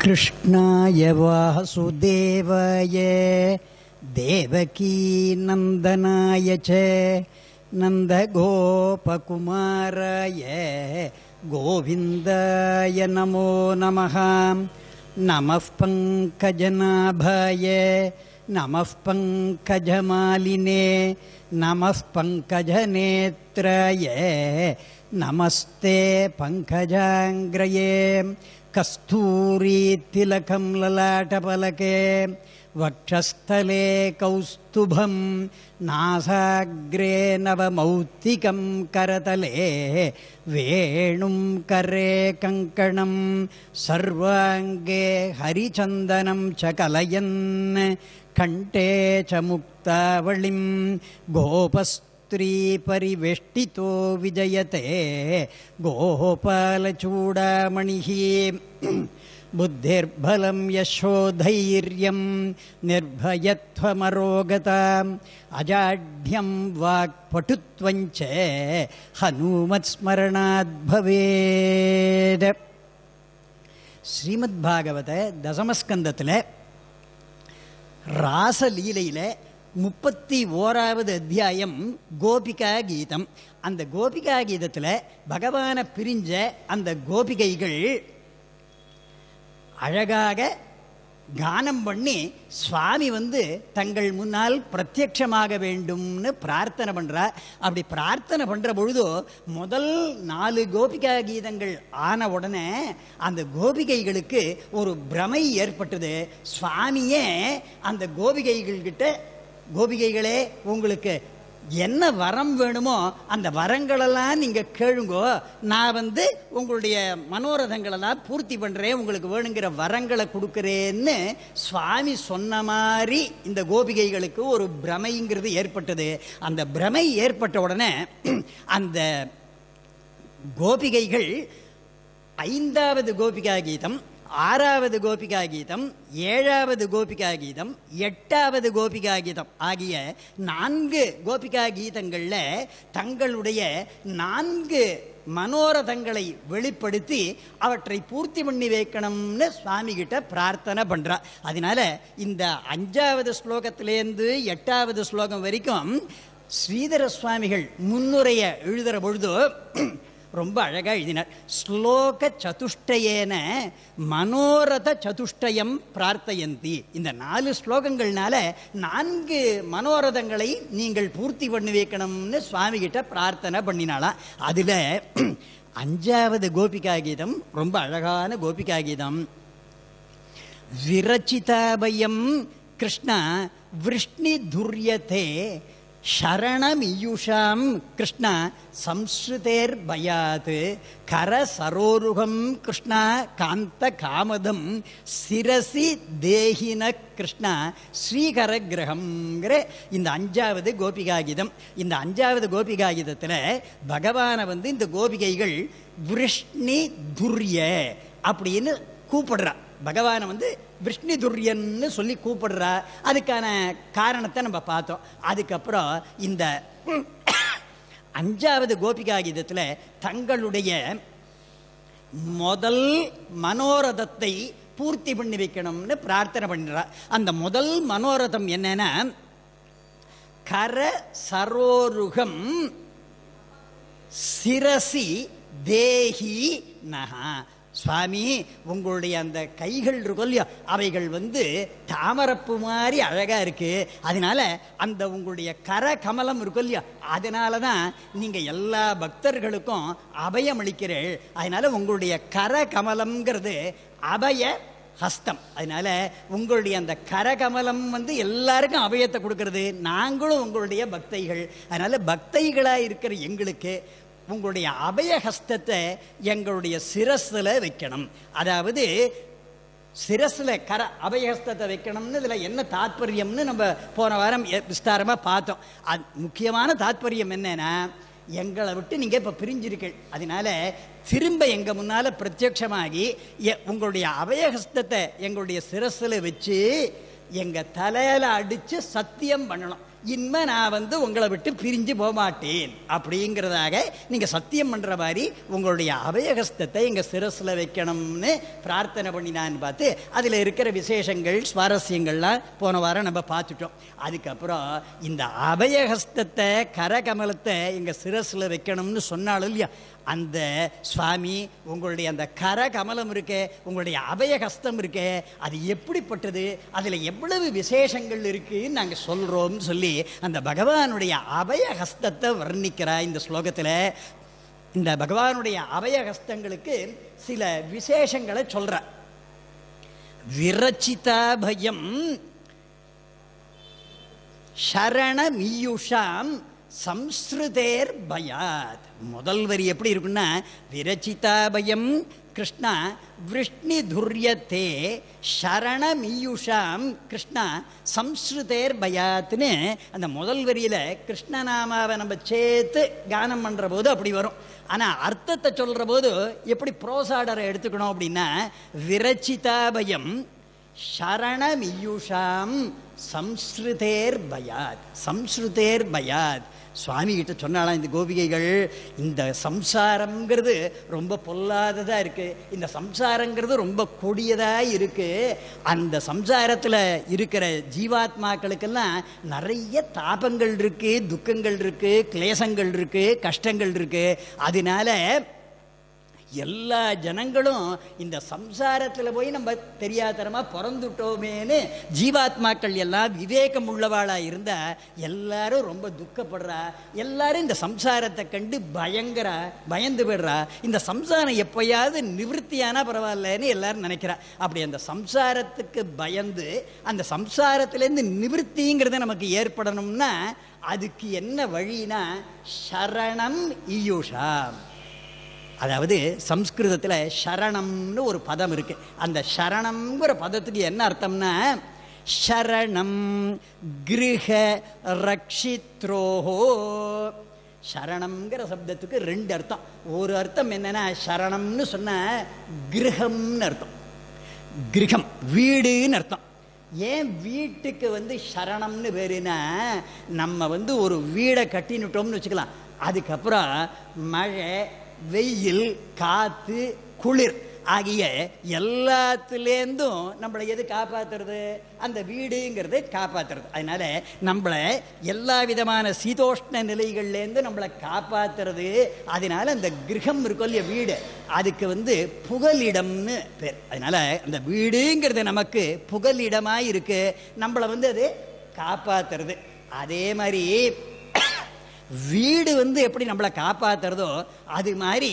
कृष्णाय वासुदेवाय देवकी नंदनाय च नंदगोपकुमाराय गोविंदाय नमो नमः। नमः पंकजनाभाय नमः पंकजमालिने नमः पंकजनेत्राय नमस्ते पंकजांग्रये। कस्तूरी तिलकं ललाटपलके वक्षस्थले कौस्तुभं नासाग्रे नवमौक्तिकं करतले वेणुं करे कङ्कणं सर्वाङ्गे हरिचन्दनं च कलयन् कण्ठे च मुक्तावलिं गोपस्त्री परिवेष्टितो विजयते गोपालचूडामणिः। बुद्धिर्बलं यशोधैर्यं निर्भयत्वमरोगता अजाढ्यं वाक्पटुत्वं च हनुमत्स्मरणात् भवेत्। ஸ்ரீமத்பாகவத தசமஸ்கந்தத்தில் ராசலீலையில் 31வது அத்தியாயம் கோபிகா கீதம். அந்த கோபிகா கீதத்தில் பகவானை பிரிஞ்ச அந்த கோபிகைகள் அழகாக கானம் பண்ணி சுவாமி தங்கள் முன்னால் பிரத்யட்சமாக வேண்டும்னு பிரார்த்தனை பண்றார். அப்படி பிரார்த்தனை பண்ற பொழுது முதல் 4 கோபிகா கீதங்கள் ஆன உடனே அந்த கோபிகைகளுக்கு ஒரு பிரமை ஏற்பட்டது. சுவாமியே அந்த கோபிகைகள் கிட்ட, கோபிகைகளே உங்களுக்கு என்ன வரம் வேணுமோ அந்த வரங்களெல்லாம் நீங்க கேளுங்கோ, நான் உங்களுடைய மனோரதங்களெல்லாம் பூர்த்தி பண்றேன், உங்களுக்கு வேணுங்கிற வரங்களை கொடுக்கிறேன்னு சுவாமி சொன்ன மாதிரி இந்த கோபிகைகளுக்கு ஒரு பிரமைங்கிறது ஏற்பட்டது. அந்த பிரமை ஏற்பட்ட உடனே அந்த கோபிகைகள் 5வது கோபிகா கீதம், 6வது கோபிகா கீதம், 7வது கோபிகா கீதம், 8வது கோபிகா கீதம் ஆகிய 4 கோபிகா கீதங்களில் தங்களுடைய 4 மனோரதங்களை வெளிப்படுத்தி அவற்றை பூர்த்தி பண்ணி வைக்கணும்னு சுவாமி கிட்ட பிரார்த்தனை பண்றா. அதனால இந்த 5வது ஸ்லோகத்திலேருந்து 8வது ஸ்லோகம் வரைக்கும் ஸ்ரீதர சுவாமிகள் முன்னுரைய எழுதுற பொழுது ரொம்ப அழகா எழுதினார். ஸ்லோக சதுஷ்டயேன மனோரத சதுஷ்டயம் பிரார்த்தயந்தி. இந்த 4 ஸ்லோகங்கள்னால 4 மனோரதங்களை நீங்கள் பூர்த்தி பண்ணி வைக்கணும்னு சுவாமி கிட்ட பிரார்த்தனை பண்ணினாளா. அதுல 5வது கோபிகா கீதம் ரொம்ப அழகான கோபிகா கீதம். விரச்சிதாபயம் கிருஷ்ண விருஷ்ணி துர்யதே शरणमीयुषां कृष्ण संस्कृतेर भयात् कर सरोरुहं कृष्ण कांत कामदं सिरसि देहिन कृष्ण श्रीकरग्रहंங்கிற இந்த 5வது கோபிகா கீதம். இந்த 5வது கோபிகா கீதத்தில் பகவானை இந்த கோபிகைகள் விருஷ்ணி துர்ய அப்படின்னு கூப்பிடுறா. பகவானை விஷ்ணு துர்யன்னு சொல்லி கூப்பிடுறா. அதுக்கான காரணத்தை நம்ம பார்த்தோம். அதுக்கப்புறம் இந்த 5வது கோபிகா கீதத்தில் தங்களுடைய முதல் மனோரதத்தை பூர்த்தி பண்ணி வைக்கணும்னு பிரார்த்தனை பண்ணுறா. அந்த முதல் மனோரதம் என்னன்னா, கர சரோருகம் சிரசி தேஹி நகா. சுவாமி உங்களுடைய அந்த கைகள் இருக்கும் இல்லையா, அவைகள் தாமரப்பு மாதிரி அழகா இருக்கு. அதனால அந்த உங்களுடைய கர கமலம் இருக்கும் இல்லையா, அதனால தான் நீங்க எல்லா பக்தர்களுக்கும் அபயம் அளிக்கிறீர்கள். அதனால உங்களுடைய கர கமலம்ங்கிறது அபய ஹஸ்தம். அதனால உங்களுடைய அந்த கரகமலம் எல்லாருக்கும் அபயத்தை கொடுக்கறது. நாங்களும் உங்களுடைய பக்தைகள். அதனால பக்தைகளா இருக்கிற எங்களுக்கு உங்களுடைய அபயஹஸ்தத்தை எங்களுடைய சிரஸ்ல வைக்கணும். அதாவது சிரஸ்ல அபயஹஸ்தத்தை வைக்கணும்னு இதுல என்ன தாத்பரியம்னு நம்ம போன வாரம் விஸ்தாரமா பார்த்தோம். முக்கியமான தாத்பரியம் என்னன்னா, எங்களை விட்டு நீங்க இப்ப பிரிஞ்சிருக்கீள். அதனால திரும்ப எங்க முன்னால பிரத்யட்சமாகி உங்களுடைய அபயஹஸ்தத்தை எங்களுடைய சிரஸ்ல வச்சு எங்க தலையில அடிச்சு சத்தியம் பண்ணணும். இனிமே நான் வந்து உங்களை விட்டு பிரிஞ்சு போக மாட்டேன் அப்படிங்கிறதாக நீங்கள் சத்தியம் பண்ணுற மாதிரி உங்களுடைய அபயஹஸ்தத்தை எங்கள் சிரஸில் வைக்கணும்னு பிரார்த்தனை பண்ணினான்னு பார்த்து அதில் இருக்கிற விசேஷங்கள் சுவாரஸ்யங்கள்லாம் போன வாரம் நம்ம பார்த்துட்டோம். அதுக்கப்புறம் இந்த அபயஹஸ்தத்தை கரகமலத்தை எங்கள் சிரஸில் வைக்கணும்னு சொன்னாலும் இல்லையா, அந்த சுவாமி உங்களுடைய அந்த கரகமலம் இருக்கே, உங்களுடைய அபயஹஸ்தம் இருக்கே, அது எப்படிப்பட்டது, அதில் எவ்வளவு விசேஷங்கள் இருக்குன்னு நாங்கள் சொல்கிறோம்னு சொல்லி அந்த பகவானுடைய அபயஹஸ்தத்தை வர்ணிக்கிறா இந்த ஸ்லோகத்தில். இந்த பகவானுடைய அபயஹஸ்தங்களுக்கு சில விசேஷங்களை சொல்ற. விரச்சிதாபயம் சரணமியுஷாம் சம்ஸ்ருதேர் பயாத். முதல் வரி எப்படி இருக்குன்னா, விரச்சிதாபயம் கிருஷ்ணா விஷ்ணி துர்யத்தே சரணமியுஷாம் கிருஷ்ணா சம்ஸ்ருதேர் பயாத்னு அந்த முதல் வரியில் கிருஷ்ணநாமாவை நம்ம சேர்த்து கானம் பண்ணுற போது அப்படி வரும். ஆனால் அர்த்தத்தை சொல்கிற போது எப்படி ப்ரோசாடரை எடுத்துக்கணும் அப்படின்னா, விரச்சிதாபயம் சரணமியுஷாம் சம்ஸ்ருதேர் பயாத். சம்ஸ்ருதேர் பயாத். சுவாமி கிட்ட சொன்னாலாம் இந்த கோபிகைகள், இந்த சம்சாரங்கிறது ரொம்ப பொல்லாததாக இருக்குது, இந்த சம்சாரங்கிறது ரொம்ப கொடியதாக இருக்குது, அந்த சம்சாரத்தில் இருக்கிற ஜீவாத்மாக்களுக்கெல்லாம் நிறைய தாபங்கள் இருக்குது, துக்கங்கள் இருக்குது, கிளேசங்கள் இருக்குது, கஷ்டங்கள் இருக்குது. அதனால எல்லா ஜனங்களும் இந்த சம்சாரத்தில் போய் நம்ம தெரியாதரமாக பிறந்துட்டோமேன்னு ஜீவாத்மாக்கள் எல்லாம் விவேகம் உள்ளவாளாக இருந்தால் எல்லாரும் ரொம்ப துக்கப்படுறா. எல்லாரும் இந்த சம்சாரத்தை கண்டு பயந்து போயிடுறா. இந்த சம்சாரம் எப்போயாவது நிவர்த்தியானா பரவாயில்லன்னு எல்லாரும் நினைக்கிறா. அப்படி அந்த சம்சாரத்துக்கு பயந்து அந்த சம்சாரத்திலேருந்து நிவர்த்திங்கிறது நமக்கு ஏற்படணும்னா அதுக்கு என்ன வழினா, சரணம் ஈயுஷாம். அதாவது சம்ஸ்கிருதத்தில் சரணம்னு ஒரு பதம் இருக்கு. அந்த சரணம்ங்கிற பதத்துக்கு என்ன அர்த்தம்னா, சரணம் கிருஹ ரக்ஷித்ரோஹோ. சரணம்ங்கிற சப்தத்துக்கு ரெண்டு அர்த்தம். ஒரு அர்த்தம் என்னன்னா, சரணம்னு சொன்ன கிரகம்னு அர்த்தம். கிரகம் வீடுன்னு அர்த்தம். ஏன் வீட்டுக்கு வந்து சரணம்னு பேருனா, நம்ம வந்து ஒரு வீடை கட்டினுட்டோம்னு வச்சுக்கலாம், அதுக்கப்புறம் மழை வெயில் காற்று குளிர் ஆகிய எல்லாத்துலேருந்தும் நம்மளை எது காப்பாற்றுறது, அந்த வீடுங்கிறது காப்பாற்றுறது. அதனால நம்மளை எல்லா விதமான சீதோஷ்ண நிலைகள்லேருந்து நம்மளை காப்பாற்றுறது. அதனால அந்த கிரகம் இருக்கும் இல்லையா, வீடு, அதுக்கு வந்து புகலிடம்னு பேர். அதனால அந்த வீடுங்கிறது நமக்கு புகலிடமாக இருக்கு, நம்மளை வந்து அது காப்பாற்றுறது. அதே மாதிரி வீடு வந்து எப்படி நம்மளை காப்பாற்றுறதோ அது மாதிரி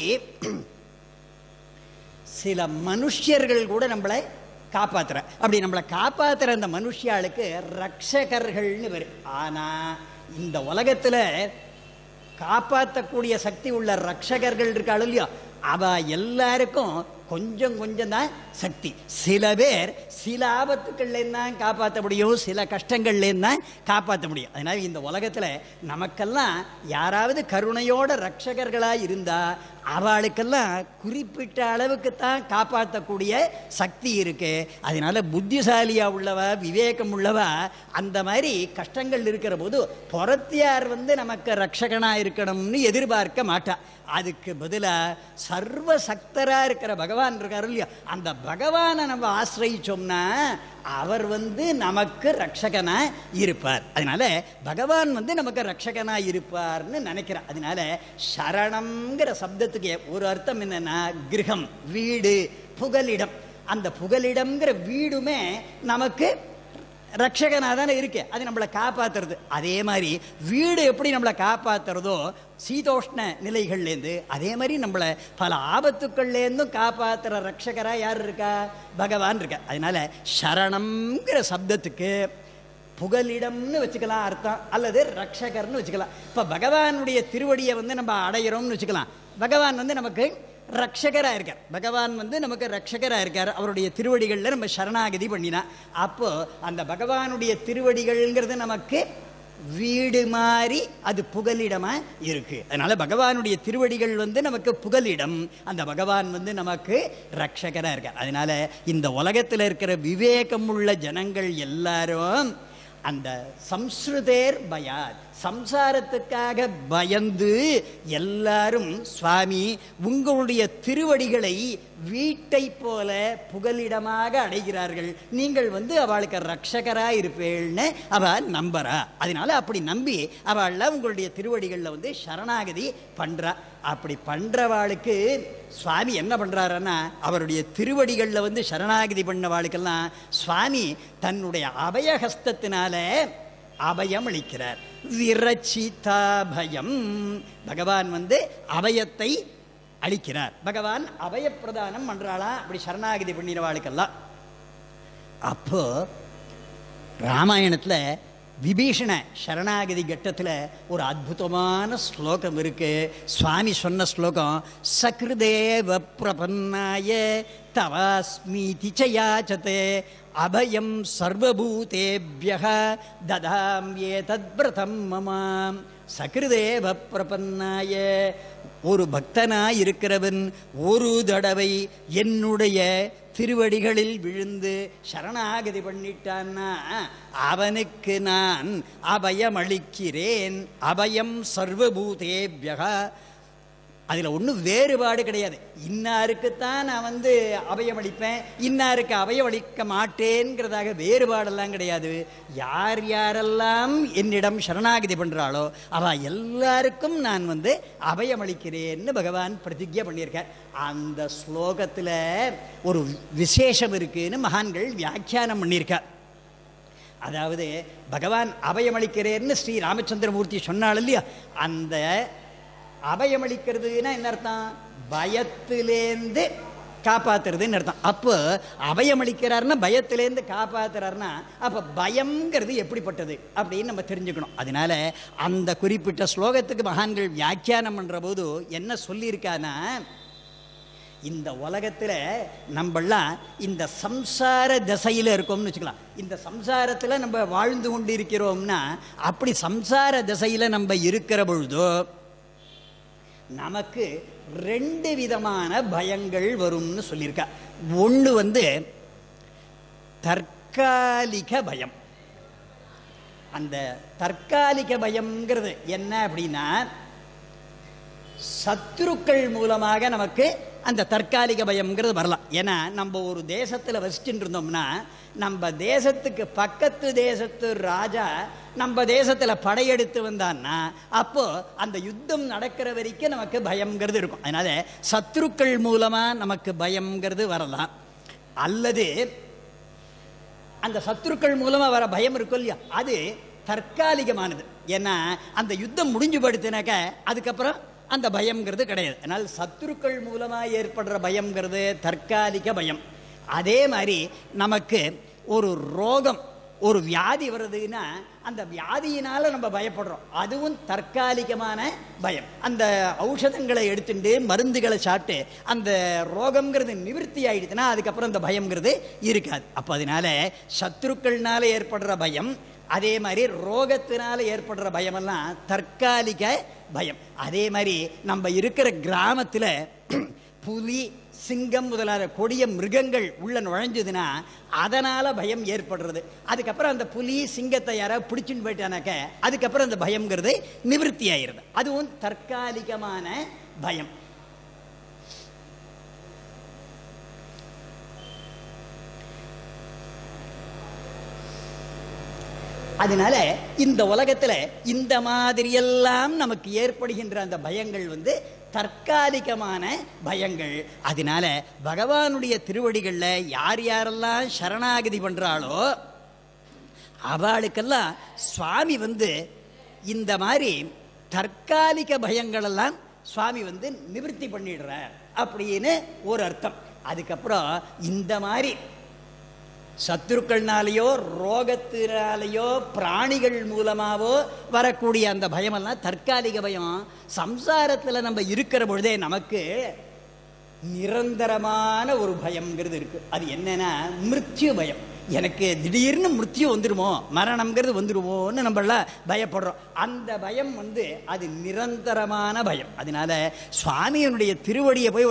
சில மனுஷர்கள் கூட நம்மளை காப்பாற்றுற. அப்படி நம்மளை காப்பாற்றுற அந்த மனுஷியாளுக்கு ரக்ஷகர்கள்னு பேர். ஆனால் இந்த உலகத்தில் காப்பாற்றக்கூடிய சக்தி உள்ள ரக்ஷகர்கள் இருக்காள் இல்லையோ, அவ எல்லாருக்கும் கொஞ்சம் கொஞ்சம் தான் சக்தி. சில பேர் சில ஆபத்துக்கள்லேருந்து தான் காப்பாற்ற முடியும், சில கஷ்டங்கள்லேருந்து தான் காப்பாற்ற முடியும். அதனால் இந்த உலகத்தில் நமக்கெல்லாம் யாராவது கருணையோட ரட்சகர்களாக இருந்தால் அவளுக்கெல்லாம் குறிப்பிட்ட அளவுக்கு தான் காப்பாற்றக்கூடிய சக்தி இருக்கு. அதனால புத்திசாலியாக உள்ளவா, விவேகம் உள்ளவா அந்த மாதிரி கஷ்டங்கள் இருக்கிற போது புறத்தியார் வந்து நமக்கு ரட்சகனாக இருக்கணும்னு எதிர்பார்க்க மாட்டா. அதுக்கு பதிலாக சர்வசக்தராக இருக்கிற பகவான் இருக்காரு இல்லையா, அந்த பகவானை நம்ம ஆசிரியிச்சோம்னா அவர் வந்து நமக்கு ரட்சகனா இருப்பார். அதனால பகவான் வந்து நமக்கு ரட்சகனா இருப்பார்னு நினைக்கிறார். அதனால சரணம்ங்கிற சப்தத்துக்கு ஒரு அர்த்தம் என்னன்னா, கிரகம் வீடு, புகலிடம். அந்த புகலிடம்ங்கிற வீடுமே நமக்கு ரட்சகனாக தானே இருக்கு, அது நம்மளை காப்பாற்றுறது. அதே மாதிரி வீடு எப்படி நம்மளை காப்பாற்றுறதோ சீதோஷ்ண நிலைகள்லேருந்து, அதே மாதிரி நம்மளை பல ஆபத்துக்கள்லேருந்தும் காப்பாற்றுற ரட்சகராக யார் இருக்கா, பகவான் இருக்கா. அதனால சரணம்ங்கிற சப்தத்துக்கு புகலிடம்னு வச்சுக்கலாம் அர்த்தம், அல்லது ரட்சகர்னு வச்சுக்கலாம். இப்போ பகவானுடைய திருவடியை வந்து நம்ம அடையிறோம்னு வச்சுக்கலாம். பகவான் வந்து நமக்கு ரட்சகராக இருக்கார். பகவான் வந்து நமக்கு ரட்சகராக இருக்கார். அவருடைய திருவடிகளில் நம்ம சரணாகதி பண்ணினா அப்போ அந்த பகவானுடைய திருவடிகள்ங்கிறது நமக்கு வீடு மாதிரி அது புகலிடமாக இருக்கு. அதனால பகவானுடைய திருவடிகள் வந்து நமக்கு புகலிடம், அந்த பகவான் வந்து நமக்கு ரட்சகராக இருக்கார். அதனால இந்த உலகத்தில் இருக்கிற விவேகம் உள்ள ஜனங்கள் எல்லாரும் அந்த சம்ஸ்ருதேர் பயாத், சம்சாரத்துக்காக பயந்து எல்லாரும் சுவாமி உங்களுடைய திருவடிகளை வீட்டை போல புகலிடமாக அடைகிறார்கள், நீங்கள் அவளுக்கு ரட்சகரா இருப்பேள்னு அவ நம்புறா. அதனால அப்படி நம்பி அவள் உங்களுடைய திருவடிகளில் சரணாகதி பண்றா. அப்படி பண்றவாளுக்கு சுவாமி என்ன பண்றாருன்னா, அவருடைய திருவடிகளில் சரணாகதி பண்ணவாளுக்கெல்லாம் சுவாமி தன்னுடைய அபயஹஸ்தத்தினால அபயம் அளிக்கிறார். விரச்சிதாபயம், பகவான் அபயத்தை அளிக்கிறார். பகவான் அபயப்பிரதானம் பண்றாளா அப்படி சரணாகதி பண்ணினவாளுக்கெல்லாம். அப்போ ராமாயணத்துல விபீஷண சரணாகதி கட்டத்தில் ஒரு அற்புதமான ஸ்லோகம் இருக்கு. சுவாமி சொன்ன ஸ்லோகம், சக்ருதேவ பிரபன்னாய தவாஸ்மீதி ச யாச்சதே அபயம் சர்வபூதேப்யஹ ததாம்யேதத்வ்ரதம் மமாம். சக்ருதேவ பிரபன்னாய, ஒரு பக்தனாய் இருக்கிறவன் ஒரு தடவை என்னுடைய திருவடிகளில் விழுந்து சரணாகதி பண்ணிட்டான்னா அவனுக்கு நான் அபயம் அளிக்கிறேன். அபயம் சர்வபூதேப்யஹ, அதில் ஒன்றும் வேறுபாடு கிடையாது. இன்னாருக்குத்தான் நான் அபயம் அளிப்பேன், இன்னாருக்கு அபயம் அளிக்க மாட்டேங்கிறதாக வேறுபாடெல்லாம் கிடையாது. யார் யாரெல்லாம் என்னிடம் சரணாகதி பண்ணுறாளோ அவ எல்லாருக்கும் நான் அபயம் அளிக்கிறேன்னு பகவான் பிரதிஜ்ஞை பண்ணியிருக்கார். அந்த ஸ்லோகத்தில் ஒரு விசேஷம் இருக்குன்னு மகான்கள் வியாக்கியானம் பண்ணியிருக்கார். அதாவது பகவான் அபயமளிக்கிறேன்னு ஸ்ரீ ராமச்சந்திரமூர்த்தி சொன்னாள் இல்லையா, அந்த அபயமளிக்கிறதுனா என்ன அர்த்தம்? பயத்திலேருந்து காப்பாத்துறதுன்னு அர்த்தம். அப்போ அபயமளிக்கிறாருன்னா பயத்திலேருந்து காப்பாத்துறாருன்னா அப்ப பயம்ங்கிறது எப்படிப்பட்டது அப்படின்னு நம்ம தெரிஞ்சுக்கணும். அதனால அந்த குறிப்பிட்ட ஸ்லோகத்துக்கு மகான்கள் வியாக்கியானம் பண்ற போது என்ன சொல்லியிருக்கானா, இந்த உலகத்தில் நம்மளாம் இந்த சம்சார தசையில் இருக்கோம்னு வச்சுக்கலாம். இந்த சம்சாரத்தில் நம்ம வாழ்ந்து கொண்டு இருக்கிறோம்னா அப்படி சம்சார தசையில் நம்ம இருக்கிற பொழுதோ நமக்கு ரெண்டு விதமான பயங்கள் வரும்னு சொல்லியிருக்கா. ஒன்று தற்காலிக பயம். அந்த தற்காலிக பயம்ங்கிறது என்ன அப்படின்னா, சத்துருக்கள் மூலமாக நமக்கு அந்த தற்காலிக பயம்ங்கிறது வரலாம். ஏன்னா நம்ம ஒரு தேசத்தில் வசிச்சுட்டு இருந்தோம்னா நம்ம தேசத்துக்கு பக்கத்து தேசத்து ராஜா நம்ம தேசத்தில் படையெடுத்து வந்தான்னா அப்போ அந்த யுத்தம் நடக்கிற வரைக்கும் நமக்கு பயம்ங்கிறது இருக்கும். அதனால சத்துருக்கள் மூலமா நமக்கு பயம்ங்கிறது வரலாம். அல்லது அந்த சத்துருக்கள் மூலமா வர பயம் இருக்கும் இல்லையா, அது தற்காலிகமானது. ஏன்னா அந்த யுத்தம் முடிஞ்சு படுத்தினாக்க அதுக்கப்புறம் அந்த பயம்ங்கிறது கிடையாது. அதனால் சத்துருக்கள் மூலமாக ஏற்படுற பயம்ங்கிறது தற்காலிக பயம். அதே மாதிரி நமக்கு ஒரு ரோகம், ஒரு வியாதி வருதுன்னா அந்த வியாதியினால நம்ம பயப்படுறோம், அதுவும் தற்காலிகமான பயம். அந்த ஔஷதங்களை எடுத்துட்டு மருந்துகளை சாப்பிட்டு அந்த ரோகம்ங்கிறது நிவர்த்தி ஆயிடுச்சுன்னா அதுக்கப்புறம் அந்த பயம்ங்கிறது இருக்காது. அப்போ அதனால சத்துருக்கள்னால ஏற்படுற பயம், அதே மாதிரி ரோகத்தினால ஏற்படுற பயமெல்லாம் தற்காலிக பயம். அதே மாதிரி நம்ம இருக்கிற கிராமத்தில் புலி, சிங்கம் முதலான கொடிய மிருகங்கள் உள்ள நுழைஞ்சதுன்னா அதனால பயம் ஏற்படுறது. அதுக்கப்புறம் அந்த புலி சிங்கத்தை யாராவது பிடிச்சுன்னு போயிட்டானாக்க அதுக்கப்புறம் அந்த பயம்ங்கிறது நிவர்த்தி ஆயிடுது. அதுவும் தற்காலிகமான பயம். அதனால இந்த உலகத்துல இந்த மாதிரியெல்லாம் நமக்கு ஏற்படுகின்ற அந்த பயங்கள் தற்காலிகமான பயங்கள். அதனால பகவானுடைய திருவடிகள்ல யார் யாரெல்லாம் சரணாகதி பண்றாளோ அவளுக்கெல்லாம் சுவாமி இந்த மாதிரி தற்காலிக பயங்கள் எல்லாம் சுவாமி நிவர்த்தி பண்ணிடுறார் அப்படின்னு ஒரு அர்த்தம். அதுக்கப்புறம் இந்த மாதிரி சத்துருக்கள்னாலேயோ ரோகத்தினாலேயோ பிராணிகள் மூலமாவோ வரக்கூடிய அந்த பயமெல்லாம் தற்காலிக பயம். சம்சாரத்தில் நம்ம இருக்கிற பொழுதே நமக்கு நிரந்தரமான ஒரு பயம்ங்கிறது இருக்கு. அது என்னன்னா மிருத்யு பயம். எனக்கு திடீர்னு மிருத்யு வந்துடுமோ, மரணம்ங்கிறது வந்துடுமோன்னு நம்மளாம் பயப்படுறோம். அந்த பயம் அது நிரந்தரமான பயம். அதனால சுவாமியினுடைய திருவடியை போய் ஒருத்தன்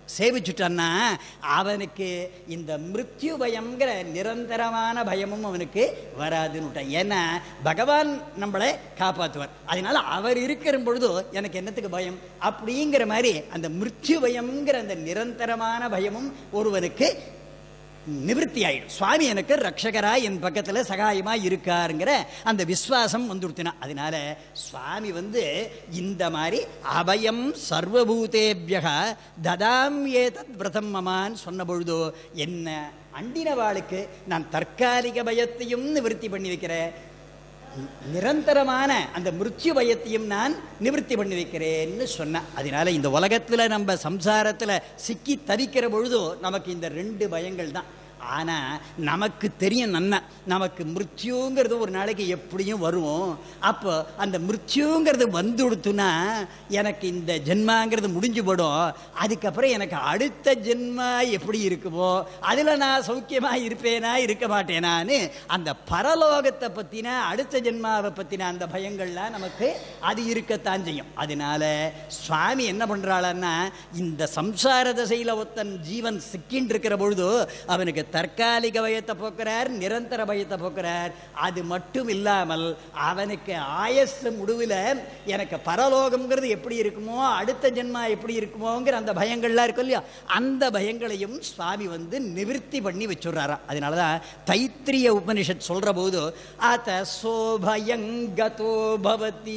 சேவிச்சுட்டான்னா அவனுக்கு இந்த மிருத்யு பயம்ங்கிற நிரந்தரமான பயமும் அவனுக்கு வராதுன்னு. ஏன்னா பகவான் நம்மளை காப்பாற்றுவார். அதனால அவர் இருக்கிற பொழுது எனக்கு என்னத்துக்கு பயம் அப்படிங்கிற மாதிரி அந்த மிருத்யு பயம்ங்கிற அந்த நிரந்தரமான பயமும் ஒருவனுக்கு நிவர்த்தி ஆயிடும். சுவாமி எனக்கு ரட்சகரா என் பக்கத்துல சகாயமா இருக்காருங்கிற அந்த விஸ்வாசம் வந்துடுத்தினா. அதனால சுவாமி இந்த மாதிரி அபயம் சர்வபூதேபியக ததாம் ஏதத் விரதம் மமான்னு சொன்ன பொழுதோ என்ன அண்டினவாளுக்கு நான் தற்காலிக பயத்தையும் நிவர்த்தி பண்ணி வைக்கிறேன், நிரந்தரமான அந்த மிருத்யு பயத்தையும் நான் நிவர்த்தி பண்ணி வைக்கிறேன்னு சொன்ன. அதனால இந்த உலகத்துல நம்ம சம்சாரத்துல சிக்கி தவிக்கிற பொழுதோ நமக்கு இந்த 2 பயங்கள் தான். ஆனா நமக்கு தெரியும் நன்னா, நமக்கு மிருத்யுங்கிறது ஒரு நாளைக்கு எப்படியும் வரும். அப்போ அந்த மிருத்யுங்கிறது வந்துடுத்துனா எனக்கு இந்த ஜென்மாங்கிறது முடிஞ்சு போடும். அதுக்கப்புறம் எனக்கு அடுத்த ஜென்மா எப்படி இருக்குமோ அதுல நான் சௌக்கியமா இருப்பேனா இருக்க மாட்டேனான்னு அந்த பரலோகத்தை பத்தின அடுத்த ஜென்மாவை பத்தின அந்த பயங்கள்லாம் நமக்கு அது இருக்கத்தான் செய்யும். அதனால சுவாமி என்ன பண்றாளன்னா இந்த சம்சார தசையில ஒருத்தன் ஜீவன் சிக்கின்னு இருக்கிற பொழுது அவனுக்கு தற்காலிக பயத்தை போக்குறார், நிரந்தர பயத்தை போக்குறார். அது மட்டும் இல்லாமல் அவனுக்கு ஆயஸ் முடிவில் எனக்கு பரலோகம்ங்கிறது எப்படி இருக்குமோ அடுத்த ஜென்மா எப்படி இருக்குமோங்கிற அந்த பயங்கள்லாம் இருக்கும் இல்லையா, அந்த பயங்களையும் சுவாமி நிவர்த்தி பண்ணி வச்சுடுறாராம். அதனாலதான் தைத்திரிய உபனிஷத் சொல்ற போது அத சோபயங்கதோ பவதி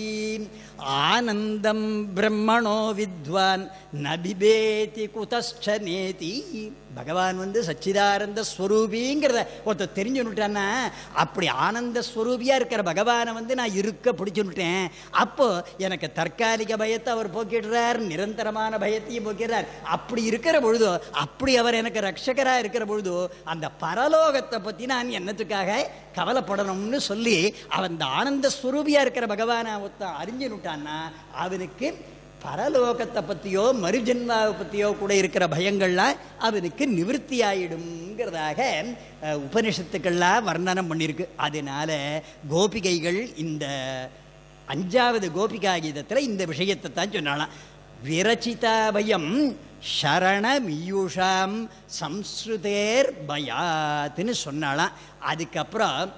ஆனந்தம் பிரம்மணோ வித்வான் நபிபேதி குதஸ்சனேதி. பகவான் சச்சிதானந்த ஸ்வரூபிங்கிறத ஒருத்தர் தெரிஞ்சுட்டான்னா அப்படி ஆனந்த ஸ்வரூபியா இருக்கிற பகவானை நான் இருக்க பிடிச்சுட்டேன். அப்போ எனக்கு தற்காலிக பயத்தை அவர் போக்கிடுறார், நிரந்தரமான பயத்தையும் போக்கிறார். அப்படி இருக்கிற பொழுதோ, அப்படி அவர் எனக்கு ரட்சகரா இருக்கிற பொழுதோ அந்த பரலோகத்தை பத்தி நான் என்னத்துக்காக கவலைப்படணும்னு சொல்லி அவன் ஆனந்த ஸ்வரூபியா இருக்கிற பகவானை ஒருத்தன் அறிஞ்சுட்டான்னா அவனுக்கு பரலோகத்தை பற்றியோ மறுஜென்மாவை பற்றியோ கூட இருக்கிற பயங்கள்லாம் அவனுக்கு நிவர்த்தி ஆயிடும்ங்கிறதாக உபனிஷத்துக்கள்லாம் வர்ணனம் பண்ணியிருக்கு. அதனால கோபிகைகள் இந்த 5வது கோபிகா கீதத்தில் இந்த விஷயத்தை தான் சொன்னாலாம். விரச்சிதா பயம் சரணமியூஷாம் சம்ஸ்ருதேர் பயாத்துன்னு சொன்னாலாம். அதுக்கப்புறம்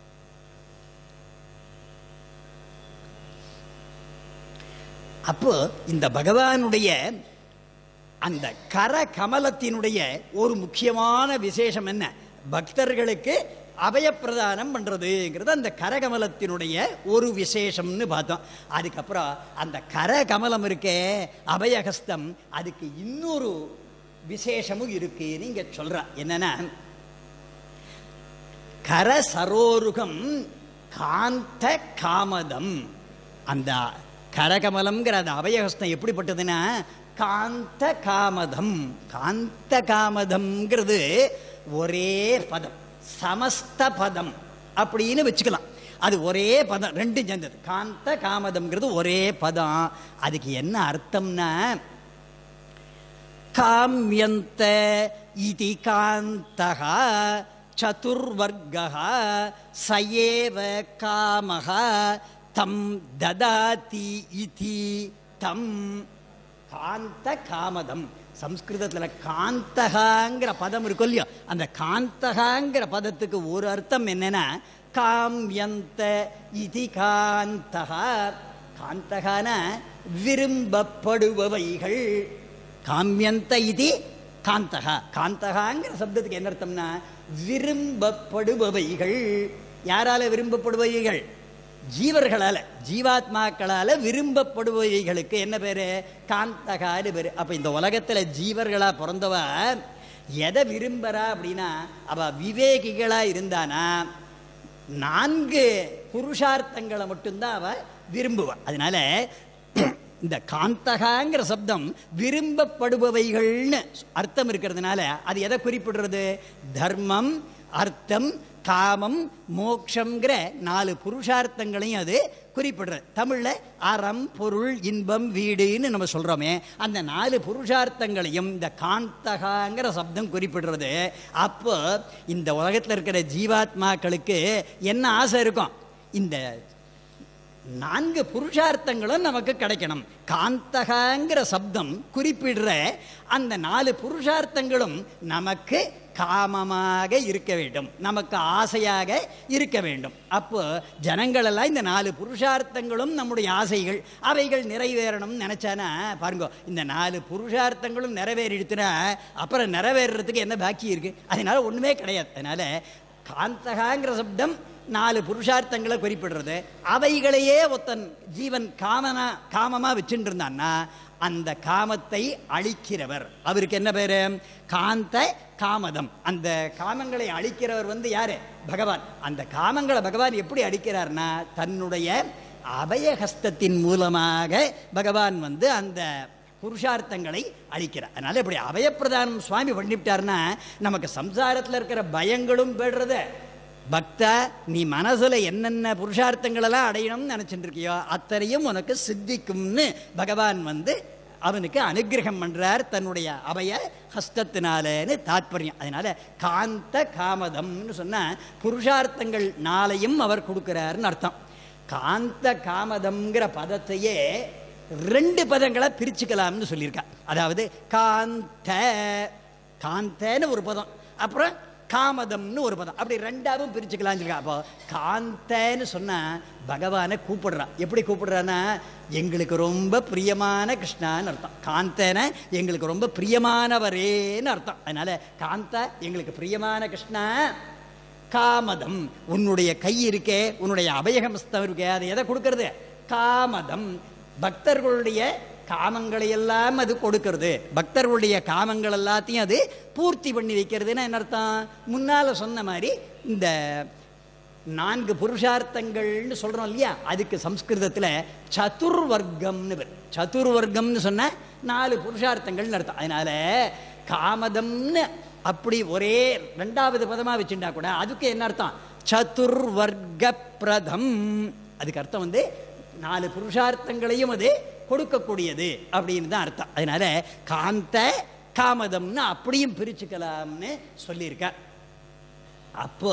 அப்போ இந்த பகவானுடைய அந்த கரகமலத்தினுடைய ஒரு முக்கியமான விசேஷம் என்ன, பக்தர்களுக்கு அபயப்பிரதானம் பண்றதுங்கிறது அந்த கரகமலத்தினுடைய ஒரு விசேஷம்னு பார்த்தோம். அதுக்கப்புறம் அந்த கரகமலம் இருக்கே அபயஹஸ்தம், அதுக்கு இன்னொரு விசேஷமும் இருக்குன்னு இங்க சொல்ற. என்னன்னா கரசரோருகம் காந்த காமதம். அந்த கரகமலம்ங்கிற அந்த அபயஹஸ்தம் எப்படிப்பட்டதுன்னா காந்த காமதம். காந்த காமதம்ங்கிறது ஒரே பதம், சமஸ்த பதம் அப்படின்னு வச்சுக்கலாம். அது ஒரே பதம், 2 சேர்ந்தது. காந்த காமதம்ங்கிறது ஒரே பதம். அதுக்கு என்ன அர்த்தம்னா காம்யந்த இதி காந்தஹா சதுர்வர்கஹா சயேவ காமஹா தம் ததாதி இதி தம். காந்த காமதம் சம்ஸ்கிருதத்தில் காந்தகாங்கிற பதம் இருக்கும் இல்லையோ, அந்த காந்தகாங்கிற பதத்துக்கு ஒரு அர்த்தம் என்னன்னா காம்யந்த இதி காந்தகா. காந்தகான விரும்பப்படுபவைகள். காம்யந்த இதி காந்தகா. காந்தகாங்கிற சப்தத்துக்கு என்ன அர்த்தம்னா விரும்பப்படுபவைகள். யாரால விரும்பப்படுபவைகள்? ஜீவர்களால, ஜீவாத்மாக்களால விரும்பப்படுபவைகளுக்கு என்ன பேரு? காந்தகான்னு பேரு. அப்ப இந்த உலகத்துல ஜீவர்களா பிறந்தவ எதை விரும்புறா அப்படின்னா, அவ விவேகிகளா இருந்தானா 4 புருஷார்த்தங்களை மட்டும்தான் அவ விரும்புவா. அதனால இந்த காந்தகாங்கிற சப்தம் விரும்பப்படுபவைகள்னு அர்த்தம் இருக்கிறதுனால அது எதை குறிப்பிடுறது? தர்மம், அர்த்தம், காமம், மோட்சம்ங்கிற 4 புருஷார்த்தங்களையும் அது குறிப்பிடுறது. தமிழ்ல அறம், பொருள், இன்பம், வீடுன்னு நம்ம சொல்றோமே, அந்த 4 புருஷார்த்தங்களையும் இந்த காந்தகாங்கிற சப்தம் குறிப்பிடுறது. அப்போ இந்த உலகத்தில் இருக்கிற ஜீவாத்மாக்களுக்கு என்ன ஆசை இருக்கும்? இந்த 4 புருஷார்த்தங்களும் நமக்கு கிடைக்கணும். காந்தகங்கிற சப்தம் குறிப்பிடுற அந்த 4 புருஷார்த்தங்களும் நமக்கு காமமாக இருக்க வேண்டும், நமக்கு ஆசையாக இருக்க வேண்டும். அப்போ ஜனங்களெல்லாம் இந்த 4 புருஷார்த்தங்களும் நம்முடைய ஆசைகள், அவைகள் நிறைவேறணும்னு நினைச்சானா பாருங்க, இந்த 4 புருஷார்த்தங்களும் நிறைவேறிடுத்துனா அப்புறம் நிறைவேறதுக்கு என்ன பாக்கி இருக்கு? அதனால ஒண்ணுமே கிடையாது. அதனால காந்தகாங்கிற சப்தம் 4 புருஷார்த்தங்களை குறிப்பிடுறது. அவைகளையே ஒருத்தன் ஜீவன் காமமா வச்சுட்டு இருந்தான்னா அந்த காமத்தை அழிக்கிறவர், அவருக்கு என்ன பேரு? காந்த காமதம். அந்த காமங்களை அழிக்கிறவர் யாரு? பகவான். அந்த காமங்களை பகவான் எப்படி அழிக்கிறார்னா தன்னுடைய அபயஹஸ்தத்தின் மூலமாக பகவான் அந்த புருஷார்த்தங்களை அழிக்கிறார். அதனால இப்படி அபயப்பிரதானம் சுவாமி பண்ணிவிட்டார்னா நமக்கு சம்சாரத்தில் இருக்கிற பயங்களும் பெடுறது. பக்தா, நீ மனசுல என்னென்ன புருஷார்த்தங்களெல்லாம் அடையணும்னு நினைச்சுட்டு இருக்கியோ அத்தனையும் உனக்கு சித்திக்கும்னு பகவான் அவனுக்கு அனுகிரகம் பண்றார் தன்னுடைய அபய ஹஸ்தத்தினாலன்னு தாத்பரியம். அதனால காந்த காமதம்னு சொன்னா புருஷார்த்தங்கள் 4ஐயும் அவர் கொடுக்கிறாருன்னு அர்த்தம். காந்த காமதம்ங்கிற பதத்தையே 2 பதங்களை பிரிச்சுக்கலாம்னு சொல்லியிருக்கா. அதாவது காந்தன்னு ஒரு பதம், அப்புறம் காமதம்னு ஒரு பதம், அப்படி 2ஆவும் பிரிச்சுக்கலாம். அப்போ காந்தன்னு சொன்னா பகவானை கூப்பிடுறான். எப்படி கூப்பிடுறான்னா எங்களுக்கு ரொம்ப பிரியமான கிருஷ்ணான்னு அர்த்தம். காந்தன எங்களுக்கு ரொம்ப பிரியமானவரேன்னு அர்த்தம். அதனால காந்தா எங்களுக்கு பிரியமான கிருஷ்ணா. காமதம் உன்னுடைய கை இருக்கே, உன்னுடைய அபயஹஸ்தம் இருக்கே, அதை எதை கொடுக்கறது? காமதம். பக்தர்களுடைய காமங்களை எல்லாம் அது கொடுக்கிறது. பக்தர்களுடைய காமங்கள் எல்லாத்தையும் அது பூர்த்தி பண்ணி வைக்கிறதுன்னு என்ன அர்த்தம்? முன்னால சொன்ன மாதிரி இந்த 4 புருஷார்த்தங்கள்னு சொல்றோம் இல்லையா, அதுக்கு சம்ஸ்கிருதத்தில் சதுர்வர்க்கம்னு பேர். சதுர்வர்க்கம்னு சொன்ன 4 புருஷார்த்தங்கள்னு அர்த்தம். அதனால காமதம்னு அப்படி ஒரே 2வது பதமா வச்சுட்டா கூட அதுக்கு என்ன அர்த்தம்? சதுர்வர்க்க பிரதம். அதுக்கு அர்த்தம் 4 புருஷார்த்தங்களையும் அது கொடுக்கக்கூடியது அப்படின்னு தான் அர்த்தம். அதனால காந்த காமதம்னு அப்படியும் பிரிச்சுக்கலாம்னு சொல்லியிருக்க. அப்போ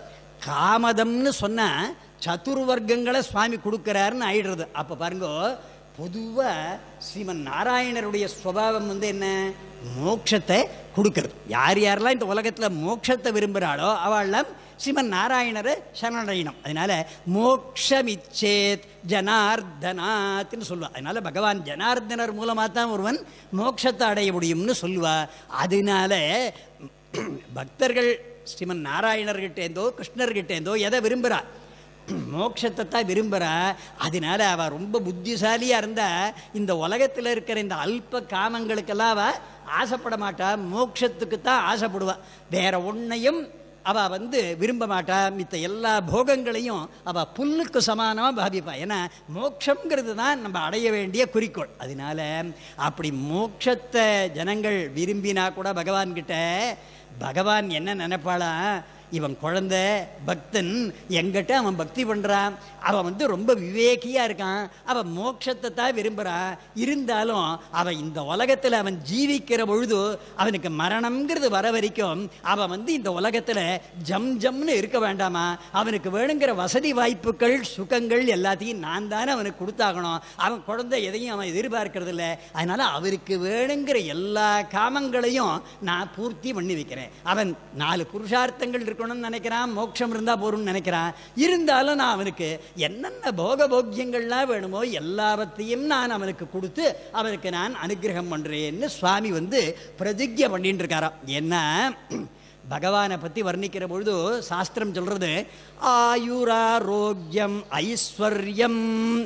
காமதம்னு சொன்னா சதுர்வர்க்கங்களை சுவாமி கொடுக்கிறாருன்னு ஆயிடுறது. அப்ப பாருங்க, பொதுவா ஸ்ரீமன் நாராயணருடைய ஸ்வபாவம் என்ன? மோட்சத்தை கொடுக்கிறது. யார் யாரெல்லாம் இந்த உலகத்துல மோட்சத்தை விரும்புகிறாளோ அவள்லாம் ஸ்ரீமன் நாராயணரை சரணடையணும். அதனால மோக்ஷமிச்சேத் ஜனார்தனாத்னு சொல்லுவா. அதனால பகவான் ஜனார்தனர் மூலமாக தான் ஒருவன் மோட்சத்தை அடைய முடியும்னு சொல்லுவா. அதனால பக்தர்கள் ஸ்ரீமன் நாராயணர்கிட்டேந்தோ கிருஷ்ணர்கிட்டேந்தோ எதை விரும்புகிறா? மோட்சத்தை தான் விரும்புகிறா. அதனால அவள் ரொம்ப புத்திசாலியாக இருந்தா இந்த உலகத்தில் இருக்கிற இந்த அல்ப காமங்களுக்கெல்லாம் அவள் ஆசைப்பட மாட்டா, மோட்சத்துக்கு தான் ஆசைப்படுவா. வேற ஒன்றையும் அவள் விரும்ப மாட்டா. மித்த எல்லா போகங்களையும் அவள் புல்லுக்கு சமானமாக பாவிப்பா. ஏன்னா மோட்சங்கிறது தான் நம்ம அடைய வேண்டிய குறிக்கோள். அதனால அப்படி மோட்சத்தை ஜனங்கள் விரும்பினா கூட பகவான்கிட்ட பகவான் என்ன நினைப்பாளா? இவன் குழந்தை பக்தன், எங்கிட்ட அவன் பக்தி பண்ணுறான், அவன் ரொம்ப விவேகியாக இருக்கான், அவன் மோட்சத்தை தான் விரும்புகிறான். இருந்தாலும் அவன் இந்த உலகத்தில் அவன் ஜீவிக்கிற பொழுது அவனுக்கு மரணம்ங்கிறது வர வரைக்கும் அவன் இந்த உலகத்தில் ஜம்னு இருக்க வேண்டாமா? அவனுக்கு வேணுங்கிற வசதி வாய்ப்புகள் சுகங்கள் எல்லாத்தையும் நான் தானே அவனுக்கு கொடுத்தாகணும். அவன் குழந்தை எதையும் அவன் எதிர்பார்க்கறது இல்லை. அதனால அவருக்கு வேணுங்கிற எல்லா காமங்களையும் நான் பூர்த்தி பண்ணி வைக்கிறேன். அவன் 4 புருஷார்த்தங்கள் இருக்கணும்னு நினைக்கிறான், மோட்சம் இருந்தா போறோம்னு நினைக்கிறான். இருந்தாலும் நான் அவனுக்கு என்னென்ன போகபோக்கியங்கள்லாம் வேணுமோ எல்லாவற்றையும் நான் அவனுக்கு கொடுத்து அவனுக்கு நான் அனுகிரகம் பண்றேன்னு சுவாமி பிரதிஜ்ஞை பண்ணிட்டு இருக்காராம். என்ன பகவானை பத்தி வர்ணிக்கிற பொழுது சாஸ்திரம் சொல்றது, ஆயுராரோக்கியம் ஐஸ்வர்யம்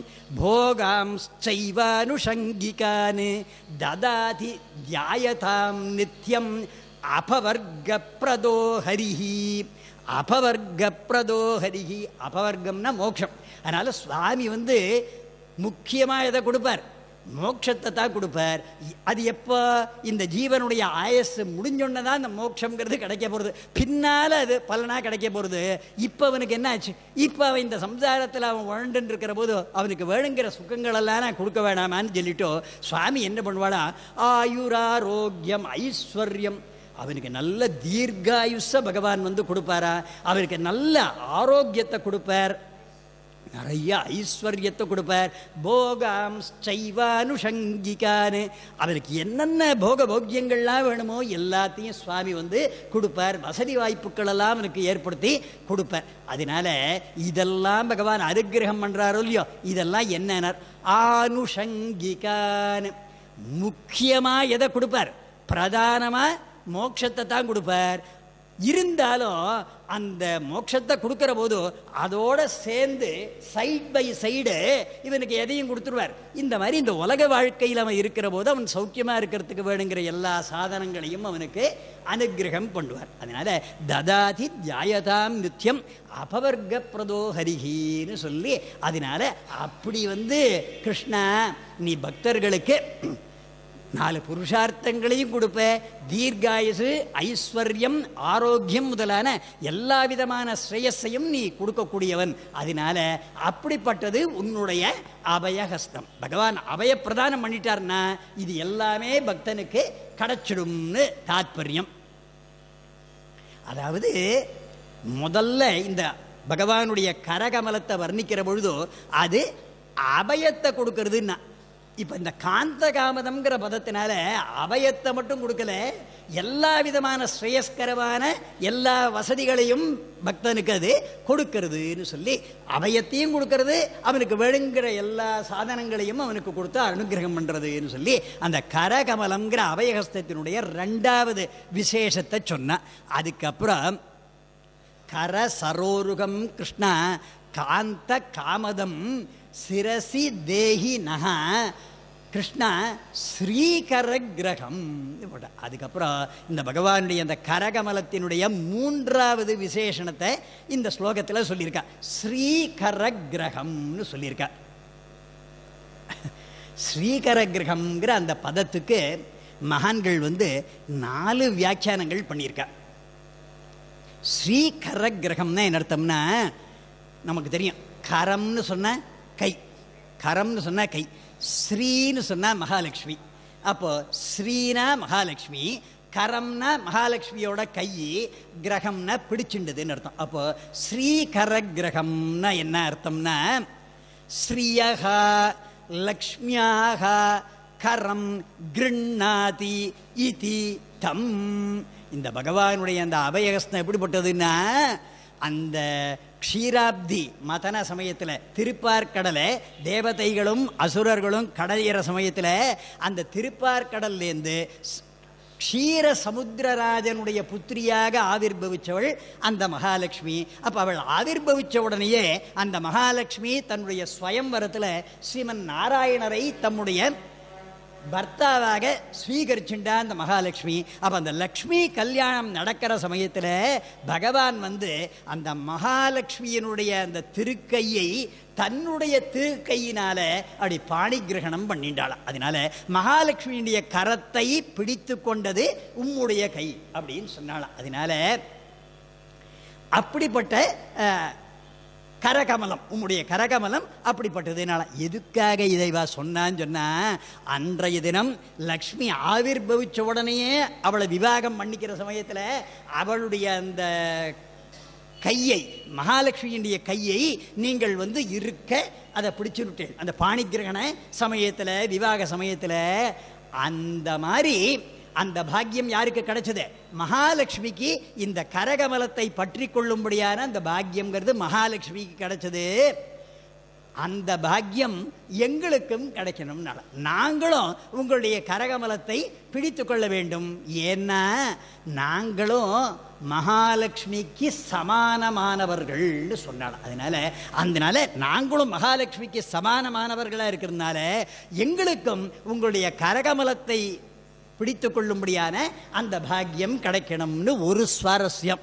போகாம்ச்சைவானுஷங்கிகான் ததாதி தியாயதாம் நித்யம் அபவர்க்கப்ரதோ ஹரிஹி. அபவர்க்கப்ரதோ ஹரிஹி, அபவர்க்கம்னா மோட்சம். அதனால சுவாமி முக்கியமாக எதை கொடுப்பார்? மோட்சத்தை தான் கொடுப்பார். அது எப்போ? இந்த ஜீவனுடைய ஆயஸ் முடிஞ்சோன்னு தான் இந்த மோட்சங்கிறது கிடைக்க போகிறது. பின்னால் அது பலனாக கிடைக்க போகிறது. இப்போ அவனுக்கு என்ன ஆச்சு? இப்போ அவன் இந்த சம்சாரத்தில் அவன் உழண்டுன்னு இருக்கிற போது அவனுக்கு வேணுங்கிற சுகங்களெல்லாம் நான் கொடுக்க வேணாமான்னு சொல்லிட்டோ சுவாமி என்ன பண்ணுவாடா? ஆயுராரோக்கியம் ஐஸ்வர்யம், அவனுக்கு நல்ல தீர்காயுஷ பகவான் கொடுப்பாரா, அவனுக்கு நல்ல ஆரோக்கியத்தை கொடுப்பார், நிறைய ஐஸ்வர்யத்தை கொடுப்பார். போகாம் சைவானுஷங்கிகான்னு அவருக்கு என்னென்ன போகியங்கள்லாம் வேணுமோ எல்லாத்தையும் சுவாமி வந்து கொடுப்பார். வசதி வாய்ப்புகள் எல்லாம் அவனுக்கு ஏற்படுத்தி கொடுப்பார். அதனால இதெல்லாம் பகவான் அனுகிரகம் பண்றாரோ இல்லையோ, இதெல்லாம் என்ன ஆனுஷங்கிகான்னு முக்கியமா எதை கொடுப்பார்? பிரதானமா மோட்சத்தை தான் கொடுப்பார். இருந்தாலும் அந்த மோட்சத்தை கொடுக்கிற போது அதோட சேர்ந்து சைட் பை சைடு இவனுக்கு எதையும் கொடுத்துருவார். இந்த மாதிரி இந்த உலக வாழ்க்கையில் அவன் இருக்கிற போது அவன் சௌக்கியமா இருக்கிறதுக்கு வேணுங்கிற எல்லா சாதனங்களையும் அவனுக்கு அனுகிரகம் பண்ணுவார். அதனால ததாதி தியாயதாம் நித்தியம் அபவர்க பிரதோ ஹரிஹின்னு சொல்லி, அதனால அப்படி வந்து கிருஷ்ணா நீ பக்தர்களுக்கு 4 புருஷார்த்தங்களையும் கொடுப்ப, தீர்காயுசு, ஐஸ்வர்யம், ஆரோக்கியம் முதலான எல்லா விதமான ஸ்ரேயஸையும் நீ கொடுக்கக்கூடியவன். அதனால அப்படிப்பட்டது உன்னுடைய அபயஹஸ்தம். பகவான் அபய பிரதானம் பண்ணிட்டார்னா இது எல்லாமே பக்தனுக்கு கிடைச்சிடும்னு தாத்பரியம். அதாவது முதல்ல இந்த பகவானுடைய கரகமலத்தை வர்ணிக்கிற பொழுது அது அபயத்தை கொடுக்கறதுன்னா, இப்ப இந்த காந்த காமதம்ங்கிற பதத்தினால அபயத்தை மட்டும் கொடுக்கல, எல்லா விதமான ஸ்ரேயஸ்கரமான எல்லா வசதிகளையும் பக்தனுக்கு அது கொடுக்கிறதுன்னு சொல்லி, அபயத்தையும் கொடுக்கறது, அவனுக்கு வேணுங்கிற எல்லா சாதனங்களையும் அவனுக்கு கொடுத்து அனுகிரகம் பண்றதுன்னு சொல்லி அந்த கரகமலம்ங்கிற அபயஹஸ்தத்தினுடைய 2வது விசேஷத்தை சொன்ன. அதுக்கப்புறம் கர சரோருகம் கிருஷ்ணா காந்த காமதம் சிரசி தேஹி நக கிருஷ்ணா ஸ்ரீகர கிரகம். அதுக்கப்புறம் இந்த பகவானுடைய அந்த கரகமலத்தினுடைய 3வது விசேஷணத்தை இந்த ஸ்லோகத்தில் சொல்லியிருக்கா. ஸ்ரீகர கிரகம்னு சொல்லியிருக்கா. ஸ்ரீகர கிரகம்ங்கிற அந்த பதத்துக்கு மகான்கள் வந்து 4 வியாக்கியானங்கள் பண்ணியிருக்கா. ஸ்ரீகர கிரகம்னா என்ன அர்த்தம்னா, நமக்கு தெரியும் கரம்னு சொன்ன கை, கரம்னு சொன்னா கை, ஸ்ரீன்னு சொன்னா மகாலட்சுமி. அப்போ ஸ்ரீனா மகாலட்சுமி, கரம்னா மகாலட்சுமியோட கை, கிரகம்னா பிடிச்சுண்டதுன்னு அர்த்தம். அப்போ ஸ்ரீகர கிரகம்னா என்ன அர்த்தம்னா, ஸ்ரீயஹா லக்ஷ்மியாஹா கரம் கிருண்ணாதி இதி தம். இந்த பகவானுடைய அந்த அபயஹஸ்தம் எப்படிப்பட்டதுன்னா, அந்த க்ஷீராப்தி மதன சமயத்தில் திருப்பார்கடலை தேவதைகளும் அசுரர்களும் கடையிற சமயத்தில் அந்த திருப்பார்கடல்லேருந்து க்ஷீர சமுத்திரராஜனுடைய புத்திரியாக ஆவிர்பவிச்சவள் அந்த மகாலட்சுமி. அப்போ அவள் ஆவிர்பவிச்ச உடனேயே அந்த மகாலட்சுமி தன்னுடைய ஸ்வயம்வரத்தில் ஸ்ரீமன் நாராயணரை தம்முடைய பர்த்தாவாக ஸ்வீகரிச்சுண்டா அந்த மகாலட்சுமி. அப்போ அந்த லக்ஷ்மி கல்யாணம் நடக்கிற சமயத்தில் பகவான் வந்து அந்த மகாலட்சுமியினுடைய அந்த திருக்கையை தன்னுடைய திருக்கையினால அப்படி பாணி கிரகணம் பண்ணிண்டாளாம். அதனால மகாலட்சுமியுடைய கரத்தை பிடித்து கொண்டது உம்முடைய கை அப்படின்னு சொன்னாலாம். அதனால அப்படிப்பட்ட கரகமலம், உம்முடைய கரகமலம் அப்படிப்பட்டதுனால. எதுக்காக இதைவா சொன்னான்னு சொன்னா, அன்றைய தினம் லக்ஷ்மி ஆவிர்பவிச்ச உடனேயே அவளை விவாகம் பண்ணிக்கிற சமயத்தில் அவளுடைய அந்த கையை, மகாலட்சுமியுடைய கையை நீங்கள் வந்து இருக்க அதை பிடிச்சுட்டேன் அந்த பாணிகிரகண சமயத்தில், விவாக சமயத்தில். அந்த மாதிரி அந்த பாக்கியம் யாருக்கு கிடைச்சது? மகாலட்சுமிக்கு இந்த கரகமலத்தை பற்றி கொள்ளும்படியான அந்த பாக்கியம்ங்கிறது மகாலட்சுமிக்கு கிடைச்சது. அந்த பாக்கியம் எங்களுக்கும் கிடைக்கணும்னால நாங்களும் உங்களுடைய கரகமலத்தை பிடித்து கொள்ள வேண்டும். ஏன்னா நாங்களும் மகாலட்சுமிக்கு சமானமானவர்கள்னு சொன்னாலும், அதனால நாங்களும் மகாலட்சுமிக்கு சமானமானவர்களாக இருக்கிறதுனால எங்களுக்கும் உங்களுடைய கரகமலத்தை பிடித்து கொள்ளும்படியான அந்த பாக்கியம் கிடைக்கணும்னு ஒரு சுவாரஸ்யம்.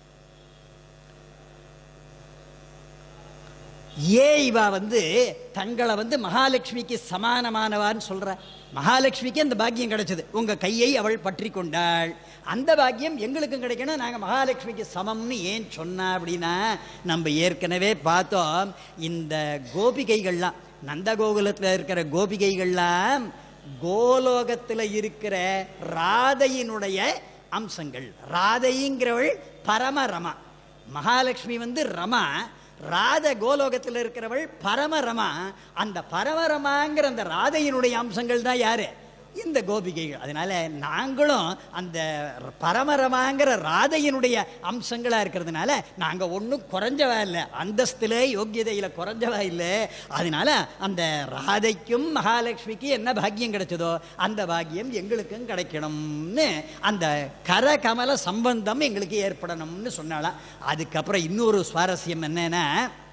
இவா வந்து தங்களை வந்து மகாலட்சுமிக்கு சமானமானவான்னு சொல்ற. மகாலட்சுமிக்கு அந்த பாக்கியம் கிடைச்சது, உங்க கையை அவள் பற்றி கொண்டாள். அந்த பாக்கியம் எங்களுக்கும் கிடைக்கணும், நாங்கள் மகாலட்சுமிக்கு சமம்னு ஏன் சொன்னா அப்படின்னா, நம்ம ஏற்கனவே பார்த்தோம் இந்த கோபிகைகள்லாம், நந்தகோகுலத்தில் இருக்கிற கோபிகைகள்லாம் கோலோகத்தில் இருக்கிற ராதையினுடைய அம்சங்கள். ராதைங்கிறவள் பரம ரமா, மகாலட்சுமி வந்து ரமா. ராத கோலோகத்தில் இருக்கிறவள் பரமரமா. அந்த பரமரமாங்கிற அந்த ராதையினுடைய அம்சங்கள் தான் யாரு? இந்த கோபிகைகள். அதனால நாங்களும் அந்த பரமரமாங்கிற ராதையினுடைய அம்சங்களா இருக்கிறதுனால நாங்க ஒன்றும் குறைஞ்சவா இல்லை, அந்தஸ்தில யோக்கியதையில குறைஞ்சவா இல்லை. அதனால அந்த ராதைக்கும் மகாலட்சுமிக்கு என்ன பாக்கியம் கிடைச்சதோ அந்த பாக்கியம் எங்களுக்கும் கிடைக்கணும்னு அந்த கரகமல சம்பந்தம் எங்களுக்கு ஏற்படணும்னு சொன்னாலாம். அதுக்கப்புறம் இன்னொரு சுவாரஸ்யம் என்னன்னா,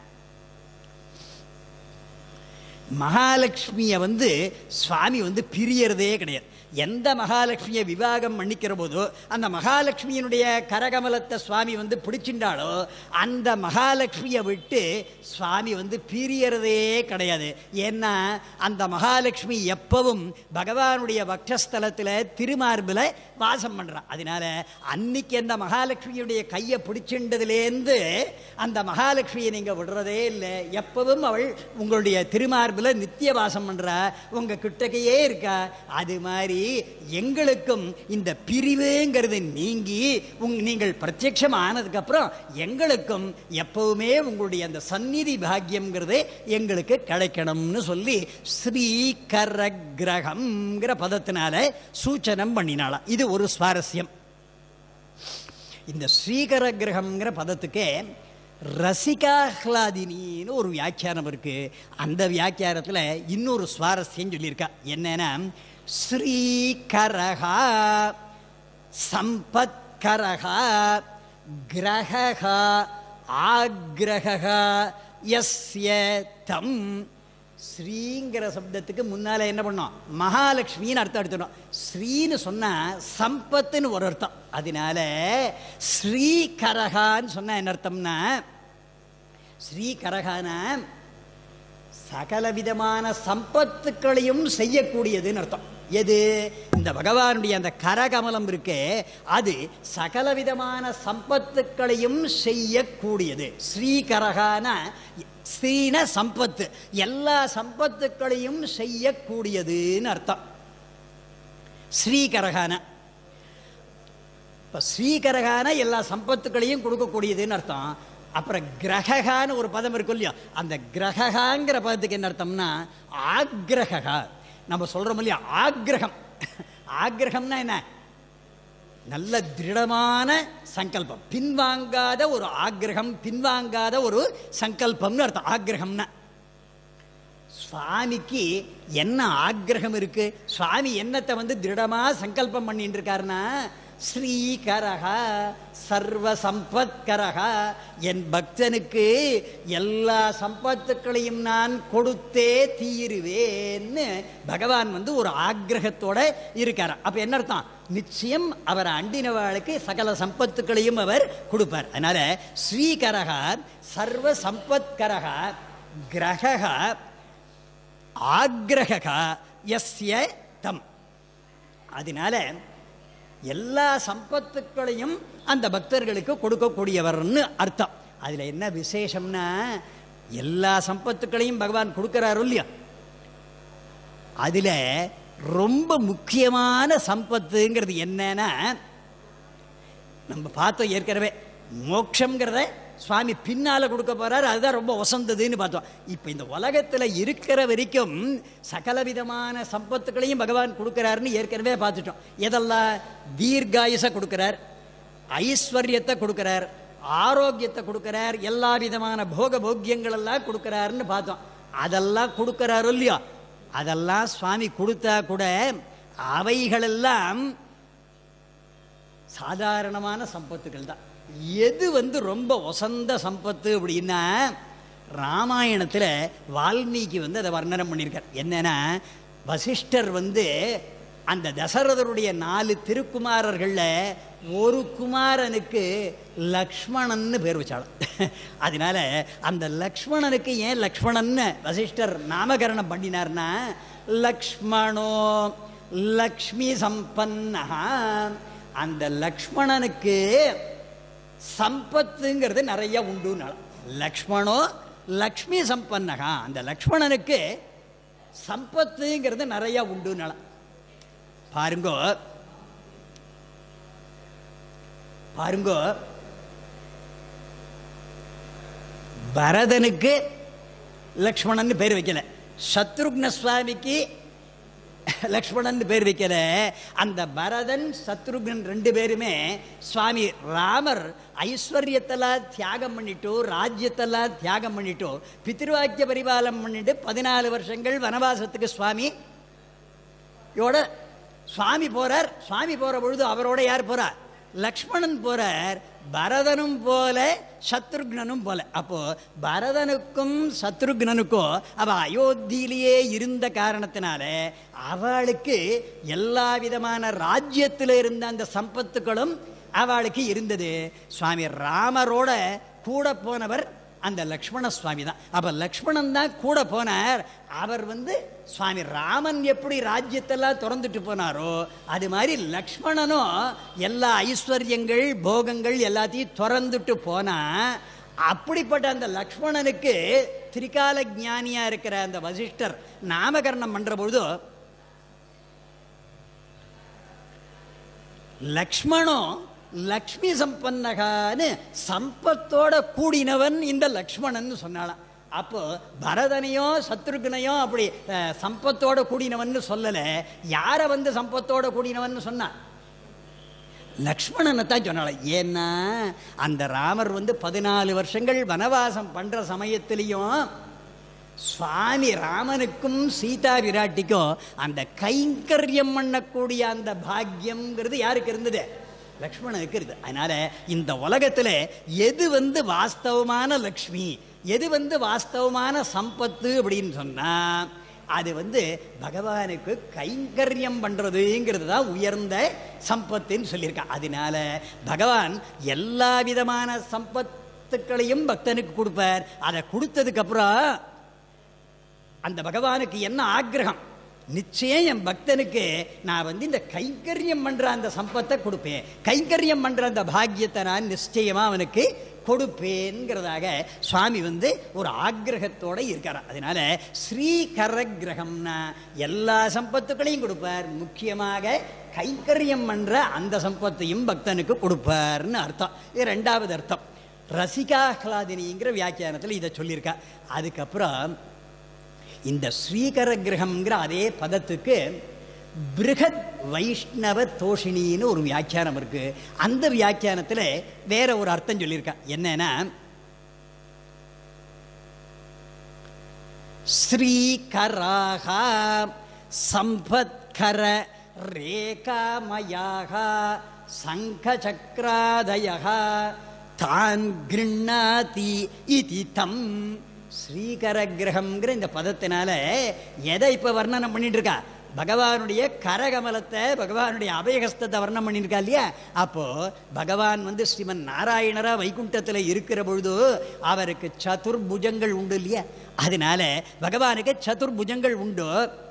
மகாலட்சுமியை சுவாமி பிரியறதே கிடையாது. எந்த மகாலட்சுமியை விவாகம் பண்ணிக்கிற போதோ அந்த மகாலட்சுமியினுடைய கரகமலத்தை சுவாமி பிடிச்சின்றாலோ அந்த மகாலட்சுமியை விட்டு சுவாமி பிரியறதே கிடையாது. ஏன்னா அந்த மகாலட்சுமி எப்பவும் பகவானுடைய வக்ஷஸ்தலத்தில் திருமார்பில் வாசம் பண்ணுறான். அதனால அன்னைக்கு அந்த மகாலட்சுமியுடைய கையை பிடிச்சின்றதுலேருந்து அந்த மகாலட்சுமியை நீங்கள் விடுறதே இல்லை. எப்பவும் அவள் உங்களுடைய திருமார்பில் நித்திய வாசம் பண்ணுறா, உங்கள் கிட்டக்கையே இருக்கா. அது மாதிரி எங்களுக்கும் இந்த பிரிவுங்கிறது நீங்கி நீங்கள் பிரத்யட்சம் ஆனதுக்கு அப்புறம் எங்களுக்கும் எப்பவுமே உங்களுடைய அந்த சந்நிதி பாக்கியம்ங்கிறது எங்களுக்கு கிடைக்கணும்னு சொல்லி ஸ்ரீகரகிரகம்ங்கிற பதத்தினால சூச்சனம் பண்ணினாலாம். இது ஒரு சுவாரஸ்யம். இந்த ஸ்ரீகரகிரகம்ங்கிற பதத்துக்கு ரசிகாஹ்லாதினின்னு ஒரு வியாக்கியானம் இருக்கு. அந்த வியாக்கியானத்தில் இன்னொரு சுவாரஸ்யம் சொல்லியிருக்கா. என்னன்னா, ஸ்ரீகரஹா சம்பத்கரஹா கிரஹஹா ஆக்ரஹா யஸ்ய தம். ஸ்ரீங்கிற சப்தத்துக்கு முன்னால என்ன பண்ணோம்? மகாலட்சுமின்னு அர்த்தம் எடுத்துடும். ஸ்ரீன்னு சொன்னா சம்பத்துன்னு ஒரு அர்த்தம். அதனால ஸ்ரீகரஹான்னு சொன்னா என்ன அர்த்தம்னா, ஸ்ரீகரஹான சகல விதமான சம்பத்துக்களையும் செய்யக்கூடியதுன்னு அர்த்தம். எது? இந்த பகவானுடைய அந்த கரகமலம் இருக்கே, அது சகல விதமான சம்பத்துக்களையும் செய்யக்கூடியது. ஸ்ரீகரகான ஸ்ரீன சம்பத்து, எல்லா சம்பத்துக்களையும் செய்யக்கூடியதுன்னு அர்த்தம் ஸ்ரீகரகான. இப்போ ஸ்ரீகரகான எல்லா சம்பத்துக்களையும் கொடுக்கக்கூடியதுன்னு அர்த்தம். அப்புறம் கிரகான்னு ஒரு பதம் இருக்கும் இல்லையா, அந்த கிரகாங்கிற பதத்துக்கு என்ன அர்த்தம்னா ஆக்ரஹா. நம்ம சொல்றோம் இல்லையா ஆக்ரகம். ஆக்ரகம்னா என்ன? நல்ல திருடமான சங்கல்பம், பின்வாங்காத ஒரு ஆக்ரகம், பின்வாங்காத ஒரு சங்கல்பம்னு அர்த்தம் ஆக்ரகம்னா. சுவாமிக்கு என்ன ஆக்ரகம் இருக்கு? சுவாமி என்னத்தை திருடமா சங்கல்பம் பண்ணிட்டு இருக்காருன்னா, ஸ்ரீகரஹா சர்வ சம்பத்கரஹா, என் பக்தனுக்கு எல்லா சம்பத்துக்களையும் நான் கொடுத்தே தீருவேன்னு பகவான் ஒரு ஆக்ரகத்தோட இருக்கார். அப்ப என்ன அர்த்தம்? நிச்சயம் அவர் அண்டினவாளுக்கு சகல சம்பத்துக்களையும் அவர் கொடுப்பார். அதனால ஸ்ரீகரஹா சர்வ சம்பத்கரஹா கிரஹா ஆக்ரஹா யஸ்ய தம். அதனால எல்லா சம்பத்துக்களையும் அந்த பக்தர்களுக்கு கொடுக்கக்கூடியவர்னு அர்த்தம். அதுல என்ன விசேஷம்னா, எல்லா சம்பத்துக்களையும் பகவான் கொடுக்கிறாரு இல்லையா, அதுல ரொம்ப முக்கியமான சம்பத்துங்கிறது என்னன்னா, நம்ம பார்த்தோம் ஏற்கனவே, மோட்சம்ங்கிறத சுவாமி பின்னால கொடுக்க போறாரு. அதுதான் ரொம்ப வசந்ததுன்னு பார்த்தோம். இப்ப இந்த உலகத்துல இருக்கிற வரைக்கும் சகல விதமான சம்பத்துக்களையும் பகவான் கொடுக்கிறாருன்னு ஏற்கனவே பார்த்துட்டோம். எதெல்லாம்? தீர்காயுச கொடுக்கிறார், ஐஸ்வர்யத்தை கொடுக்கிறார், ஆரோக்கியத்தை கொடுக்கிறார், எல்லா விதமான போக போக்கியங்கள் எல்லாம் கொடுக்கிறாருன்னு பார்த்தோம். அதெல்லாம் கொடுக்கிறாரு இல்லையா, அதெல்லாம் சுவாமி கொடுத்தா கூட அவைகளெல்லாம் சாதாரணமான சம்பத்துக்கள் தான். எது ரொம்ப வசந்த சம்பத்து அப்படின்னா, ராமாயணத்தில் வால்மீகி அதை வர்ணனம் பண்ணியிருக்கார். என்னன்னா, வசிஷ்டர் அந்த தசரதருடைய 4 திருக்குமாரர்கள்ல ஒரு குமாரனுக்கு லக்ஷ்மணன்னு பேர் வச்சாலும். அதனால அந்த லக்ஷ்மணனுக்கு ஏன் லக்ஷ்மணன்னு வசிஷ்டர் நாமகரணம் பண்ணினார்னா, லக்ஷ்மணோ லக்ஷ்மி சம்பன்னஹா, அந்த லக்ஷ்மணனுக்கு சம்பத்துங்கிறது நிறைய உண்டு. லக்ஷ்மணோ லக்ஷ்மி சம்பன்னகா, அந்த லக்ஷ்மணனுக்கு சம்பத்துங்கிறது நிறைய உண்டு. பாருங்கோ பாருங்கோ, பரதனுக்கு லக்ஷ்மணன் பேர் வைக்கல, சத்ருக்ன சுவாமிக்கு லக்ஷ்மணன் பேர் வைக்கல. அந்த பரதன் சத்ருக்னன் ரெண்டு பேருமே சுவாமி ராமர் ஐஸ்வர்யத்தெல்லாம் தியாகம் பண்ணிட்டோ, ராஜ்யத்தெல்லாம் தியாகம் பண்ணிட்டோ, பித்ருவாக்கிய பரிபாலம் பண்ணிட்டு 14 வருஷங்கள் வனவாசத்துக்கு சுவாமி போறார். சுவாமி போற பொழுது அவரோட யார் போறார்? லக்ஷ்மணன் போறார். பரதனும் போல சத்ருக்னனும் போல. அப்போ பரதனுக்கும் சத்ருக்னனுக்கும் அவ அயோத்தியிலேயே இருந்த காரணத்தினால அவளுக்கு எல்லா விதமான ராஜ்யத்தில் இருந்த அந்த சம்பத்துக்களும் அவளுக்கு இருந்தது. சுவாமி ராமரோட கூட போனவர் அந்த லக்ஷ்மண சுவாமி தான். அப்ப லக்ஷ்மணன் தான் கூட போனார். அவர் சுவாமி ராமன் எப்படி ராஜ்யத்தெல்லாம் திறந்துட்டு போனாரோ அது மாதிரி லக்ஷ்மணனும் எல்லா ஐஸ்வர்யங்கள் போகங்கள் எல்லாத்தையும் திறந்துட்டு போனா, அப்படிப்பட்ட அந்த லக்ஷ்மணனுக்கு திரிகால ஞானியா இருக்கிற அந்த வசிஷ்டர் நாமகரணம் பண்ற பொழுது லக்ஷ்மணம் லக்ஷ்மி சம்பன்னகான்னு சம்பத்தோட கூடினவன் இந்த லக்ஷ்மணன் சொன்னாலாம். அப்போ பரதனையோ சத்ருக்னையோ அப்படி சம்பத்தோட கூடினவன் சொல்லல. யார சம்பத்தோட கூடினவன் சொன்னா? லக்ஷ்மணனை தான் சொன்னாலும். ஏன்னா அந்த ராமர் 14 வருஷங்கள் வனவாசம் பண்ற சமயத்திலையும் சுவாமி ராமனுக்கும் சீதா விராட்டிக்கும் அந்த கைங்கரியம் பண்ணக்கூடிய அந்த பாக்கியம்ங்கிறது யாருக்கு இருந்தது? லக்ஷ்மணனுக்கு இருக்கு. அதனால இந்த உலகத்துல எது வாஸ்தவமான லக்ஷ்மி, எது வாஸ்தவமான சம்பத்து அப்படின்னு சொன்னா அது பகவானுக்கு கைங்கரியம் பண்றதுங்கிறது தான் உயர்ந்த சம்பத்துன்னு சொல்லியிருக்கான். அதனால பகவான் எல்லா விதமான சம்பத்துக்களையும் பக்தனுக்கு கொடுப்பார். அதை கொடுத்ததுக்கு அப்புறம் அந்த பகவானுக்கு என்ன ஆக்ரகம், நிச்சயம் என் பக்தனுக்கு நான் இந்த கைங்கரியம் பண்ற அந்த சம்பத்தை கொடுப்பேன், கைங்கரியம் பண்ற அந்த பாக்கியத்தை நான் நிச்சயமா அவனுக்கு கொடுப்பேன்கிறதாக சுவாமி ஒரு ஆக்ரகத்தோட இருக்கார். அதனால ஸ்ரீகர கிரகம்னா எல்லா சம்பத்துக்களையும் கொடுப்பார், முக்கியமாக கைங்கரியம் பண்ற அந்த சம்பத்தையும் பக்தனுக்கு கொடுப்பார்னு அர்த்தம். இது ரெண்டாவது அர்த்தம். ரசிகாஹ்லாதினிங்கிற வியாக்கியானத்தில் இதை சொல்லியிருக்கா. அதுக்கப்புறம் இந்த ஸ்ரீகர கிரகம்ங்கிற அதே பதத்துக்கு பிருகத் வைஷ்ணவ தோஷினின்னு ஒரு வியாக்கியானம் இருக்கு. அந்த வியாக்கியானத்தில் வேற ஒரு அர்த்தம் சொல்லியிருக்கா. என்னன்னா, ஸ்ரீகராக சம்பத்கர ரேகாமயாக சங்க சக்கராதய தான் கிருண்ணாதி இதி தம். ஸ்ரீகர கிரகம்ங்கிற இந்த பதத்தினால எதை இப்ப வர்ணனம் பண்ணிட்டு இருக்கா? பகவானுடைய கரகமலத்தை, பகவானுடைய அபயஹஸ்தத்தை வர்ணம் பண்ணியிருக்கா இல்லையா? அப்போ பகவான் ஸ்ரீமன் நாராயணரா வைகுண்டத்தில் இருக்கிற பொழுது அவருக்கு சதுர்புஜங்கள் உண்டு இல்லையா? அதனால பகவானுக்கு சதுர்புஜங்கள் உண்டு.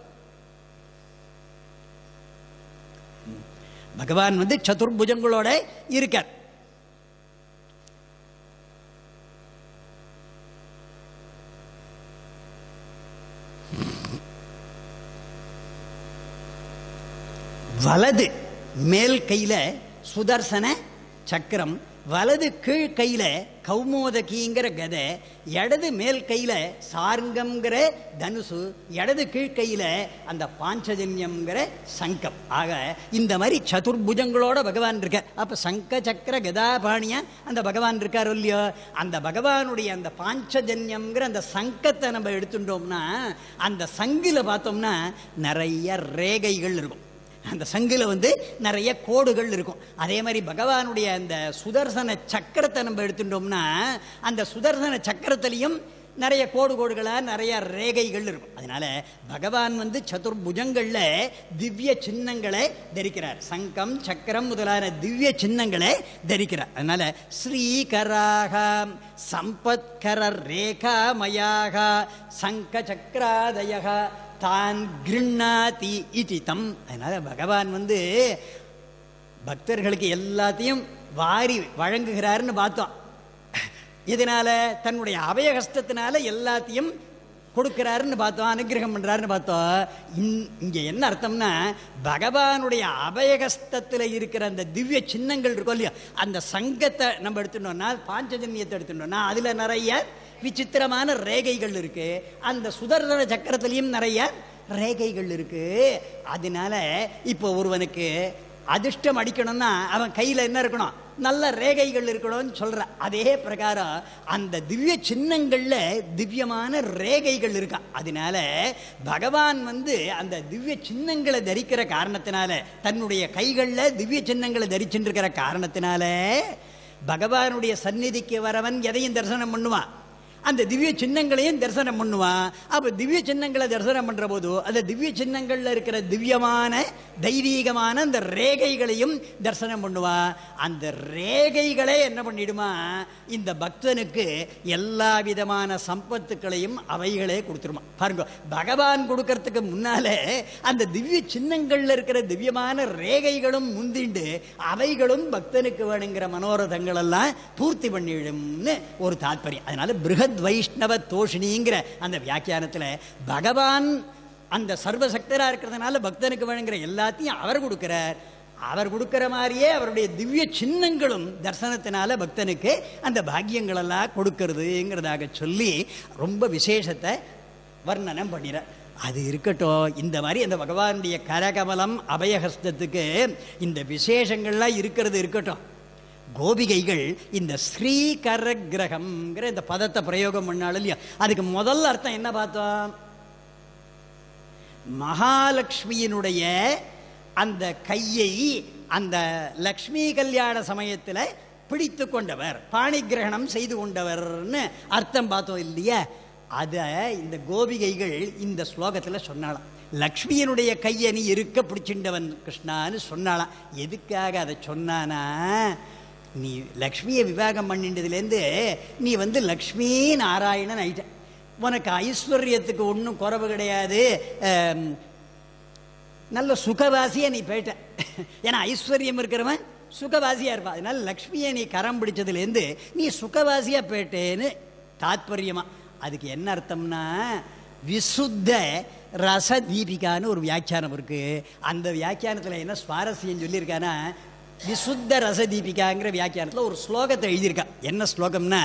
பகவான் சதுர்புஜங்களோட இருக்கார். வலது மேல் கையில சுதர்சன சக்கரம், வலது கீழ் கையில கௌமோதகிங்கிற கதை, இடது மேல் கையில சார்ங்கம்ங்கிற தனுசு, இடது கீழ் கையில அந்த பாஞ்சஜன்யம்ங்கிற சங்கம். ஆக இந்த மாதிரி சதுர்புஜங்களோட பகவான் இருக்கார். அப்ப சங்க சக்கர கதாபாணியா அந்த பகவான் இருக்கார் இல்லையோ? அந்த பகவானுடைய அந்த பாஞ்சஜன்யம்ங்கிற அந்த சங்கத்தை நம்ம எடுத்துட்டோம்னா, அந்த சங்கில பார்த்தோம்னா நிறைய ரேகைகள் இருக்கும். அந்த சங்கில நிறைய கோடுகள் இருக்கும். அதே மாதிரி பகவானுடைய அந்த சுதர்சன சக்கரத்தை நம்ம எடுத்துட்டோம்னா, அந்த சுதர்சன சக்கரத்திலையும் நிறைய கோடுகளா நிறைய ரேகைகள் இருக்கும். அதனால பகவான் சதுர்புஜங்கள்ல திவ்ய சின்னங்களை தரிக்கிறார். சங்கம் சக்கரம் முதலான திவ்ய சின்னங்களை தரிக்கிறார். அதனால ஸ்ரீகராக சம்பத்கர ரேகாமயாக சங்க சக்கராதய தான் கிருண்ணாதி இதி தம். அதனால பகவான் பக்தர்களுக்கு எல்லாத்தையும் வாரி வழங்குகிறார்னு பார்த்தோம். இதனால தன்னுடைய அபயஹஸ்தத்தினால எல்லாத்தையும் கொடுக்கிறாருன்னு பார்த்தோம், அனுகிரகம் பண்றாருன்னு பார்த்தோம். இங்க என்ன அர்த்தம்னா, பகவானுடைய அபயகஸ்தத்தில் இருக்கிற அந்த திவ்ய சின்னங்கள் இருக்கும் இல்லையா, அந்த சங்கத்தை நம்ம எடுத்துட்டோம்னா, பாஞ்சஜன்யத்தை எடுத்துட்டோம்னா அதுல நிறைய விசித்திரமான ரேகைகள் இருக்கு. அந்த சுதர்சன சக்கரத்திலையும் நிறைய ரேகைகள் இருக்கு. அதனால இப்போ ஒருவனுக்கு அதிர்ஷ்டம் அடிக்கணும்னா அவன் கையில என்ன இருக்கணும், நல்ல ரேகைகள் இருக்கணும்னு சொல்ற. அதே பிரகாரம் அந்த திவ்ய சின்னங்கள்ல திவ்யமான ரேகைகள் இருக்கா. அதனால பகவான் அந்த திவ்ய சின்னங்களை தரிக்கிற காரணத்தினால, தன்னுடைய கைகள்ல திவ்ய சின்னங்களை தரிச்சுட்டு இருக்கிற காரணத்தினால பகவானுடைய சந்நிதிக்கு வரவன் எதையும் தரிசனம் பண்ணுவான், அந்த திவ்ய சின்னங்களையும் தரிசனம் பண்ணுவான். அப்ப திவ்ய சின்னங்களை தரிசனம் பண்ற போது அந்த திவ்ய சின்னங்கள்ல இருக்கிற திவ்யமான தெய்வீகமான அந்த ரேகைகளையும் தரிசனம் பண்ணுவான். அந்த ரேகைகளே என்ன பண்ணிடுமா, இந்த பக்தனுக்கு எல்லா விதமான சம்பத்துக்களையும் அவைகளே கொடுத்துருமா. பாருங்க, பகவான் கொடுக்கறதுக்கு முன்னாலே அந்த திவ்ய சின்னங்கள்ல இருக்கிற திவ்யமான ரேகைகளும் முந்திண்டு அவைகளும் பக்தனுக்கு வேணுங்கிற மனோரதங்கள் எல்லாம் பூர்த்தி பண்ணிடும்னு ஒரு தாத்பரியம். அதனால பிருகத் வைஷ்ணவ தோஷினிங்கிற அந்த வியாக்கியானத்துல பகவான் அந்த சர்வசக்தரா இருக்கிறதுனால பக்தனுக்கு வேணுங்கிற எல்லாத்தையும் அவர் கொடுக்கிறார். அவர் கொடுக்கிற மாதிரியே அவருடைய திவ்ய சின்னங்களும் தரிசனத்தினால பக்தனுக்கு அந்த பாக்கியங்கள் எல்லாம் கொடுக்கறதுங்கிறதாக சொல்லி ரொம்ப விசேஷத்தை வர்ணனம் பண்ணிறார். அது இருக்கட்டும், இந்த மாதிரி அந்த பகவானுடைய கரகமலம் அபயஹஸ்தத்துக்கு இந்த விசேஷங்கள்லாம் இருக்கிறது இருக்கட்டும். கோபிகைகள் இந்த ஸ்ரீகர கிரகம்ங்கிற இந்த பதத்தை பிரயோகம் பண்ணாலும் இல்லையா, அதுக்கு முதல் அர்த்தம் என்ன பார்த்தோம், மகாலட்சுமியினுடைய அந்த கையை அந்த லக்ஷ்மி கல்யாண சமயத்தில் பிடித்து கொண்டவர், பாணி கிரகணம் செய்து கொண்டவர்னு அர்த்தம் பார்த்தோம் இல்லையா. அதை இந்த கோபிகைகள் இந்த ஸ்லோகத்தில் சொன்னாலாம். லக்ஷ்மியினுடைய கையை நீ இருக்க பிடிச்சிண்டவன் கிருஷ்ணான்னு சொன்னாலாம். எதுக்காக அதை சொன்னானா, நீ லக்ஷ்மியை விவாகம் பண்ணிட்டதுலேருந்து நீ லக்ஷ்மி நாராயணன் ஆயிட்ட, உனக்கு ஐஸ்வர்யத்துக்கு ஒன்றும் குறைவு கிடையாது, நல்ல சுகவாசியா நீ போயிட்ட. ஏன்னா ஐஸ்வர்யம் இருக்கிறவன் சுகவாசியா இருப்பா. அதனால லக்ஷ்மியை நீ கரம் பிடிச்சதுலேருந்து நீ சுகவாசியா போயிட்டேன்னு தாத்பரியமா. அதுக்கு என்ன அர்த்தம்னா, விசுத்த ரச தீபிகான்னு ஒரு வியாக்கியானம் இருக்கு. அந்த வியாக்கியானத்தில் என்ன சுவாரஸ்யம் சொல்லியிருக்கானா, விசுத்த ரச தீபிகாங்கிற வியாக்கியானத்தில் ஒரு ஸ்லோகத்தை எழுதியிருக்கா. என்ன ஸ்லோகம்னா,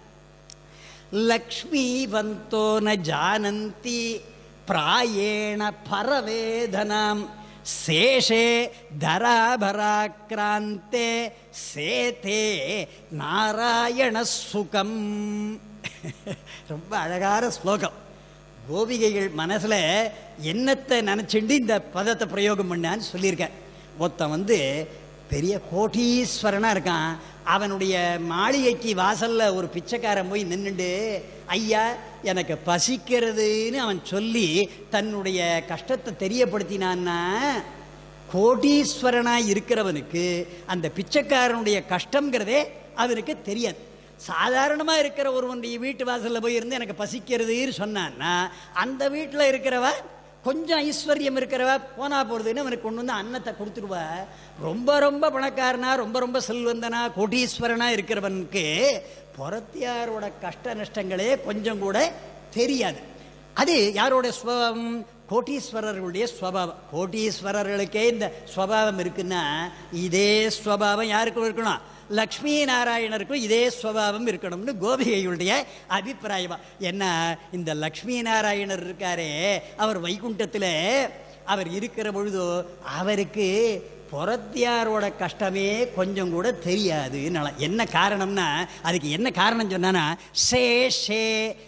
லக்ஷ்மி வந்தோ ந ஜானந்தி பிராயேண பரவேதனாம் சேஷே தராபராக்ராந்தே சேதே நாராயண சுகம். ரொம்ப அழகான ஸ்லோகம். கோபிகைகள் மனசுல என்னத்தை நினைச்சுண்டு இந்த பதத்தை பிரயோகம் பண்ணான்னு சொல்லியிருக்க. ஒருத்தன் பெரிய கோட்டீஸ்வரனா இருக்கான், அவனுடைய மாளிகைக்கு வாசல்ல ஒரு பிச்சைக்காரன் போய் நின்றுண்டு, ஐயா எனக்கு பசிக்கிறதுன்னு அவன் சொல்லி தன்னுடைய கஷ்டத்தை தெரியப்படுத்தினான்னா, கோட்டீஸ்வரனா இருக்கிறவனுக்கு அந்த பிச்சைக்காரனுடைய கஷ்டம்ங்கிறதே அவனுக்கு தெரியாது. சாதாரணமா இருக்கிற ஒருவனுடைய வீட்டு வாசல்ல போய் இருந்து எனக்கு பசிக்கிறதுன்னு சொன்னான்னா, அந்த வீட்டில் இருக்கிறவ கொஞ்சம் ஐஸ்வர்யம் இருக்கிறவ போனா போறதுன்னு அவனுக்கு கொண்டு அன்னத்தை கொடுத்துருவா. ரொம்ப ரொம்ப பணக்காரனா, ரொம்ப ரொம்ப செல்வந்தனா, கோட்டீஸ்வரனா இருக்கிறவனுக்கு புறத்தியாரோட கஷ்ட நஷ்டங்களே கொஞ்சம் கூட தெரியாது. அது யாரோட ஸ்வபாவம், கோட்டீஸ்வரர்களுடைய ஸ்வபாவம். கோட்டீஸ்வரர்களுக்கே இந்த ஸ்வபாவம் இருக்குன்னா, இதே ஸ்வபாவம் யாருக்கும் இருக்கணும், லக்ஷ்மி நாராயணருக்கும் இதே ஸ்வபாவம் இருக்கணும்னு கோபிகையுடைய அபிப்பிராயமா. என்ன, இந்த லக்ஷ்மி நாராயணர் இருக்காரே, அவர் வைகுண்டத்தில் அவர் இருக்கிற பொழுதோ அவருக்கு புறத்தியாரோட கஷ்டமே கொஞ்சம் கூட தெரியாது. என்ன காரணம்னா, அதுக்கு என்ன காரணம் சொன்னா, சேஷே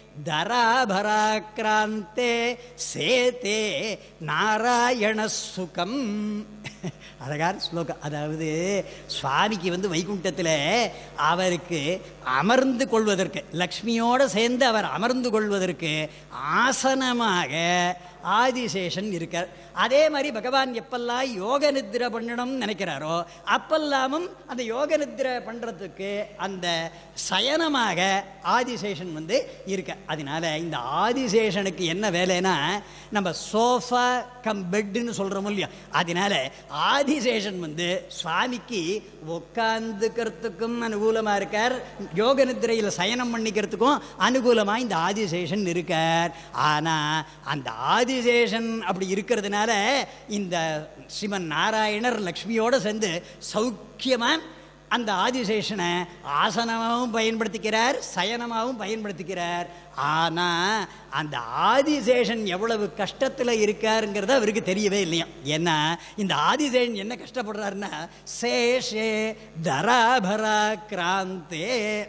தராபராக்ராந்தே சேதே நாராயண சுகம். அழகான ஸ்லோகம். அதாவது சுவாமிக்கு வைகுண்டத்தில் அவருக்கு அமர்ந்து கொள்வதற்கு, லக்ஷ்மியோடு சேர்ந்து அவர் அமர்ந்து கொள்வதற்கு ஆசனமாக ஆதிசேஷன் இருக்கார். அதே மாதிரி பகவான் எப்பெல்லாம் யோக நித்திரை பண்ணணும்னு நினைக்கிறாரோ அப்பெல்லாமும் அந்த யோக நித்திரை பண்றதுக்கு அந்த சயனமாக ஆதிசேஷன் இருக்க. அதனால இந்த ஆதிசேஷனுக்கு என்ன வேலைன்னா, நம்ம சோஃபா கம் பெட்டுன்னு சொல்றோம் இல்லையா, அதனால ஆதிசேஷன் வந்து சுவாமிக்கு உட்காந்துக்கிறதுக்கும் அனுகூலமாக இருக்கார், யோக நித்திரையில் சயனம் பண்ணிக்கிறதுக்கும் அனுகூலமாக இந்த ஆதிசேஷன் இருக்கார். ஆனால் அந்த ஆதிசேஷன் அப்படி இருக்கிறதுனால இந்த ஸ்ரீமன் நாராயணர் லக்ஷ்மியோடு சேர்ந்து சௌக்கியமாக அந்த ஆதிசேஷனை ஆசனமாகவும் பயன்படுத்திக்கிறார், சயனமாகவும் பயன்படுத்திக்கிறார். ஆனால் அந்த ஆதிசேஷன் எவ்வளவு கஷ்டத்தில் இருக்காருங்கிறத அவருக்கு தெரியவே இல்லையா. ஏன்னா இந்த ஆதிசேஷன் என்ன கஷ்டப்படுறாருன்னா, சேஷே தராபரா கிராந்தே.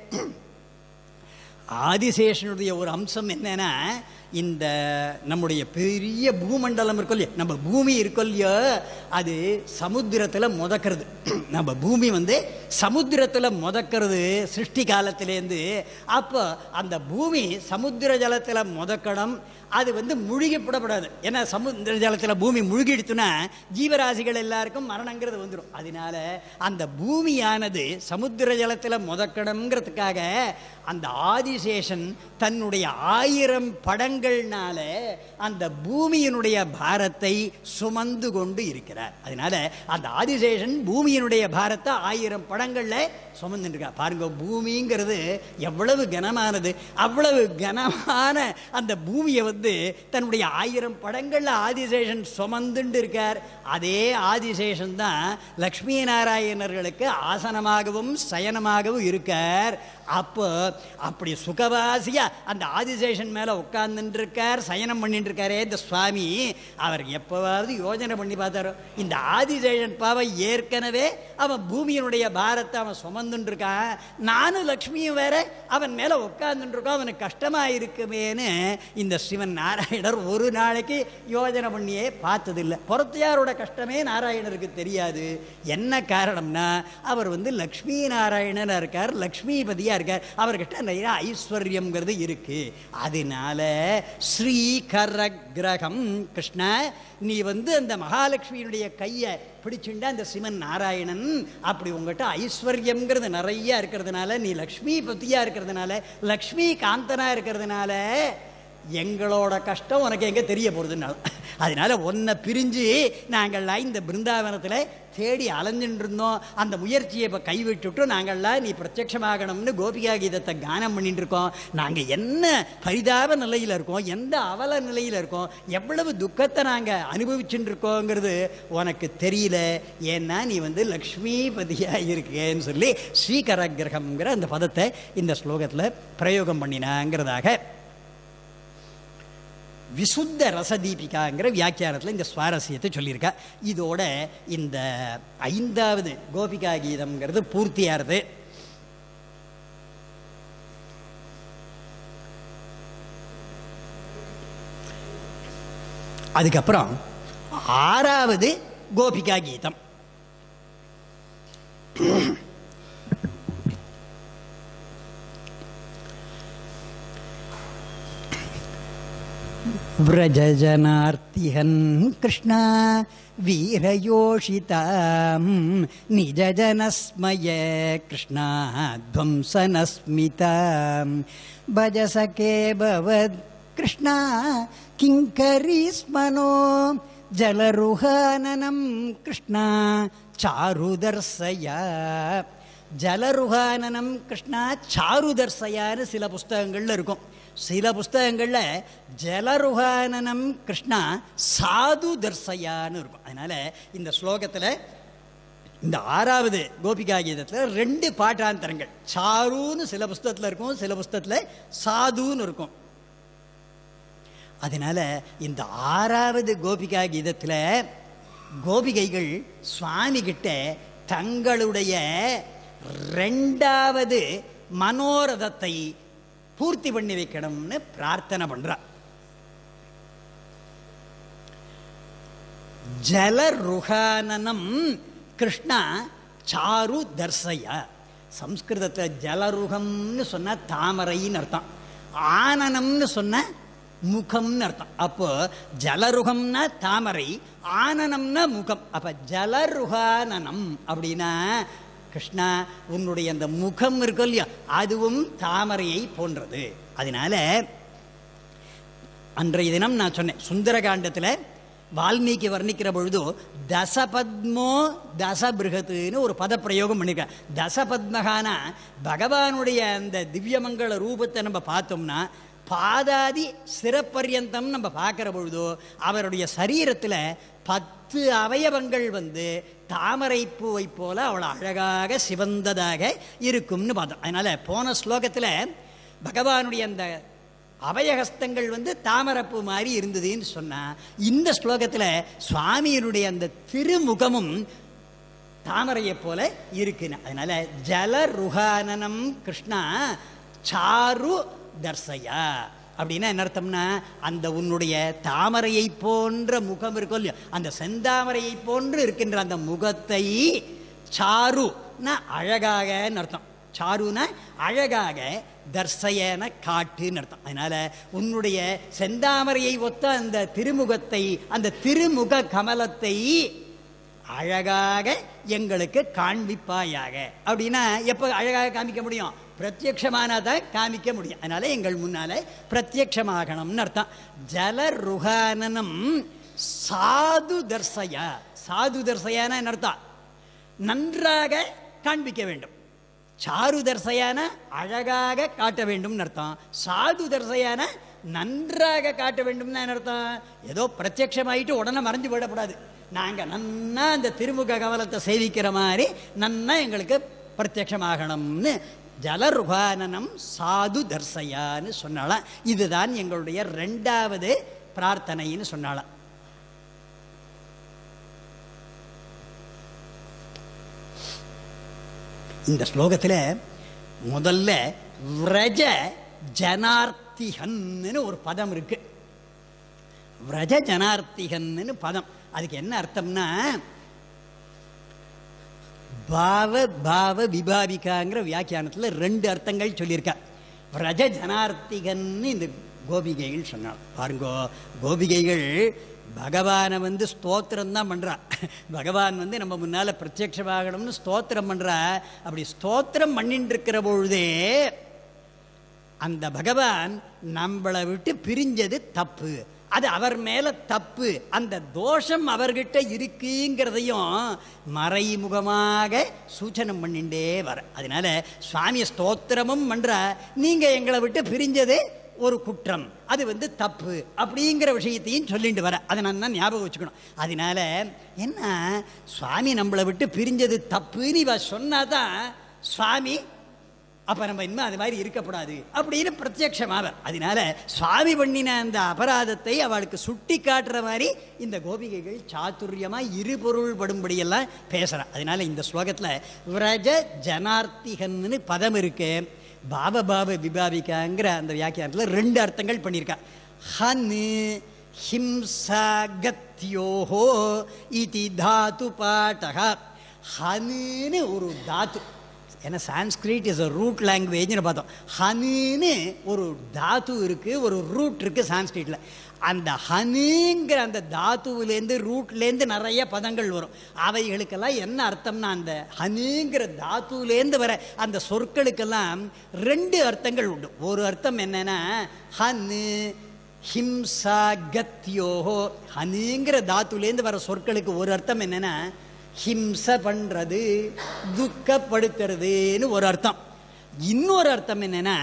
ஆதிசேஷனுடைய ஒரு அம்சம் என்னன்னா, இந்த நம்முடைய பெரிய பூமண்டலம் இருக்கோ இல்லையோ, நம்ம பூமி இருக்கோ இல்லையோ, அது சமுத்திரத்தில் முதக்கிறது. நம்ம பூமி வந்து சமுத்திரத்தில் முதக்கிறது சிருஷ்டி காலத்திலேருந்து. அப்போ அந்த பூமி சமுத்திர ஜலத்தில் முதக்கணும், அது வந்து முழுகிப்படப்படாது. ஏன்னா சமுத்திர ஜலத்தில் பூமி முழுகிடுத்துனா ஜீவராசிகள் எல்லாருக்கும் மரணங்கிறது வந்துடும். அதனால அந்த பூமியானது சமுத்திர ஜலத்தில் முதக்கணுங்கிறதுக்காக அந்த ஆதிசேஷன் தன்னுடைய 1000 படங்கள்னால அந்த பூமியினுடைய பாரத்தை சுமந்து கொண்டு இருக்கிறார். அதனால அந்த ஆதிசேஷன் பூமியினுடைய பாரத்தை 1000 படங்கள்ல சுமந்துருக்கார். பாருங்க, பூமிங்கிறது எவ்வளவு கனமானது. அவ்வளவு கனமான அந்த பூமியை வந்து தன்னுடைய 1000 படங்கள்ல ஆதிசேஷன் சுமந்துண்டு இருக்கார். அதே ஆதிசேஷன் தான் லக்ஷ்மி நாராயணர்களுக்கு ஆசனமாகவும் சயனமாகவும் இருக்கார். அப்போ அப்படி சுகவாசியா அந்த ஆதிசேஷன் மேல உட்கார்ந்துட்டு இருக்கார், சயனம் பண்ணிட்டு இருக்காரே இந்த சுவாமி. அவர் எப்பவாவது யோஜனை பண்ணி பார்த்தாரோ, இந்த ஆதிசேஷன் பாவை ஏற்கனவே அவன் பூமியினுடைய பாரத்தை அவன் சுமந்துட்டு இருக்கான், நானும் லக்ஷ்மியும் வேற அவன் மேல உட்கார்ந்துட்டு இருக்கோம், அவனுக்கு கஷ்டமா இருக்குமேன்னு இந்த சிவன் நாராயணர் ஒரு நாளைக்கு யோஜனை பண்ணியே பார்த்ததில்லை. பொறுத்தையாரோட கஷ்டமே நாராயணருக்கு தெரியாது. என்ன காரணம்னா, அவர் வந்து லக்ஷ்மி நாராயணனா இருக்கார், லக்ஷ்மிபதியா இருக்கார், அவர்கிட்ட நிறைய ஐஸ்வர்யம்ங்கிறது இருக்கு. அதனால ஸ்ரீகரகிரகம் கிருஷ்ண, நீ வந்து அந்த மகாலட்சுமியினுடைய கையை பிடிச்சுண்டா அந்த சிவன் நாராயணன், அப்படி உங்ககிட்ட ஐஸ்வர்யம்ங்கிறது நிறைய இருக்கிறதுனால, நீ லக்ஷ்மி பத்தியா இருக்கிறதுனால, லக்ஷ்மி காந்தனா இருக்கிறதுனால எங்களோட கஷ்டம் உனக்கு எங்கே தெரிய போகிறதுனால, அதனால உன்னை பிரிஞ்சு நாங்கள்லாம் இந்த பிருந்தாவனத்தில் தேடி அலைஞ்சுட்டு இருந்தோம். அந்த முயற்சியை இப்போ கைவிட்டுட்டு நாங்கள்லாம் நீ பிரத்யட்சமாகணும்னு கோபிகா கீதத்தை கானம் பண்ணிட்டு இருக்கோம். நாங்கள் என்ன பரிதாப நிலையில் இருக்கோம், எந்த அவல நிலையில் இருக்கோம், எவ்வளவு துக்கத்தை நாங்கள் அனுபவிச்சுட்டு இருக்கோங்கிறது உனக்கு தெரியல. ஏன்னா நீ வந்து லக்ஷ்மிபதியாக இருக்கேன்னு சொல்லி ஸ்ரீகரகிரகம்ங்கிற அந்த பதத்தை இந்த ஸ்லோகத்தில் பிரயோகம் பண்ணினாங்கிறதாக விசுத்த ரசதீபிகாங்கிற வியாக்கியானத்தில் இந்த சுவாரஸ்யத்தை சொல்லியிருக்கா. இதோட இந்த 5வது கோபிகா கீதம்ங்கிறது பூர்த்தியாகிறது. அதுக்கப்புறம் 6வது கோபிகா கீதம். व्रजजनार्तिहन् कृष्णा वीरयोषितां निजजनस्मय कृष्णा ध्वंसनस्मितां भजसके भवद् कृष्णा किङ्करीस्मनो जलरुहाननं कृष्णा चारुदर्शया. ஜலருகானனம் கிருஷ்ணா சாருதர்சயான்னு சில புஸ்தகங்கள்ல இருக்கும். சில புஸ்தகங்களில் ஜலருகானனம் கிருஷ்ணா சாது தர்சயான்னு இருக்கும். அதனால இந்த ஸ்லோகத்தில் இந்த 6வது கோபிகா கீதத்தில் 2 பாட்டாந்தரங்கள், சாருன்னு சில புஸ்தகத்தில் இருக்கும், சில புஸ்தகத்தில் சாதுன்னு இருக்கும். அதனால இந்த 6வது கோபிகா கீதத்தில் கோபிகைகள் சுவாமி கிட்ட தங்களுடைய 2வது மனோரதத்தை பூர்த்தி பண்ணி வைக்கணும்னு பிரார்த்தனை பண்றா. ஜலருகானனம் கிருஷ்ணா சாரு தர்சயா. சம்ஸ்கிருதத்தில் ஜலருகம்னு சொன்ன தாமரைன்னு அர்த்தம், ஆனனம்னு சொன்ன முகம்னு அர்த்தம். அப்போ ஜலருகம்னா தாமரை, ஆனனம்னா முகம். அப்ப ஜலருகானனம் அப்படின்னா கிருஷ்ணா உன்னுடைய அந்த முகம் இருக்கும் இல்லையா, அதுவும் தாமரையை போன்றது. அதனால அன்றைய தினம் நான் சொன்னேன், சுந்தரகாண்டத்தில் வால்மீகி வர்ணிக்கிற பொழுது தசபத்மோ தசபிருகத்துன்னு ஒரு பதப்பிரயோகம் பண்ணிருக்க. தசபத்மகானா பகவானுடைய அந்த திவ்யமங்கள ரூபத்தை நம்ம பார்த்தோம்னா பாதாதி சிரப்பரியந்தம் நம்ம பார்க்குற பொழுதோ அவருடைய சரீரத்தில் 10 அவயவங்கள் தாமரை பூவை போல அவ்வளோ அழகாக சிவந்ததாக இருக்கும்னு பார்த்தோம். அதனால் போன ஸ்லோகத்தில் பகவானுடைய அந்த அபயஹஸ்தங்கள் தாமரப்பூ மாதிரி இருந்ததுன்னு சொன்னால், இந்த ஸ்லோகத்தில் சுவாமியினுடைய அந்த திருமுகமும் தாமரையை போல இருக்குன்னு. அதனால் ஜலருகானனம் கிருஷ்ணா சாரு தர்சயா அப்படின்னா என்ன அர்த்தம்னா, அந்த உன்னுடைய தாமரையை போன்ற முகம் இருக்கும் இல்லையா, அந்த செந்தாமரையை போன்று இருக்கின்ற அந்த முகத்தை சாருன்னா அழகாகன்னு அர்த்தம். சாருன்னா அழகாக, தர்சயன காட்டுன்னு அர்த்தம். அதனால உன்னுடைய செந்தாமரையை ஒத்த அந்த திருமுகத்தை, அந்த திருமுக கமலத்தை அழகாக எங்களுக்கு காண்பிப்பாயாக. அப்படின்னா எப்போ அழகாக காமிக்க முடியும்? பிரத்யக்ஷமானதை காமிக்க முடியும். அதனால எங்கள் முன்னால பிரத்யக்ஷமாகணும்னு அர்த்தம். ஜலருகானனம் சாது தர்சயா. சாது தர்சயான அர்த்தம் நன்றாக காண்பிக்க வேண்டும். சாரு தர்சையான அழகாக காட்ட வேண்டும் அர்த்தம். சாது தர்சையான நன்றாக காட்ட வேண்டும் அர்த்தம். ஏதோ பிரத்யக்ஷமாயிட்டு உடனே மறைஞ்சு போயிடக்கூடாது. நாங்கள் நன்னா அந்த திருமுக கமலத்தை சேவிக்கிற மாதிரி நன்னா எங்களுக்கு பிரத்யக்ஷமாகணும்னு ஜலருகானனம் சாது தர்சையான்னு சொன்னாலாம். இதுதான் எங்களுடைய 2வது பிரார்த்தனைன்னு சொன்னாலாம். இந்த ஸ்லோகத்தில் முதல்ல விரஜ ஜனார்த்திகன்னு ஒரு பதம் இருக்கு. விரஜ ஜனார்த்திகன்னு பதம், அதுக்கு என்ன அர்த்தம்னா பாவ பாவ விபாவிகாங்கிற வியாக்கியானத்தில் 2 அர்த்தங்கள் சொல்லியிருக்கா. விரஜ ஜனார்த்திகன்னு இந்த கோபிகைகள் சொன்னாள். பாருங்கோ, கோபிகைகள் பகவானை ஸ்தோத்திரம் தான் பண்ணுறா. பகவான் நம்ம முன்னால் பிரத்யட்சமாகணும்னு ஸ்தோத்திரம் பண்ணுறா. அப்படி ஸ்தோத்திரம் பண்ணிட்டு இருக்கிற பொழுதே அந்த பகவான் நம்மளை விட்டு பிரிஞ்சது தப்பு, அது அவர் மேல தப்பு, அந்த தோஷம் அவர்கிட்ட இருக்குங்கிறதையும் மறைமுகமாக சூச்சனம் பண்ணிண்டே வர. அதனால சுவாமி ஸ்தோத்திரமும் பண்ற, நீங்க எங்களை விட்டு பிரிஞ்சது ஒரு குற்றம், அது தப்பு அப்படிங்கிற விஷயத்தையும் சொல்லிட்டு வர. அதை நான் ஞாபகம் வச்சுக்கணும். அதனால என்ன, சுவாமி நம்மளை விட்டு பிரிஞ்சது தப்புன்னு இவ சொன்னாதான் சுவாமி அப்ப நம்ம இன்னும் அது மாதிரி இருக்கக்கூடாது அப்படின்னு பிரத்யட்சமாவர். அதனால சுவாமி பண்ணின அந்த அபராதத்தை அவளுக்கு சுட்டி காட்டுற மாதிரி இந்த கோபிகைகள் சாத்துரியமா இருபொருள் படும்படியெல்லாம் பேசுறா. அதனால இந்த ஸ்லோகத்துல விரஜ ஜனார்த்திகன்னு பதம் இருக்கு. பாவபாவ விபாவிகாங்கிற அந்த வியாக்கியானத்தில் 2 அர்த்தங்கள் பண்ணியிருக்கா. ஹனு ஹிம்சகத்யோஹோ இதி தாத்து பாட்டக. ஹனுன்னு ஒரு தாத்து, ஏன்னா சான்ஸ்கிரிட் இஸ் அ ரூட் லாங்குவேஜ்னு பார்த்தோம். ஹனுன்னு ஒரு தாத்து இருக்கு, ஒரு ரூட் இருக்கு சான்ஸ்கிரிட்ல. அந்த ஹனுங்கிற அந்த தாத்துவிலேருந்து ரூட்லேருந்து நிறைய பதங்கள் வரும். அவைகளுக்கெல்லாம் என்ன அர்த்தம்னா, அந்த ஹனுங்கிற தாத்துவிலேருந்து வர அந்த சொற்களுக்கெல்லாம் 2 அர்த்தங்கள் உண்டு. ஒரு அர்த்தம் என்னன்னா, ஹனு ஹிம்சா கத்யோஹோ. ஹனுங்கிற தாத்துலேருந்து வர சொற்களுக்கு ஒரு அர்த்தம் என்னன்னா, ஹிம்ச பண்றது, துக்கப்படுத்துறதுன்னு ஒரு அர்த்தம். இன்னொரு அர்த்தம் என்னன்னா,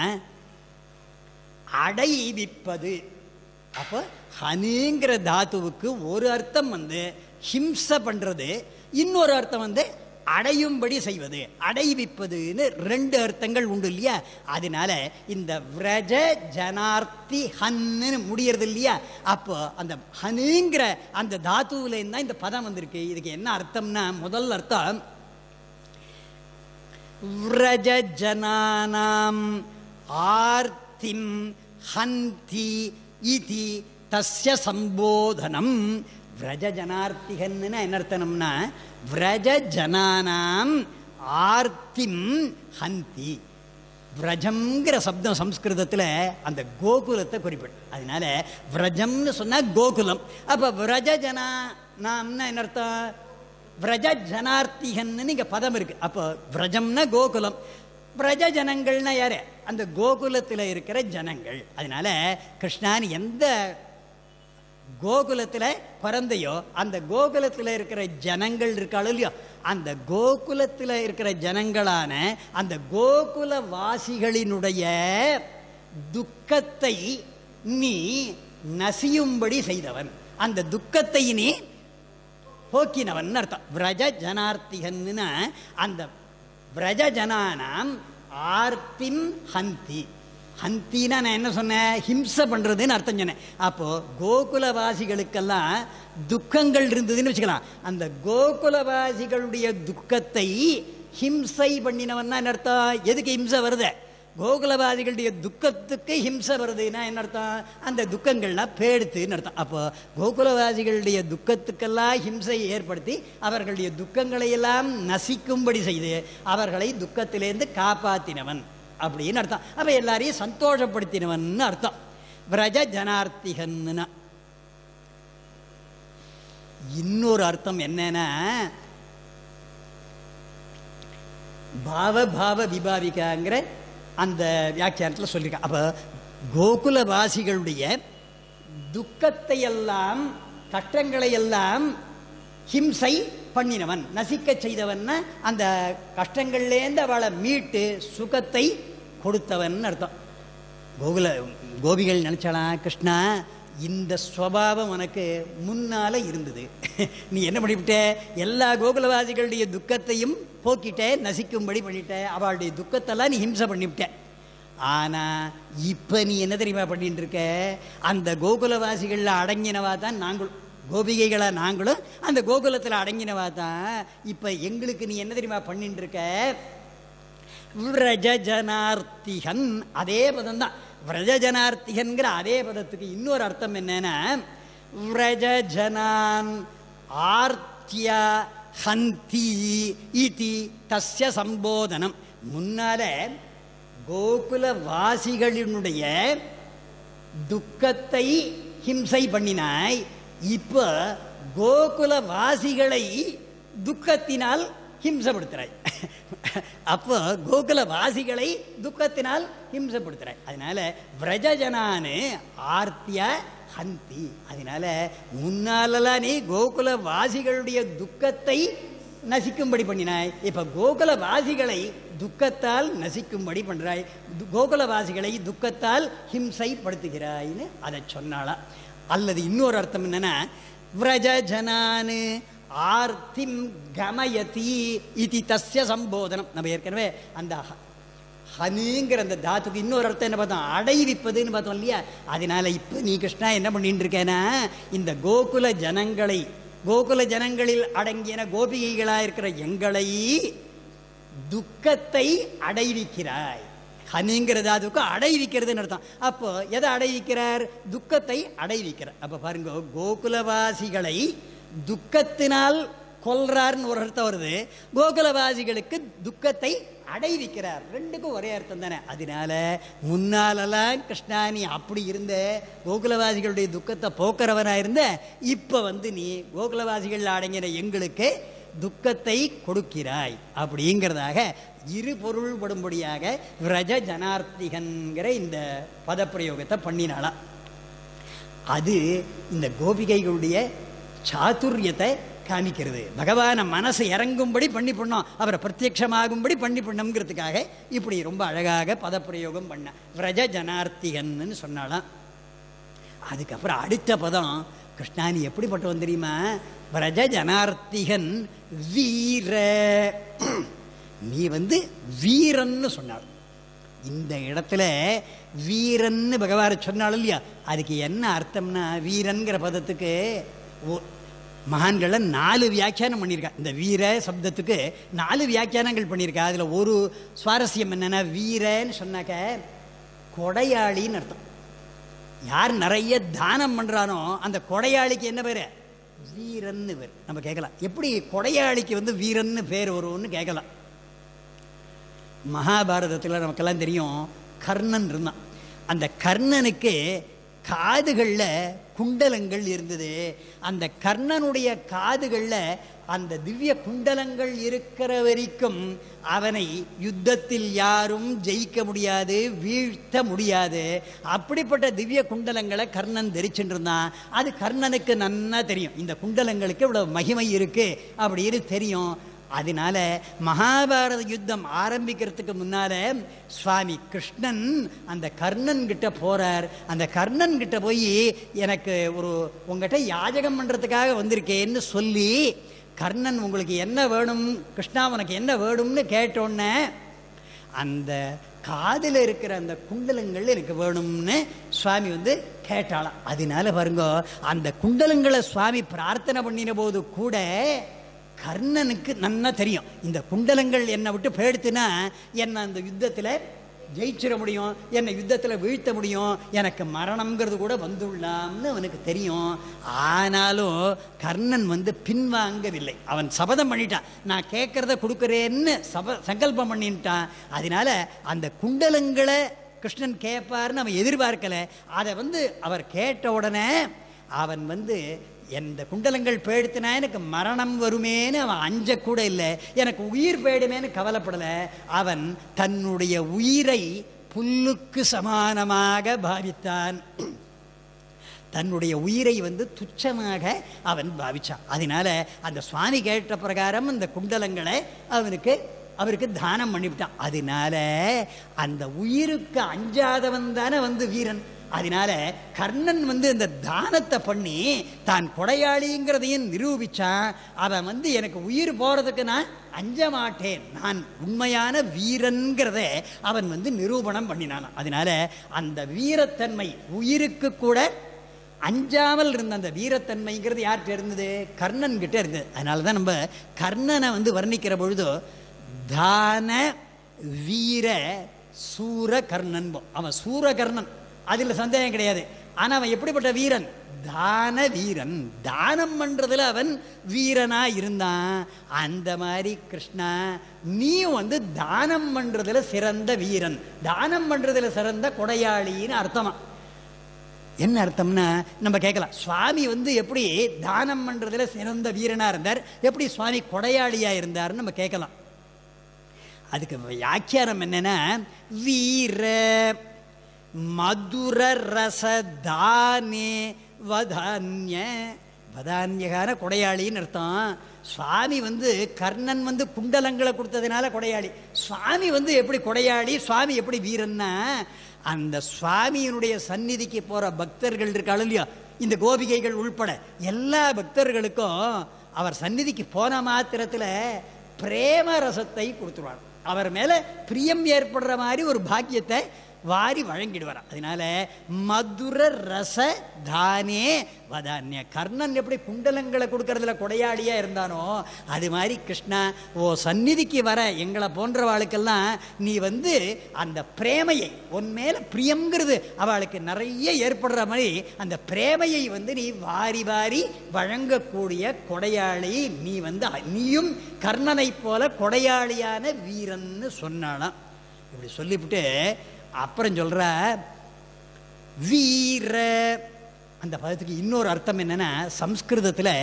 அடைவிப்பது. அப்போ ஹனுங்கிற தாத்துவுக்கு ஒரு அர்த்தம் ஹிம்ச பண்றது, இன்னொரு அர்த்தம் அடையும்படி செய்வது, அடைவிப்பதுன்னு 2 அர்த்தங்கள் உண்டு இல்லையா. அதனால இந்த விரஜ ஜனார்த்தி ஹன்னு முடியறது இல்லையா. அப்போ அந்த ஹனுங்கிற அந்த தாத்துவில இருந்தா இந்த பதம் வந்திருக்கு. இதுக்கு என்ன அர்த்தம்னா, முதல் அர்த்தம் விரஜ ஜனானாம் ஆர்த்திம் ஹந்தி இதி தஸ்ய சம்போதனம். விரஜ ஜனார்த்திகன்னு என்ன அர்த்தம்னா, விரஜ ஜனானாம் ஆர்த்திம் ஹந்தி. விரஜம்ங்கிற சப்தம் சம்ஸ்கிருதத்தில் அந்த கோகுலத்தை குறிப்பிடும். அதனால விரஜம்னு சொன்னா கோகுலம். அப்ப விரஜ ஜனானாம்னா என்ன அர்த்தம், விரஜ ஜனார்த்திகன்னு இங்க பதம் இருக்கு. அப்போ விரஜம்னா கோகுலம், பிரஜ ஜனங்கள்னா யாரு, அந்த கோகுலத்தில் இருக்கிற ஜனங்கள். அதனால கிருஷ்ணான் எந்த கோகுலத்தில் பிறந்தையோ அந்த கோகுலத்தில் இருக்கிற ஜனங்கள் இருக்காளோ இல்லையோ, அந்த கோகுலத்தில் இருக்கிற ஜனங்களான அந்த கோகுல வாசிகளினுடைய துக்கத்தை நீ நசியும்படி செய்தவன், அந்த துக்கத்தை நீ போக்கினவன் அர்த்தம். விரஜ ஜனார்த்திகன்னு அந்த விரஜ ஜனானாம் ஆர்த்திம் ஹந்தி. ஹந்தினா நான் என்ன சொன்னேன், ஹிம்சை பண்றதுன்னு அர்த்தம் சொன்னேன். அப்போ கோகுலவாசிகளுக்கெல்லாம் துக்கங்கள் இருந்ததுன்னு வச்சுக்கலாம். அந்த கோகுலவாசிகளுடைய துக்கத்தை ஹிம்சை பண்ணினவன் என்ன அர்த்தம்? எதுக்கு ஹிம்சை வருது? கோகுலவாதிகளுடைய துக்கத்துக்கு ஹிம்சை வருதுன்னா என்ன அர்த்தம்? அந்த துக்கங்கள்லாம் பேடுத்துன்னு அர்த்தம். அப்போ கோகுலவாசிகளுடைய துக்கத்துக்கெல்லாம் ஹிம்சை ஏற்படுத்தி அவர்களுடைய துக்கங்களை எல்லாம் நசிக்கும்படி செய்து அவர்களை துக்கத்திலேருந்து காப்பாற்றினவன் அப்படின்னு அர்த்தம். அப்ப எல்லாரையும் சந்தோஷப்படுத்தினவன் அர்த்தம். விரஜ ஜனார்த்திகன்னா இன்னொரு அர்த்தம் என்னன்னா, பாவ பாவ விபாவிகாங்கிற அந்த வியாக்கியானத்தில் சொல்லியிருக்கான். அப்போ கோகுலவாசிகளுடைய துக்கத்தை எல்லாம் கஷ்டங்களை எல்லாம் ஹிம்சை பண்ணினவன், நசிக்க செய்தவன், அந்த கஷ்டங்கள்லேருந்து அவளை மீட்டு சுகத்தை கொடுத்தவன் அர்த்தம். கோபிகள் நினைச்சாலாம், கிருஷ்ணா இந்த ஸ்வபாவம் உனக்கு முன்னால இருந்தது, நீ என்ன பண்ணிவிட்ட, எல்லா கோகுலவாசிகளுடைய துக்கத்தையும் போக்கிட்ட, நசிக்கும்படி பண்ணிட்ட, அவளுடைய துக்கத்தெல்லாம் நீ ஹிம்சை பண்ணிவிட்ட. ஆனா இப்ப நீ என்ன தெரியுமா பண்ணிட்டு இருக்க, அந்த கோகுலவாசிகள்ல அடங்கினவா தான் நாங்களும், கோபிகைகளா நாங்களும் அந்த கோகுலத்தில் அடங்கினவா தான். இப்ப எங்களுக்கு நீ என்ன தெரியுமா பண்ணிட்டு இருக்க, விரஜஜனார்த்திகன், அதே பதம் தான். விரஜஜனார்த்திகன்கிற அதே பதத்துக்கு இன்னொரு அர்த்தம் என்னன்னா, விரஜஜனான் ஆர்த்தியா ஹந்தி இதி தஸ்ய சம்போதனம். முன்னால கோகுலவாசிகளினுடைய துக்கத்தை ஹிம்சை பண்ணினாய், இப்ப கோகுலவாசிகளை துக்கத்தினால் ஹிம்சப்படுத்துறாய். அப்போ கோகுலவாசிகளை துக்கத்தினால் ஹிம்சப்படுத்துறாய். அதனால விரஜஜனானு ஆர்த்தியா ஹந்தி. அதனால முன்னாலெல்லாம் நீ கோகுலவாசிகளுடைய துக்கத்தை நசிக்கும்படி பண்ணினாய், இப்ப கோகுலவாசிகளை துக்கத்தால் நசிக்கும்படி பண்றாய், கோகுலவாசிகளை துக்கத்தால் ஹிம்சைப்படுத்துகிறாய்னு அதை சொன்னாளா. அல்லது இன்னொரு அர்த்தம் என்னன்னா, விரஜஜனானு ஆர்த்திம் கமயதி இதி தஸ்ய சம்போதனம். நம்ம ஏற்கனவே அந்த ஹனிங்கிற அந்த தாத்துக்கு இன்னொரு அர்த்தம் என்ன பார்த்தோம், அடைவிப்பதுன்னு பார்த்தோம் இல்லையா. அதனால இப்ப நீ கிருஷ்ணா என்ன பண்ணிட்டு இருக்கேன்னா, இந்த கோகுல ஜனங்களை, கோகுல ஜனங்களில் அடங்கின கோபிகைகளா இருக்கிற எங்களை துக்கத்தை அடைவிக்கிறாய். ஹனிங்கிற தாத்துக்கு அடைவிக்கிறதுன்னு அர்த்தம். அப்போ எதை அடைவிக்கிறார், துக்கத்தை அடைவிக்கிறார். அப்ப பாருங்க, கோகுலவாசிகளை துக்கத்தினால் கொல்றார்னு ஒரு அர்த்தம் வருது, கோகுலவாசிகளுக்கு துக்கத்தை அடைவிக்கிறார், ரெண்டுக்கும் ஒரே அர்த்தம் தானே. அதனால முன்னாலெல்லாம் கிருஷ்ணா நீ அப்படி இருந்த, கோகுலவாசிகளுடைய துக்கத்தை போக்குறவனா இருந்த, இப்ப நீ கோகுலவாசிகள் அடங்கின எங்களுக்கு துக்கத்தை கொடுக்கிறாய் அப்படிங்கிறதாக இரு பொருள்படும்படியாக விரஜ ஜனார்த்திகன்கிற இந்த பதப்பிரயோகத்தை பண்ணினாலாம். அது இந்த கோபிகைகளுடைய சாதுரியத்தை காமிக்கிறது. பகவான மனசு இறங்கும்படி பண்ணி பண்ணோம், அவரை பிரத்யட்சமாகும்படி பண்ணி பண்ணோங்கிறதுக்காக இப்படி ரொம்ப அழகாக பதப்பிரயோகம் பண்ண விரஜ ஜனார்த்திகன்னு சொன்னாலாம். அதுக்கப்புறம் அடுத்த பதம், கிருஷ்ணானி எப்படிப்பட்டவன் தெரியுமா, விரஜ ஜனார்த்திகன் வீர. நீ வீரன்னு சொன்னாள். இந்த இடத்துல வீரன்னு பகவான் சொன்னாள் இல்லையா, அதுக்கு என்ன அர்த்தம்னா, வீரன்கிற பதத்துக்கு மகான்களை 4 வியாக்கியானம் பண்ணியிருக்கா. இந்த வீர சப்தத்துக்கு 4 வியாக்கியானங்கள் பண்ணியிருக்கா. அதில் ஒரு சுவாரஸ்யம் என்னன்னா, வீரன்னு சொன்னாக்க கொடையாளின்னு அர்த்தம். யார் நிறைய தானம் பண்றானோ அந்த கொடையாளிக்கு என்ன பேரு, வீரன்னு பேர். நம்ம கேட்கலாம், எப்படி கொடையாளிக்கு வீரன்னு பேர் வரும்னு கேட்கலாம். மகாபாரதத்தில் நமக்கெல்லாம் தெரியும், கர்ணன் இருந்தான். அந்த கர்ணனுக்கு காதுகளில் குண்டலங்கள் இருந்தது. அந்த கர்ணனுடைய காதுகளில் அந்த திவ்ய குண்டலங்கள் இருக்கிற வரைக்கும் அவனை யுத்தத்தில் யாரும் ஜெயிக்க முடியாது, வீழ்த்த முடியாது. அப்படிப்பட்ட திவ்ய குண்டலங்களை கர்ணன் தரிச்சுட்டு இருந்தான். அது கர்ணனுக்கு நன்னா தெரியும், இந்த குண்டலங்களுக்கு இவ்வளவு மகிமை இருக்கு அப்படின்னு தெரியும். அதனால மகாபாரத யுத்தம் ஆரம்பிக்கிறதுக்கு முன்னால சுவாமி கிருஷ்ணன் அந்த கர்ணன் கிட்ட போறார். அந்த கர்ணன் கிட்ட போய் எனக்கு உங்ககிட்ட யாஜகம் பண்றதுக்காக வந்திருக்கேன்னு சொல்லி, கர்ணன் உங்களுக்கு என்ன வேணும் கிருஷ்ணா, உனக்கு என்ன வேணும்னு கேட்டோன்னே அந்த காதில் இருக்கிற அந்த குண்டலங்கள் எனக்கு வேணும்னு சுவாமி கேட்டாளாம். அதனால பாருங்க, அந்த குண்டலங்களை சுவாமி பிரார்த்தனை பண்ணின போது கூட கர்ணனுக்கு நன்னா தெரியும், இந்த குண்டலங்கள் என்னை விட்டு போயிடுத்துனா என்னை அந்த யுத்தத்தில் ஜெயிச்சிட முடியும், என்னை யுத்தத்தில் வீழ்த்த முடியும், எனக்கு மரணம்ங்கிறது கூட வந்துள்ளாம்னு அவனுக்கு தெரியும். ஆனாலும் கர்ணன் பின்வாங்கவில்லை. அவன் சபதம் பண்ணிட்டான், நான் கேட்கறத கொடுக்குறேன்னு சங்கல்பம் பண்ணிட்டான். அதனால அந்த குண்டலங்களை கிருஷ்ணன் கேட்பார்னு அவன் எதிர்பார்க்கல. அதை அவர் கேட்ட உடனே அவன் எந்த குண்டலங்கள் போயிடுத்துனா எனக்கு மரணம் வருமேன்னு அவன் அஞ்சக்கூட இல்லை, எனக்கு உயிர் போயிடுமேன்னு கவலைப்படலை. அவன் தன்னுடைய உயிரை புல்லுக்கு சமானமாக பாவித்தான். தன்னுடைய உயிரை துச்சமாக அவன் பாவிச்சான். அதனால அந்த சுவாமி கேட்ட பிரகாரம் அந்த குண்டலங்களை அவருக்கு தானம் பண்ணிவிட்டான். அதனால அந்த உயிருக்கு அஞ்சாதவன் தானே வீரன். அதனால கர்ணன் இந்த தானத்தை பண்ணி தான் கொடையாளிங்கிறதையும் நிரூபிச்சான். அவன் எனக்கு உயிர் போறதுக்கு நான் அஞ்ச மாட்டேன், நான் உண்மையான வீரன்கிறத அவன் நிரூபணம் பண்ணினான். அதனால அந்த வீரத்தன்மை உயிருக்கு கூட அஞ்சாமல் இருந்த அந்த வீரத்தன்மைங்கிறது யார்கிட்ட இருந்தது? கர்ணன் கிட்ட இருந்தது. அதனாலதான் நம்ம கர்ணனை வர்ணிக்கிற பொழுது தான வீர சூர கர்ணன். அவன் சூரகர்ணன், அதில் சந்தேகம் கிடையாது. ஆனால் அவன் எப்படிப்பட்ட வீரன்? தான வீரன். தானம் பண்றதுல அவன் வீரனா இருந்தான். அந்த மாதிரி கிருஷ்ணா நீயும் தானம் பண்றதுல சிறந்த வீரன், தானம் பண்றதுல சிறந்த கொடையாளின்னு அர்த்தமா. என்ன அர்த்தம்னா நம்ம கேட்கலாம், சுவாமி எப்படி தானம் பண்றதுல சிறந்த வீரனா இருந்தார், எப்படி சுவாமி கொடையாளியா இருந்தார்னு நம்ம கேட்கலாம். அதுக்கு வியாக்கியானம் என்னன்னா, வீர மதுர ரசதானே வதான்ய. வதான்யகான கொடையாளின்னு அர்த்தம். சுவாமி கர்ணன் குண்டலங்களை கொடுத்ததுனால கொடையாளி. சுவாமி எப்படி கொடையாளி, சுவாமி எப்படி வீரன்னா, அந்த சுவாமியினுடைய சந்நிதிக்கு போற பக்தர்கள் இருக்காளோ இல்லையோ, இந்த கோபிகைகள் உள்பட எல்லா பக்தர்களுக்கும் அவர் சந்நிதிக்கு போன மாத்திரத்தில் பிரேம ரசத்தை கொடுத்துருவார். அவர் மேல பிரியம் ஏற்படுற மாதிரி ஒரு பாக்கியத்தை வாரி வழங்கிடுவார். அதனால மதுர ரச தானே வதான்ய. கர்ணன் எப்படி குண்டலங்களை கொடுக்கறதுல கொடையாளியா இருந்தானோ, அது மாதிரி கிருஷ்ணா ஓ சந்நிதிக்கு வர எங்களை போன்றவாளுக்கெல்லாம் நீ அந்த பிரேமையை, உன் மேல பிரியங்கிறது அவளுக்கு நிறைய ஏற்படுற மாதிரி அந்த பிரேமையை நீ வாரி வாரி வழங்கக்கூடிய கொடையாளி நீ. நீயும் கர்ணனை போல கொடையாளியான வீரன்னு சொன்னாலாம். இப்படி சொல்லிவிட்டு அப்புறம் சொல்ற வீர அந்த பதத்துக்கு இன்னொரு அர்த்தம் என்னன்னா, சம்ஸ்கிருதத்தில்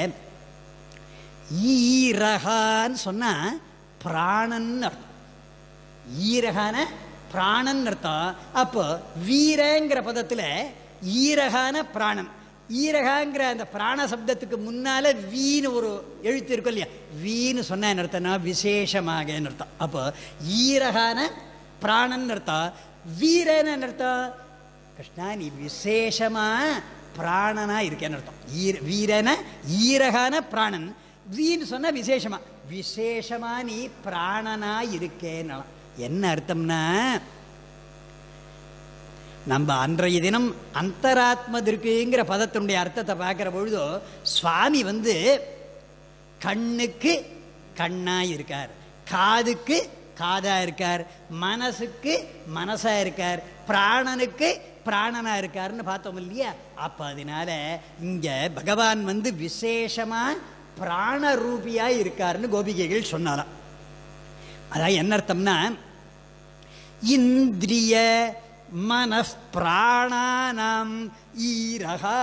ஈரகான்னு சொன்னா பிராணன் அர்த்தம். ஈரகான பிராணன் அர்த்தம். அப்போ வீரங்கிற பதத்தில் ஈரகான பிராணன். ஈரகாங்கிற அந்த பிராண சப்தத்துக்கு முன்னால வீன்னு ஒரு எழுத்து இருக்கும் இல்லையா, வீன்னு சொன்ன என்ன அர்த்தம்னா விசேஷமாக அர்த்தம். அப்போ ஈரகான பிராணன் அர்த்தம். வீரன் அர்த்தம், கிருஷ்ணா நீ விசேஷமா பிராணனா இருக்கேன்னு அர்த்தம். வீரன ஈரகான பிராணன், வீன்னு சொன்னா விசேஷமா, விசேஷமா நீ பிராணனா இருக்கேன்னு. என்ன அர்த்தம்னா, நம்ம அன்றைய தினம் அந்தராத்ம திருக்குங்கிற பதத்தினுடைய அர்த்தத்தை பார்க்கிற பொழுது சுவாமி கண்ணுக்கு கண்ணா இருக்கார், காதுக்கு காதா இருக்கார், மனசுக்கு மனசா இருக்கார், பிராணனுக்கு பிராணனா இருக்காருன்னு பார்த்தோம் இல்லையா. அப்ப அதனால இங்க பகவான் விசேஷமா பிராண ரூபியா இருக்காருன்னு கோபிகைகள் சொன்னாலாம். அதான் என்ன அர்த்தம்னா, இந்திரிய மனஸ் பிராணானாம் ஈரகா.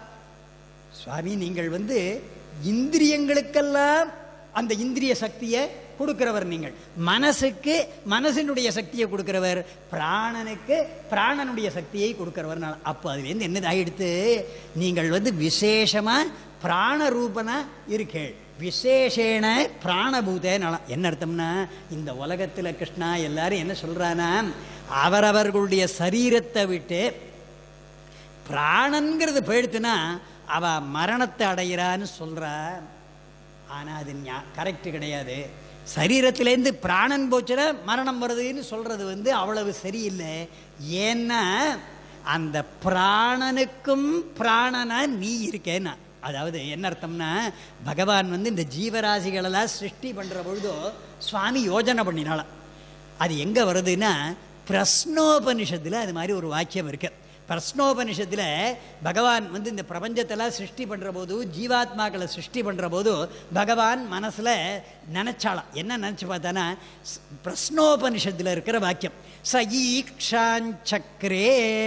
சுவாமி நீங்கள் இந்திரியங்களுக்கெல்லாம் அந்த இந்திரிய சக்தியை கொடுக்கிறவர். நீங்கள் மனசுக்கு மனசினுடைய சக்தியை கொடுக்கிறவர், பிராணனுக்கு பிராணனுடைய சக்தியை கொடுக்கிறவர். அப்போ அதுலேருந்து என்னது ஆகிடுத்து, நீங்கள் விசேஷமா பிராண ரூபனா இருக்கேள், விசேஷேன பிராணபூதேன. என்ன அர்த்தம்னா, இந்த உலகத்தில் கிருஷ்ணா எல்லாரும் என்ன சொல்றானா, அவரவர்களுடைய சரீரத்தை விட்டு பிராணங்கிறது போயிடுத்துனா அவ மரணத்தை அடைகிறான்னு சொல்றா. ஆனா அது கரெக்ட் கிடையாது. சரீரத்திலேருந்து பிராணன் போச்சுன்னா மரணம் வருதுன்னு சொல்றது அவ்வளவு சரியில்லை. ஏன்னா அந்த பிராணனுக்கும் பிராணனா நீ இருக்கேன்னா, அதாவது என்ன அர்த்தம்னா, பகவான் இந்த ஜீவராசிகளெல்லாம் சிருஷ்டி பண்ற பொழுதோ சுவாமி யோஜனை பண்ணினாலாம். அது எங்க வருதுன்னா, பிரஸ்னோபனிஷத்துல அது மாதிரி ஒரு வாக்கியம் இருக்கு. பிரஸ்னோபனிஷத்தில் பகவான் இந்த பிரபஞ்சத்தெல்லாம் சிருஷ்டி பண்ணுற போது, ஜீவாத்மாக்களை சிருஷ்டி பண்ணுற போது பகவான் மனசில் நினச்சாலாம். என்ன நினச்சி பார்த்தானா, பிரஸ்னோபனிஷத்தில் இருக்கிற வாக்கியம், ச ஈக்ஷாஞ்சக்ரே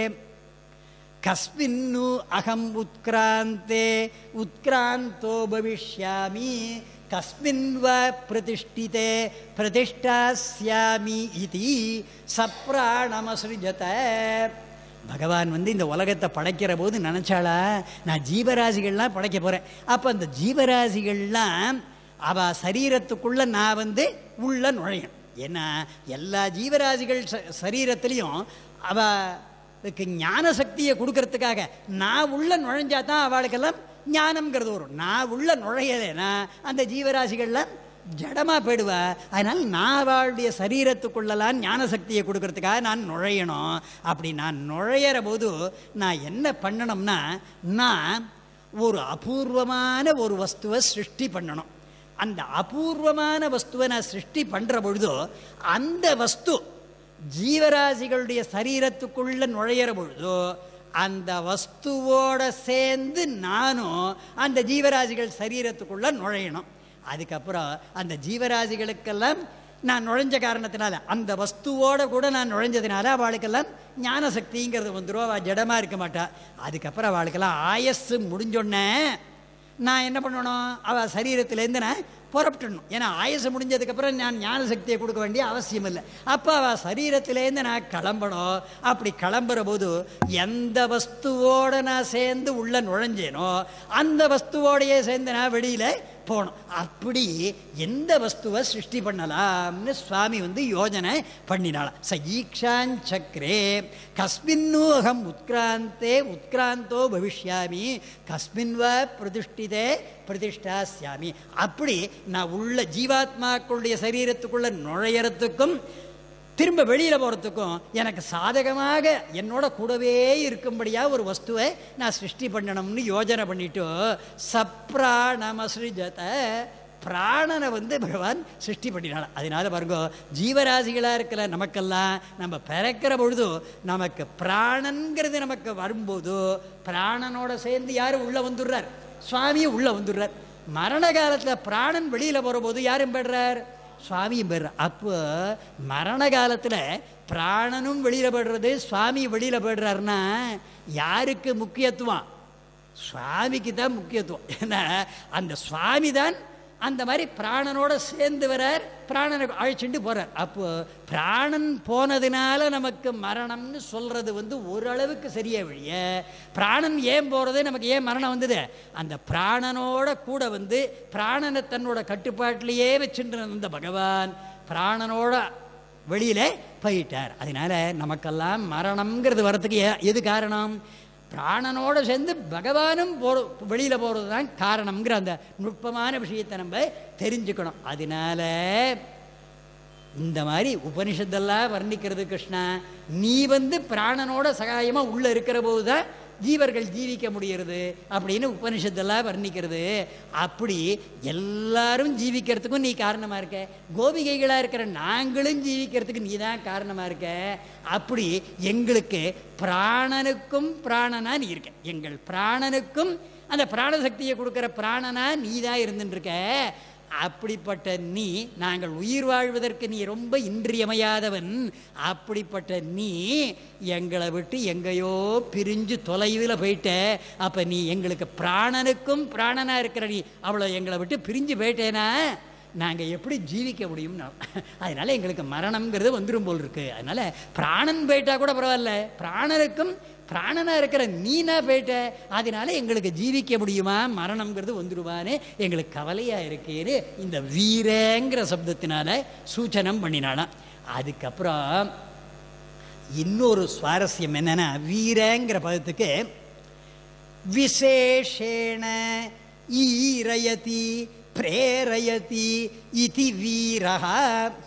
கஸ்மின்னு அகம் உத்கிராந்தே உத்கிராந்தோ பவிஷ்யாமி கஸ்மின் வ பிரதிஷ்டிதே பிரதிஷ்டாஸ்யாமி இதி சப்ராணமஸ்ருஜத. பகவான் இந்த உலகத்தை படைக்கிற போது நினச்சாளா, நான் ஜீவராசிகள்லாம் படைக்க போகிறேன். அப்போ அந்த ஜீவராசிகள்லாம் அவ சரீரத்துக்குள்ளே நான் உள்ள நுழையும். ஏன்னா எல்லா ஜீவராசிகள் சரீரத்துலேயும் அவளுக்கு ஞான சக்தியை கொடுக்கறதுக்காக நான் உள்ள நுழைஞ்சா தான் அவளுக்கெல்லாம் ஞானம்ங்கிறது வரும். நான் உள்ள நுழையலைன்னா அந்த ஜீவராசிகள்லாம் ஜடமாக போயிடுவா. அதனால் நான் அவளுடைய சரீரத்துக்குள்ளலாம் ஞான சக்தியை கொடுக்கறதுக்காக நான் நுழையணும். அப்படி நான் நுழையிற போது நான் என்ன பண்ணணும்னா, நான் ஒரு அபூர்வமான ஒரு வஸ்துவை சிருஷ்டி பண்ணணும். அந்த அபூர்வமான வஸ்துவை நான் சிருஷ்டி பண்ணுற பொழுதோ அந்த வஸ்து ஜீவராசிகளுடைய சரீரத்துக்குள்ள நுழையிற பொழுதோ அந்த வஸ்துவோட சேர்ந்து நானும் அந்த ஜீவராசிகள் சரீரத்துக்குள்ள நுழையணும். அதுக்கப்புறம் அந்த ஜீவராசிகளுக்கெல்லாம் நான் நுழைஞ்ச காரணத்தினால, அந்த வஸ்துவோட கூட நான் நுழைஞ்சதுனால அவளுக்கெல்லாம் ஞான சக்திங்கிறது வந்துடும். அவள் ஜடமாக இருக்க மாட்டா. அதுக்கப்புறம் அவளுக்கெல்லாம் ஆயஸ்ஸு முடிஞ்சோடனே நான் என்ன பண்ணணும், அவள் சரீரத்திலேருந்து நான் புறப்பட்டுடணும். ஏன்னா ஆயசு முடிஞ்சதுக்கப்புறம் நான் ஞான சக்தியை கொடுக்க வேண்டிய அவசியம் இல்லை. அப்போ அவள் சரீரத்திலேருந்து நான் கிளம்பணும். அப்படி கிளம்புற போது எந்த வஸ்துவோடு நான் சேர்ந்து உள்ள நுழைஞ்சேனோ அந்த வஸ்துவோடையே சேர்ந்து நான் வெளியில் போகணும். அப்படி எந்த வஸ்துவை சிருஷ்டி பண்ணலாம்னு சுவாமி யோஜனை பண்ணினாலாம். ச ஈக்ஷாஞ்சக்ரே கஸ்மின்னு அகம் உத்கிராந்தே உத்கிராந்தோ பவிஷ்யாமி கஸ்மின் வ பிரதிஷ்டிதே பிரதிஷ்டாஸ்யாமி. அப்படி நான் உள்ள ஜீவாத்மாக்களுடைய சரீரத்துக்குள்ள நுழையறதுக்கும் திரும்ப வெளியில் போகிறதுக்கும் எனக்கு சாதகமாக என்னோட கூடவே இருக்கும்படியாக ஒரு வஸ்துவை நான் சிருஷ்டி பண்ணணும்னு யோஜனை பண்ணிட்டு சப்ராணமஸ்ருஜத, பிராணனை பகவான் சிருஷ்டி பண்ணினால. அதனால பாருங்க, ஜீவராசிகளாக இருக்கிற நமக்கெல்லாம் நம்ம பிறக்கிற பொழுது நமக்கு பிராணங்கிறது நமக்கு வரும்போது பிராணனோட சேர்ந்து யாரும் உள்ளே வந்துடுறார், சுவாமியும் உள்ளே வந்துடுறார். மரண காலத்தில் பிராணன் வெளியில் போகிற போது யாரும் பெறுறார், சுவாமியும் பெறுறார். அப்போ மரண காலத்தில் பிராணனும் வெளியில் போடுறது, சுவாமி வெளியில் போடுறாருன்னா யாருக்கு முக்கியத்துவம், சுவாமிக்கு தான் முக்கியத்துவம். ஏன்னா அந்த சுவாமி தான் அந்த மாதிரி பிராணனோட சேர்ந்து வரார், பிராணனை அழைச்சிட்டு போறார். அப்போ பிராணன் போனதுனால நமக்கு மரணம்னு சொல்றது ஓரளவுக்கு சரியா வழிய, பிராணன் ஏன் போறது, நமக்கு ஏன் மரணம் வந்தது, அந்த பிராணனோட கூட பிராணனை தன்னோட கட்டுப்பாட்டிலேயே வச்சுட்டு இருந்த பகவான் பிராணனோட வெளியில போயிட்டார். அதனால நமக்கெல்லாம் மரணம்ங்கிறது வரத்துக்கு எது காரணம், பிராணனோடு சேர்ந்து பகவானும் வெளியில் போகிறது தான் காரணம்ங்கிற அந்த நுட்பமான விஷயத்தை நம்ம தெரிஞ்சுக்கணும். அதனால இந்த மாதிரி உபனிஷத்தெல்லாம் வர்ணிக்கிறது, கிருஷ்ணா நீ பிராணனோட சகாயமாக உள்ளே இருக்கிற போது தான் ஜீவர்கள் ஜீவிக்க முடிகிறது அப்படின்னு உபனிஷத்தெல்லாம் வர்ணிக்கிறது. அப்படி எல்லாரும் ஜீவிக்கிறதுக்கும் நீ காரணமாக இருக்க, கோபிகைகளாக இருக்கிற நாங்களும் ஜீவிக்கிறதுக்கு நீ தான் காரணமாக இருக்க. அப்படி எங்களுக்கு பிராணனுக்கும் பிராணனா நீ இருக்க, எங்கள் பிராணனுக்கும் அந்த பிராணசக்தியை கொடுக்குற பிராணனா நீ தான் இருந்துட்டு இருக்க. அப்படிப்பட்ட நீ, நாங்கள் உயிர் வாழ்வதற்கு நீ ரொம்ப இன்றியமையாதவன், அப்படிப்பட்ட நீ எங்களை விட்டு எங்கேயோ பிரிஞ்சு தொலைவில் போயிட்ட. அப்போ நீ எங்களுக்கு பிராணனுக்கும் பிராணனாக இருக்கிற நீ அவ்வளோ எங்களை விட்டு பிரிஞ்சு போயிட்டேனா நாங்கள் எப்படி ஜீவிக்க முடியும்னா? அதனால் எங்களுக்கு மரணம்ங்கிறது வந்துடும் போல் இருக்குது. அதனால் பிராணன் போயிட்டா கூட பரவாயில்ல, பிராணனுக்கும் பிராணனாக இருக்கிற நீனா போயிட்ட, அதனால எங்களுக்கு ஜீவிக்க முடியுமா, மரணம்ங்கிறது வந்துடுவான்னு எங்களுக்கு கவலையாக இருக்கேன்னு இந்த வீரங்கிற சப்தத்தினால சூச்சனம் பண்ணினாலாம். அதுக்கப்புறம் இன்னொரு சுவாரஸ்யம் என்னன்னா, வீரங்கிற பதத்துக்கு விசேஷேண ஈரயதி பிரேரயதி இதி வீரஹா.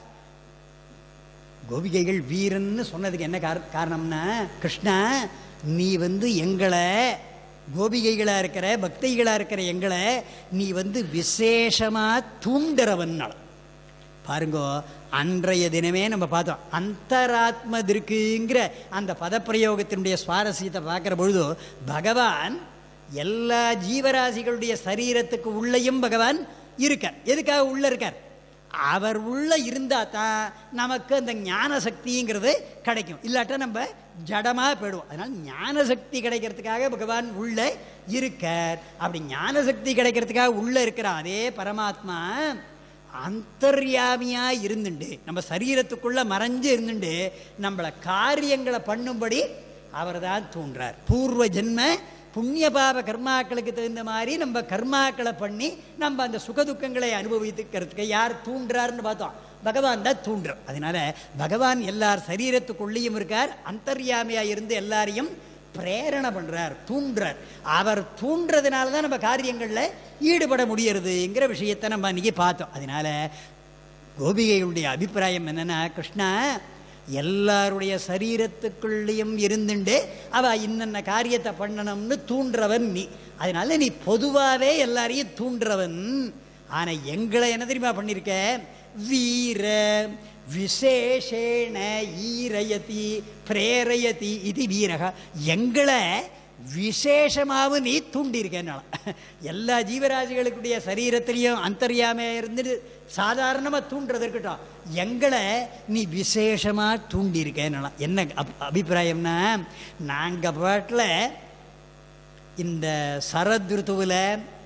கோபிகைகள் வீரன்னு சொன்னதுக்கு என்ன காரணம்னா, கிருஷ்ணா நீ எங்களை கோபிகைகளாக இருக்கிற பக்திகளாக இருக்கிற எங்களை நீ விசேஷமாக தூண்டுறவன். பாருங்கோ, அன்றைய தினமே நம்ம பார்த்தோம் அந்தராத்ம திருக்குங்கிற அந்த பதப்பிரயோகத்தினுடைய சுவாரஸ்யத்தை பார்க்குற பொழுது பகவான் எல்லா ஜீவராசிகளுடைய சரீரத்துக்கு உள்ளேயும் பகவான் இருக்கார். எதுக்காக உள்ள இருக்கார்? அவர் உள்ள இருந்தா தான் நமக்கு அந்த ஞான சக்திங்கிறது கிடைக்கும், இல்லாட்டா நம்ம ஜடமாக போயிடுவோம். அதனால் ஞான சக்தி கிடைக்கிறதுக்காக பகவான் உள்ள இருக்கார். அப்படி ஞான சக்தி கிடைக்கிறதுக்காக உள்ள இருக்கிற அதே பரமாத்மா அந்தர்யாமியா இருந்துண்டு நம்ம சரீரத்துக்குள்ள மறைஞ்சு இருந்துட்டு நம்மளை காரியங்களை பண்ணும்படி அவர் தான் தூண்டுறார். பூர்வ ஜென்ம புண்ணிய பாப கர்மாக்களுக்கு தகுந்த மாதிரி நம்ம கர்மாக்களை பண்ணி நம்ம அந்த சுகதுக்கங்களை அனுபவித்துக்கிறதுக்கு யார் தூண்டுறாருன்னு பார்த்தோம், பகவான் தான் தூண்டுறார். அதனால பகவான் எல்லார் சரீரத்துக்குள்ளேயும் இருக்கார், அந்தர்யாமியா இருந்து எல்லாரையும் பிரேரணை பண்றார், தூண்டுறார். அவர் தூண்டுறதுனால தான் நம்ம காரியங்களில் ஈடுபட முடியறதுங்கிற விஷயத்தை நம்ம அன்னைக்கு பார்த்தோம். அதனால கோபிகைகளுடைய அபிப்பிராயம் என்னன்னா, கிருஷ்ணா எல்லாருடைய சரீரத்துக்குள்ளேயும் இருந்துட்டு அவ இன்னென்ன காரியத்தை பண்ணணும்னு தூண்டுறவன் நீ. அதனால நீ பொதுவாகவே எல்லாரையும் தூண்டுறவன். ஆனா எங்களை என்ன தெரியுமா பண்ணிருக்க, வீர விசேஷேண ஈரயதி பிரேரயதி இது வீரக, எங்களை விசேஷமாகவும் நீ தூண்டியிருக்கேன். எல்லா ஜீவராசிகளுக்குடைய சரீரத்திலையும் அந்தர்யாமையா இருந்துட்டு சாதாரணமாக தூண்டுறது இருக்கட்டும், எங்களை நீ விசேஷமாக தூண்டியிருக்கேன். என்ன அபிப்பிராயம்னா, நாங்கள் பாட்டில் இந்த சரத் ருத்துவில்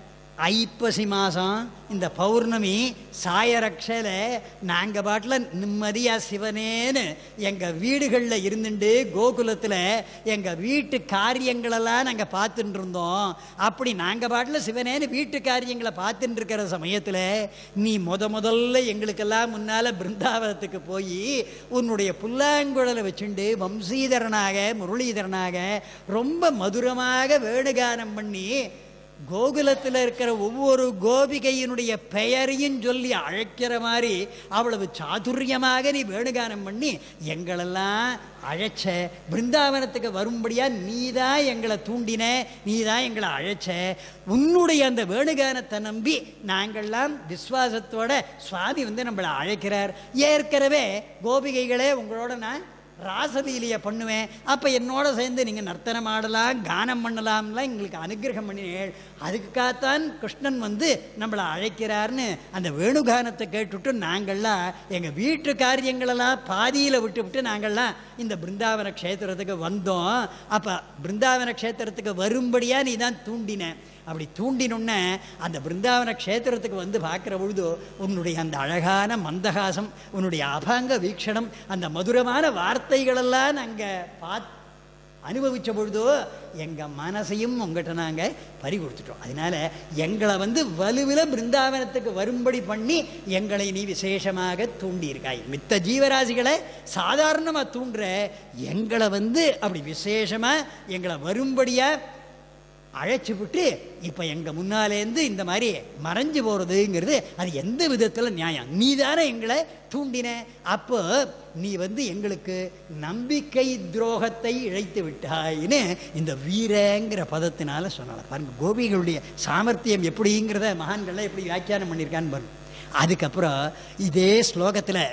ஐப்பசி மாதம் இந்த பௌர்ணமி சாயரக்ஷையில் நாங்கள் பாட்டில் நிம்மதியாக சிவனேன்னு எங்கள் வீடுகளில் இருந்துட்டு கோகுலத்தில் எங்கள் வீட்டு காரியங்களெல்லாம் நாங்கள் பார்த்துட்டு இருந்தோம். அப்படி நாங்கள் பாட்டில் சிவனேன்னு வீட்டு காரியங்களை பார்த்துட்டு இருக்கிற சமயத்தில் நீ முதல்ல எங்களுக்கெல்லாம் முன்னால் பிருந்தாவனத்துக்கு போய் உன்னுடைய புல்லாங்குழலை வச்சுண்டு வம்சீதரனாக முரளிதரனாக ரொம்ப மதுரமாக வேணுகானம் பண்ணி கோகுலத்தில் இருக்கிற ஒவ்வொரு கோபிகையினுடைய பெயரையும் சொல்லி அழைக்கிற மாதிரி அவ்வளவு சாதுரியமாக நீ வேணுகானம் பண்ணி எங்களெல்லாம் அழைச்ச, பிருந்தாவனத்துக்கு வரும்படியா நீதான் எங்களை தூண்டின, நீதான் எங்களை அழைச்ச. உன்னுடைய அந்த வேணுகானத்தை நம்பி நாங்கள்லாம் விஸ்வாசத்தோட சுவாமி நம்மளை அழைக்கிறார். ஏற்கனவே கோபிகைகளே உங்களோட நான் ராசலீலையை பண்ணுவேன், அப்போ என்னோட சேர்ந்து நீங்கள் நர்த்தனம் ஆடலாம் கானம் பண்ணலாம்லாம் எங்களுக்கு அனுகிரகம் பண்ணினேன். அதுக்காகத்தான் கிருஷ்ணன் நம்மளை அழைக்கிறார்னு அந்த வேணுகானத்தை கேட்டுவிட்டு நாங்கள்லாம் எங்கள் வீட்டு காரியங்களெல்லாம் பாதியில் விட்டு நாங்கள்லாம் இந்த பிருந்தாவன க்ஷேத்திரத்துக்கு வந்தோம். அப்போ பிருந்தாவன க்ஷேத்திரத்துக்கு வரும்படியாக நீ தான் தூண்டின. அப்படி தூண்டினோன்னே அந்த பிருந்தாவன க்ஷேத்திரத்துக்கு பார்க்குற பொழுது உன்னுடைய அந்த அழகான மந்தகாசம், உன்னுடைய அபாங்க வீக்ஷணம், அந்த மதுரமான வார்த்தைகளெல்லாம் நாங்கள் அனுபவித்த பொழுதோ எங்கள் மனசையும் உங்கள்கிட்ட நாங்கள் பறி கொடுத்துட்டோம். அதனால் எங்களை வலுவில் பிருந்தாவனத்துக்கு வரும்படி பண்ணி எங்களை நீ விசேஷமாக தூண்டியிருக்காய். மித்த ஜீவராசிகளை சாதாரணமாக தூண்டுற எங்களை அப்படி விசேஷமாக எங்களை வரும்படியாக அழைச்சி விட்டு இப்போ எங்கள் முன்னாலேருந்து இந்த மாதிரி மறைஞ்சு போகிறதுங்கிறது அது எந்த விதத்தில் நியாயம்? நீ தானே எங்களை தூண்டின. அப்போ நீ எங்களுக்கு நம்பிக்கை துரோகத்தை இழைத்து விட்டாயின்னு இந்த வீரங்கிற பதத்தினால சொன்னால. பாருங்க கோபிகளுடைய சாமர்த்தியம் எப்படிங்கிறத மகான்கள்லாம் எப்படி வியாக்கியானம் பண்ணியிருக்கான்னு பாருங்க. அதுக்கப்புறம் இதே ஸ்லோகத்தில்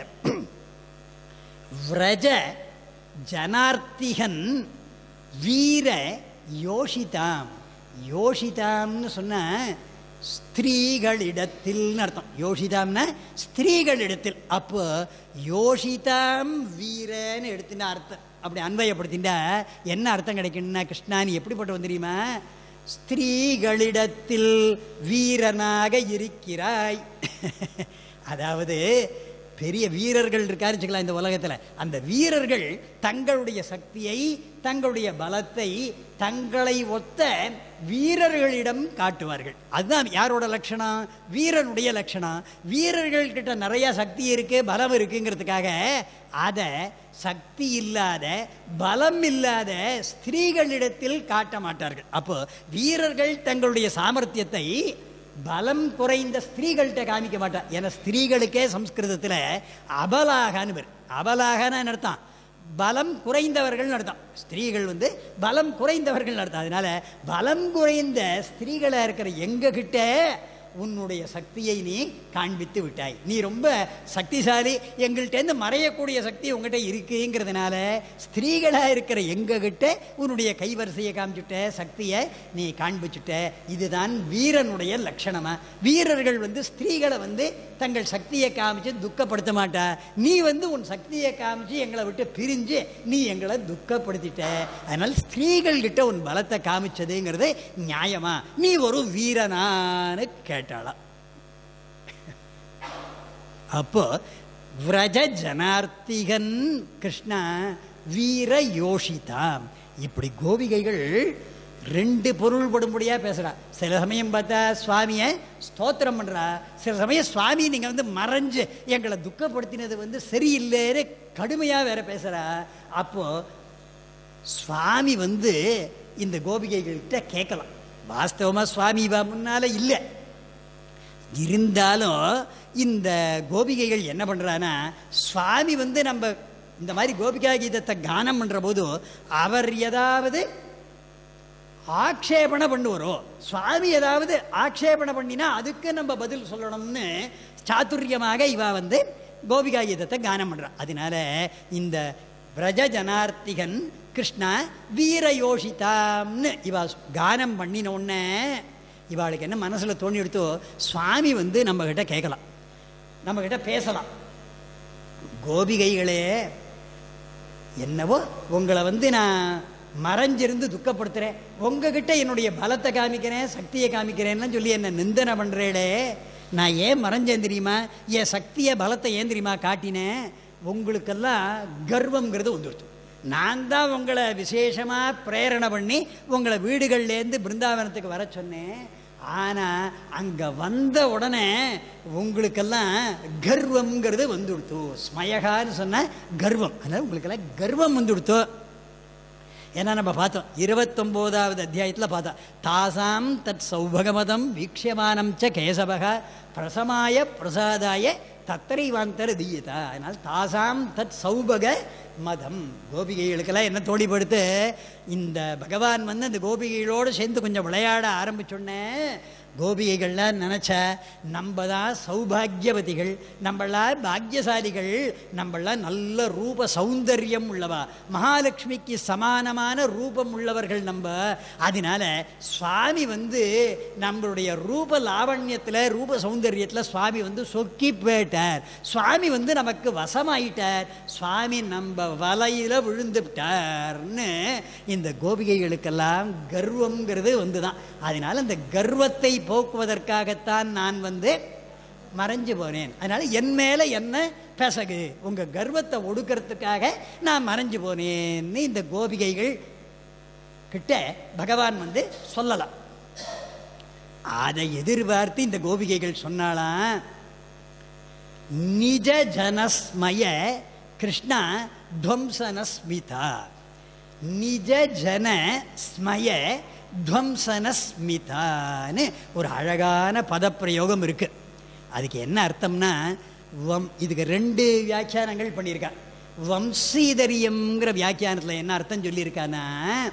விரஜ ஜனார்த்திகன் வீர யோஷிதாம், யோஷிதாம்னு சொன்ன ஸ்திரீகளிடத்தில் அர்த்தம். யோஷிதாம்னா ஸ்திரீகளிடத்தில். அப்போ யோஷிதாம் வீரன்னு எடுத்துன அர்த்தம் அப்படி அன்வயப்படுத்திட்டா என்ன அர்த்தம் கிடைக்குன்னா, கிருஷ்ணா நீ எப்படிப்பட்டவன் தெரியுமா, ஸ்திரீகளிடத்தில் வீரனாக இருக்கிறாய். அதாவது பெரிய வீரர்கள் இருக்காரு வச்சுக்கலாம் இந்த உலகத்தில். அந்த வீரர்கள் தங்களுடைய சக்தியை தங்களுடைய பலத்தை தங்களை ஒத்த வீரர்களிடம் காட்டுவார்கள். அதுதான் யாரோட லட்சணம், வீரனுடைய லட்சணம். வீரர்கள் கிட்ட நிறைய சக்தி இருக்கு பலம் இருக்குங்கிறதுக்காக அதை சக்தி இல்லாத பலம் இல்லாத ஸ்திரீகளிடத்தில் காட்ட மாட்டார்கள். அப்போ வீரர்கள் தங்களுடைய சாமர்த்தியத்தை பலம் குறைந்த ஸ்திரீகள்கிட்ட காமிக்க மாட்டார். ஏன்னா ஸ்திரீகளுக்கே சம்ஸ்கிருதத்தில் அபலாகன்னு பேர். அபலாகன்னு அர்த்தம் பலம் குறைந்தவர்கள் அர்த்தம். ஸ்திரீகள் பலம் குறைந்தவர்கள் அர்த்தம். அதனால பலம் குறைந்த ஸ்திரீகளாக இருக்கிற எங்க கிட்ட உன்னுடைய சக்தியை நீ காண்பித்து விட்டாய். நீ ரொம்ப சக்திசாலி, எங்கள்கிட்ட மறையக்கூடிய சக்தி உங்ககிட்ட இருக்குங்கிறதுனால ஸ்திரீகளாக இருக்கிற எங்ககிட்ட உன்னுடைய கைவரிசையை காமிச்சுட்ட, சக்தியை நீ காண்பிச்சுட்ட. இதுதான் வீரனுடைய லட்சணமா. வீரர்கள் ஸ்திரீகளை தங்கள் சக்தியை காமிச்சு துக்கப்படுத்த மாட்டா. நீ உன் சக்தியை காமிச்சு எங்களை விட்டு பிரிஞ்சு நீ எங்களை துக்கப்படுத்திட்ட. அதனால ஸ்திரீகள் கிட்ட உன் பலத்தை காமிச்சதுங்கிறது நியாயமா, நீ ஒரு வீரனான்னு கேட்டாளா. அப்போ விரஜ ஜனார்த்திகன் கிருஷ்ணா வீர யோஷிதாம். இப்படி கோபிகைகள் ரெண்டு பொருள்படும்படியா பேசுறா. சில சமயம் பார்த்தா சுவாமியை ஸ்தோத்திரம் பண்றா, சில சமயம் சுவாமி நீங்க மறைஞ்சு எங்களை துக்கப்படுத்தினது சரியில்லைன்னு கடுமையா வேற பேசுறா. அப்போ சுவாமி இந்த கோபிகைகள்கிட்ட கேட்கலாம். வாஸ்தவமா சுவாமி முன்னால இல்லை, இருந்தாலும் இந்த கோபிகைகள் என்ன பண்றான்னா, சுவாமி நம்ம இந்த மாதிரி கோபிகா கீதத்தை கானம் பண்ற போது அவர் ஏதாவது ஆக்ஷேபணை பண்ணுவாரோ, சுவாமி ஏதாவது ஆக்ஷேபணை பண்ணினா அதுக்கு நம்ம பதில் சொல்லணும்னு சாதுரியமாக இவா கோபிகா கீதத்தை கானம் பண்றா. அதனால இந்த பிரஜ ஜனார்த்திகன் கிருஷ்ணா வீர யோஷிதாம்னு இவா கானம் பண்ணினோடனே இவாளுக்கு என்ன மனசுல தோணி எடுத்தோ, சுவாமி நம்ம கிட்ட கேட்கலாம், நம்ம கிட்ட பேசலாம். கோபிகைகளே, என்னவோ உங்களை நான் மறைஞ்சிருந்து துக்கப்படுத்துறேன், உங்ககிட்ட என்னுடைய பலத்தை காமிக்கிறேன், சக்தியை காமிக்கிறேன்னு சொல்லி என்ன நிந்தனை பண்றேளே, நான் ஏன் மறைஞ்சேன் தெரியுமா, என் சக்தியை பலத்தை ஏன் தெரியுமா காட்டினேன், உங்களுக்கெல்லாம் கர்வம்ங்கிறது வந்துடுச்சு. நான் தான் உங்களை விசேஷமா பிரேரணை பண்ணி உங்களை வீடுகள்லேருந்து பிருந்தாவனத்துக்கு வர சொன்னேன். ஆனா அங்க வந்த உடனே உங்களுக்கெல்லாம் கர்வம்ங்கிறது வந்துடுத்து. ஸ்மயகான்னு சொன்ன கர்வம், அதனால உங்களுக்கெல்லாம் கர்வம் வந்துடுத்து. ஏன்னா நம்ம பார்த்தோம் 29வது அத்தியாயத்தில் பார்த்தோம், தாசாம் தத் சௌபகமதம் வீக்ஷமானம் ச கேசவக பிரசமாய பிரசாதாய தத்தரைவாந்தர தீயதா. அதனால் தாசாம் தத் சௌபக மதம். கோபிகைகளுக்கெல்லாம் என்ன தோடிப்படுத்து, இந்த பகவான் அந்த கோபிகைகளோடு சேர்ந்து கொஞ்சம் விளையாட ஆரம்பிச்சோன்னே கோபிகைகள்லாம் நினச்ச நம்ம தான் சௌபாகியவதிகள், நம்மளாம் பாக்யசாலிகள், நம்மளாம் நல்ல ரூப சௌந்தர்யம் உள்ளவா, மகாலட்சுமிக்கு சமானமான ரூபம் உள்ளவர்கள் நம்ம. அதனால சுவாமி நம்மளுடைய ரூப லாவண்யத்தில் ரூப சௌந்தர்யத்தில் சுவாமி சொக்கி போயிட்டார். சுவாமி நமக்கு வசமாயிட்டார், சுவாமி நம்ம வலையில விழுந்துட்டார்னு இந்த கோபிகைகளுக்கெல்லாம் கர்வம்ங்கிறது தான். அதனால இந்த கர்வத்தை போக்குவதற்காகத்தான் நான் மறைஞ்சு போனேன். அதனால என் மேல என்ன பேசகு, உங்க கர்வத்தை ஒடுக்கிறதுக்காக நான் மறைஞ்சு போனேன்னு இந்த கோபிகைகள் கிட்ட பகவான் சொல்லலாம். அதை எதிர்பார்த்து இந்த கோபிகைகள் சொன்னாலாம், நிஜ ஜனஸ்மய கிருஷ்ணா துவம்சனஸ்மிதா. நிஜ ஜன ஸ்மய துவம்சனஸ்மிதான்னு ஒரு அழகான பதப்பிரயோகம் இருக்கு. அதுக்கு என்ன அர்த்தம்னா, இதுக்கு 2 வியாக்கியானங்கள் பண்ணியிருக்கா. வம்சீதரியம்ங்கிற வியாக்கியானத்தில் என்ன அர்த்தம் சொல்லியிருக்கானா,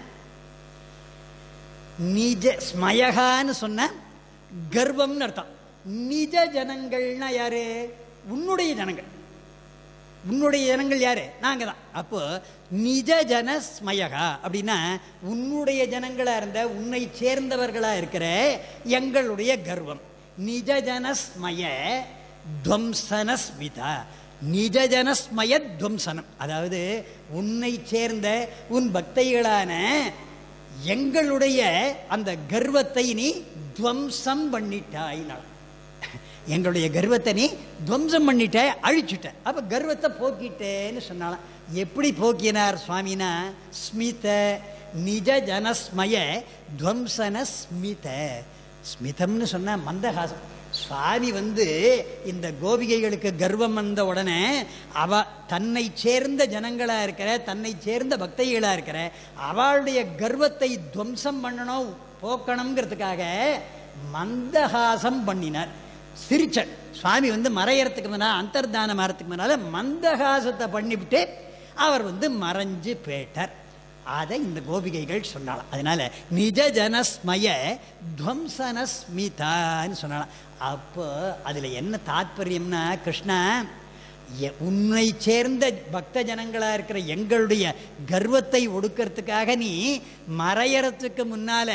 நிஜ ஸ்மயகான்னு சொன்ன கர்வம்னு அர்த்தம். நிஜ ஜனங்கள்னா யாரு, உன்னுடைய ஜனங்கள். உன்னுடைய ஜனங்கள் யாரு? நாங்க தான். அப்போ நிஜ ஜன ஸ்மயகா அப்படின்னா உன்னுடைய ஜனங்களா இருந்த உன்னை சேர்ந்தவர்களா இருக்கிற எங்களுடைய கர்வம். நிஜ ஜனஸ்மய துவம்சனஸ்மிதா. நிஜ ஜனஸ்மய துவம்சனம், அதாவது உன்னை சேர்ந்த உன் பக்தைகளான எங்களுடைய அந்த கர்வத்தை நீ துவம்சம் பண்ணிட்டாயினாள். எங்களுடைய கர்வத்தை நீ துவம்சம் பண்ணிட்ட, அழிச்சுட்ட. அப்ப கர்வத்தை போக்கிட்டேன்னு சொன்னாலாம். எப்படி போக்கினார் சுவாமினா ஸ்மித நிஜ ஜனஸ்மய துவம்சன ஸ்மித. ஸ்மிதம்னு சொன்னா மந்தஹாசம். சுவாமி இந்த கோபிகைகளுக்கு கர்வம் வந்த உடனே அவ தன்னை சேர்ந்த ஜனங்களா இருக்கிற தன்னை சேர்ந்த பக்தைகளா இருக்கிற அவளுடைய கர்வத்தை துவம்சம் பண்ணணும், போக்கணுங்கிறதுக்காக மந்தஹாசம் பண்ணினார். சிரிச்சன் சுவாமி மறையறதுக்கு முன்னால், அந்தர்தானம் ஆகிறதுக்கு முன்னால மந்தஹாசத்தை பண்ணிவிட்டு அவர் மறைஞ்சு போயிட்டார். அதை இந்த கோபிகைகள் சொன்னாலாம். அதனால நிஜ ஜனஸ்மய துவம்சனஸ்மிதான்னு சொன்னாலாம். அப்போ அதில் என்ன தாத்பரியம்னா, கிருஷ்ணா உன்னை சேர்ந்த பக்த ஜனங்களா இருக்கிற எங்களுடைய கர்வத்தை ஒடுக்கிறதுக்காக நீ மறையறதுக்கு முன்னால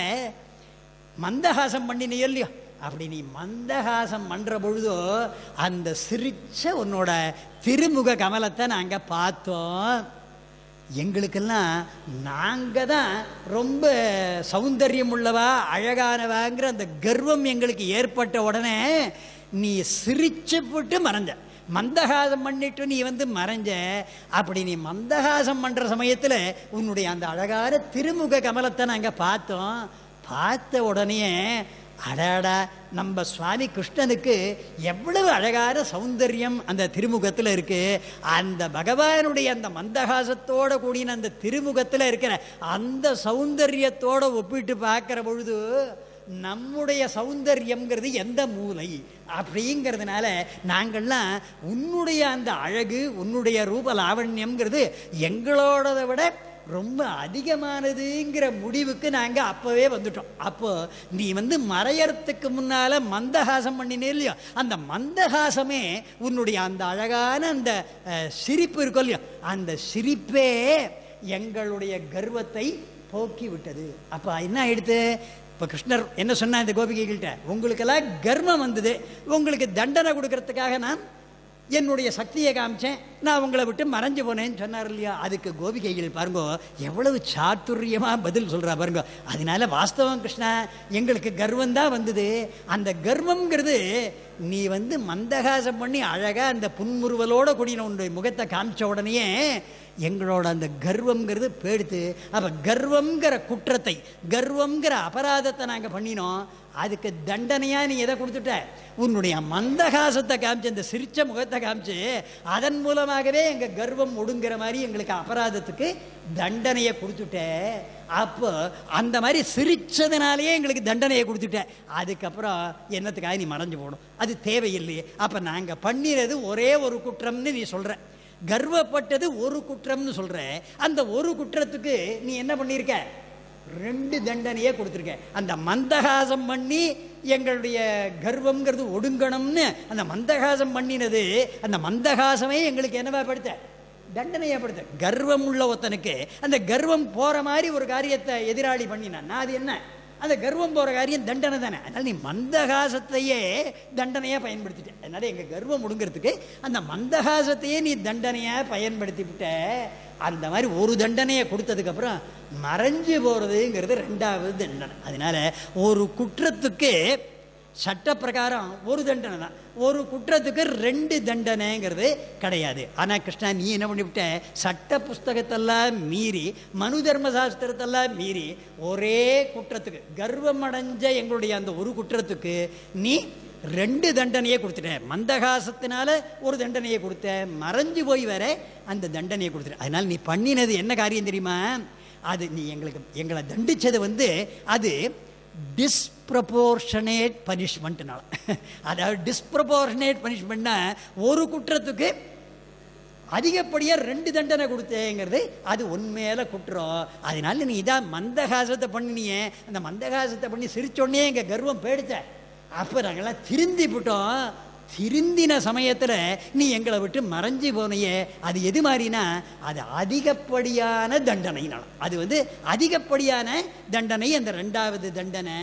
மந்தஹாசம் பண்ணினியோ இல்லையோ, அப்படி நீ மந்தஹாசம் பண்ற பொழுதோ அந்த சிரிச்ச உன்னோட திருமுக கமலத்தை நாங்க பார்த்தோம். எங்களுக்கெல்லாம் நாங்க தான் ரொம்ப சௌந்தர்யம் உள்ளவா அழகானவாங்கிற அந்த கர்வம் எங்களுக்கு ஏற்பட்ட உடனே நீ சிரிச்சு போட்டு மறைஞ்ச, மந்தஹாசம் பண்ணிட்டு நீ மறைஞ்ச. அப்படி நீ மந்தஹாசம் பண்ற சமயத்துல உன்னுடைய அந்த அழகான திருமுக கமலத்தை நாங்க பார்த்தோம். பார்த்த உடனே அடாடா, நம்ம சுவாமி கிருஷ்ணனுக்கு எவ்வளவு அழகான சௌந்தர்யம் அந்த திருமுகத்தில் இருக்கு. அந்த பகவானுடைய அந்த மந்தஹாசத்தோட கூடின அந்த திருமுகத்தில் இருக்கிற அந்த சௌந்தர்யத்தோட ஒப்பிட்டு பார்க்கிற பொழுது நம்முடைய சௌந்தர்யம்ங்கிறது எந்த மூலை அப்படிங்கிறதுனால நாங்கள்லாம் உன்னுடைய அந்த அழகு உன்னுடைய ரூப லாவண்யம்ங்கிறது எங்களோடதை விட ரொம்ப அதிகமானதுங்கிற முடிவுக்கு நாங்க அப்பவே வந்துட்டோம். அப்போ நீ மறையறதுக்கு முன்னால மந்தஹாசம் பண்ணினே இல்லையோ, அந்த மந்தஹாசமே உன்னுடைய அந்த அழகான அந்த சிரிப்பு இருக்கும் இல்லையோ, அந்த சிரிப்பே எங்களுடைய கர்வத்தை போக்கி விட்டது. அப்ப என்ன ஆயிடுத்து? இப்ப கிருஷ்ணர் என்ன சொன்னா இந்த கோபிகைகள்கிட்ட, உங்களுக்கெல்லாம் கர்வம் வந்தது, உங்களுக்கு தண்டனை கொடுக்கறதுக்காக நான் என்னுடைய சக்தியை காமிச்சேன், நான் உங்களை விட்டு மறைஞ்சு போனேன்னு சொன்னார் இல்லையா. அதுக்கு கோபிகைகள் பாருங்க எவ்வளவு சாத்துரியமா பதில் சொல்றா பாருங்க. அதனால வாஸ்தவம் கிருஷ்ணா, எங்களுக்கு கர்வம் தான் வந்தது. அந்த கர்வம்ங்கிறது நீ மந்தகாசம் பண்ணி அழகா அந்த புன்முறுவலோட கூடின உன்னுடைய முகத்தை காமிச்ச உடனேயே எங்களோட அந்த கர்வம்ங்கிறது போயிடுத்து. அப்ப கர்வம்ங்கிற குற்றத்தை, கர்வம்ங்கிற அபராதத்தை நாங்க பண்ணினோம். அதுக்கு தண்டனையா நீ எதை கொடுத்துட்ட? உன்னுடைய மந்தகாசத்தை காமிச்சு, அந்த சிரிச்ச முகத்தை காமிச்சு, அதன் மூலமாகவே எங்க கர்வம் ஒடுங்கிற மாதிரி எங்களுக்கு அபராதத்துக்கு தண்டனையை கொடுத்துட்ட. அப்போ அந்த மாதிரி சிரிச்சதுனாலேயே எங்களுக்கு தண்டனையை கொடுத்துட்ட. அதுக்கப்புறம் என்னத்துக்காக நீ மறைஞ்சு போகணும்? அது தேவையில்லையே. அப்ப நாங்க பண்ணினது ஒரே ஒரு குற்றம்னு நீ சொல்ற, கர்வப்பட்டது ஒரு குற்றம்னு சொல்ற. அந்த ஒரு குற்றத்துக்கு நீ என்ன பண்ணிருக்க? ரெண்டு தண்டனையே கொடுத்துருக்க. அந்த மந்தகாசம் பண்ணி எங்களுடைய கர்வம்ங்கிறது ஒடுங்கணும்னு அந்த மந்தகாசம் பண்ணினது, அந்த மந்தகாசமே எங்களுக்கு என்னவா படுத்த? தண்டனையா படுத்த. கர்வம் உள்ள ஒருத்தனுக்கு அந்த கர்வம் போற மாதிரி ஒரு காரியத்தை எதிராளி பண்ணினான், அது என்ன? அந்த கர்வம் போற காரியம் தண்டனை தானே. அதனால நீ மந்தகாசத்தையே தண்டனையா பயன்படுத்திட்ட. அதனால எங்க கர்வம் ஒடுங்கிறதுக்கு அந்த மந்தகாசத்தையே நீ தண்டனையா பயன்படுத்தி விட்ட. அந்த மாதிரி ஒரு தண்டனையை கொடுத்ததுக்கு அப்புறம் மறைஞ்சு போறதுங்கிறது ரெண்டாவது தண்டனை. அதனால ஒரு குற்றத்துக்கு சட்ட பிரகாரம் ஒரு தண்டனை தான், ஒரு குற்றத்துக்கு ரெண்டு தண்டனைங்கிறது கிடையாது. ஆனா கிருஷ்ணா நீ என்ன பண்ணிவிட்ட? சட்ட புஸ்தகத்தெல்லாம் மீறி, மனு தர்ம சாஸ்திரத்தெல்லாம் மீறி ஒரே குற்றத்துக்கு, கர்வம் அடைஞ்ச எங்களுடைய அந்த ஒரு குற்றத்துக்கு நீ ரெண்டு தண்டனையே கொடுத்துட்ட. மந்தகாசத்தினால ஒரு தண்டனையை கொடுத்த, மறைஞ்சு போய் வர அந்த தண்டனையை கொடுத்துட்ட. அதனால நீ பண்ணினது என்ன காரியம் தெரியுமா? அது நீ எங்களை தண்டிச்சது அது டிஸ்ப்ரபோர்ஷனேட் பனிஷ்மெண்ட்னால. அதாவது டிஸ்ப்ரபோர்ஷனேட் பனிஷ்மெண்ட்னா ஒரு குற்றத்துக்கு அதிகப்படியா ரெண்டு தண்டனை கொடுத்தேங்கிறது அது உண்மையில குற்றம். அதனால நீ இதான் மந்தகாசத்தை பண்ணினியே, அந்த மந்தகாசத்தை பண்ணி சிரிச்சோடனே எங்க கர்வம் போயிடுச்ச. அப்ப நாங்கெல்லாம் திருந்தி விட்டோம். திருந்தின சமயத்தில் நீ எங்களை விட்டு மறைஞ்சு போனையே, அது எது மாதிரினா அது அதிகப்படியான தண்டனைனால. அது அதிகப்படியான தண்டனை. அந்த ரெண்டாவது தண்டனை,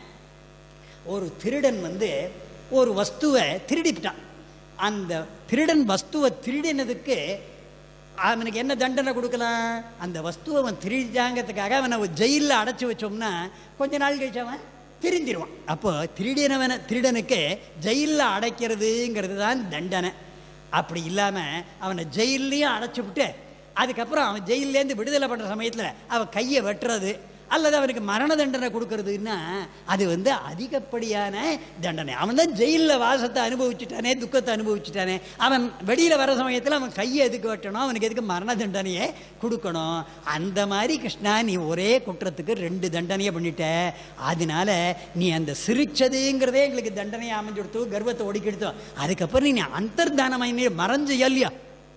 ஒரு திருடன் ஒரு வஸ்துவை திருடிட்டான். அந்த திருடன் வஸ்துவை திருடினதுக்கு அவனுக்கு என்ன தண்டனை கொடுக்கலாம்? அந்த வஸ்துவை அவன் திருடிட்டாங்கிறதுக்காக அவனை ஜெயிலில் அடைச்சி வச்சோம்னா கொஞ்ச நாள் கழிச்சு அவன் திருந்திடுவான். அப்போ திருடனுக்கு ஜெயிலில் அடைக்கிறதுங்கிறது தான் தண்டனை. அப்படி இல்லாமல் அவனை ஜெயிலையும் அடைச்சி விட்டு அதுக்கப்புறம் அவன் ஜெயிலேருந்து விடுதலை பண்ணுற சமயத்தில் அவன் கையை வெட்டுறது அல்லது அவனுக்கு மரண தண்டனை கொடுக்கறதுன்னா அது அதிகப்படியான தண்டனை. அவன் தான் ஜெயிலில் வாசத்தை அனுபவிச்சுட்டானே, துக்கத்தை அனுபவிச்சுட்டானே, அவன் வெளியில் வர சமயத்தில் அவன் கையை எதுக்கு வெட்டணும், அவனுக்கு எதுக்கு மரண தண்டனையை கொடுக்கணும்? அந்த மாதிரி கிருஷ்ணா நீ ஒரே குற்றத்துக்கு 2 தண்டனையை பண்ணிட்ட. அதனால நீ அந்த சிரிச்சதுங்கிறதே எங்களுக்கு தண்டனையை அமைஞ்சுடுத்து, கர்வத்தை ஒடுக்கிடுத்தோம். அதுக்கப்புறம் நீ அந்தர்தானமாய் மறைஞ்சு இல்லையா?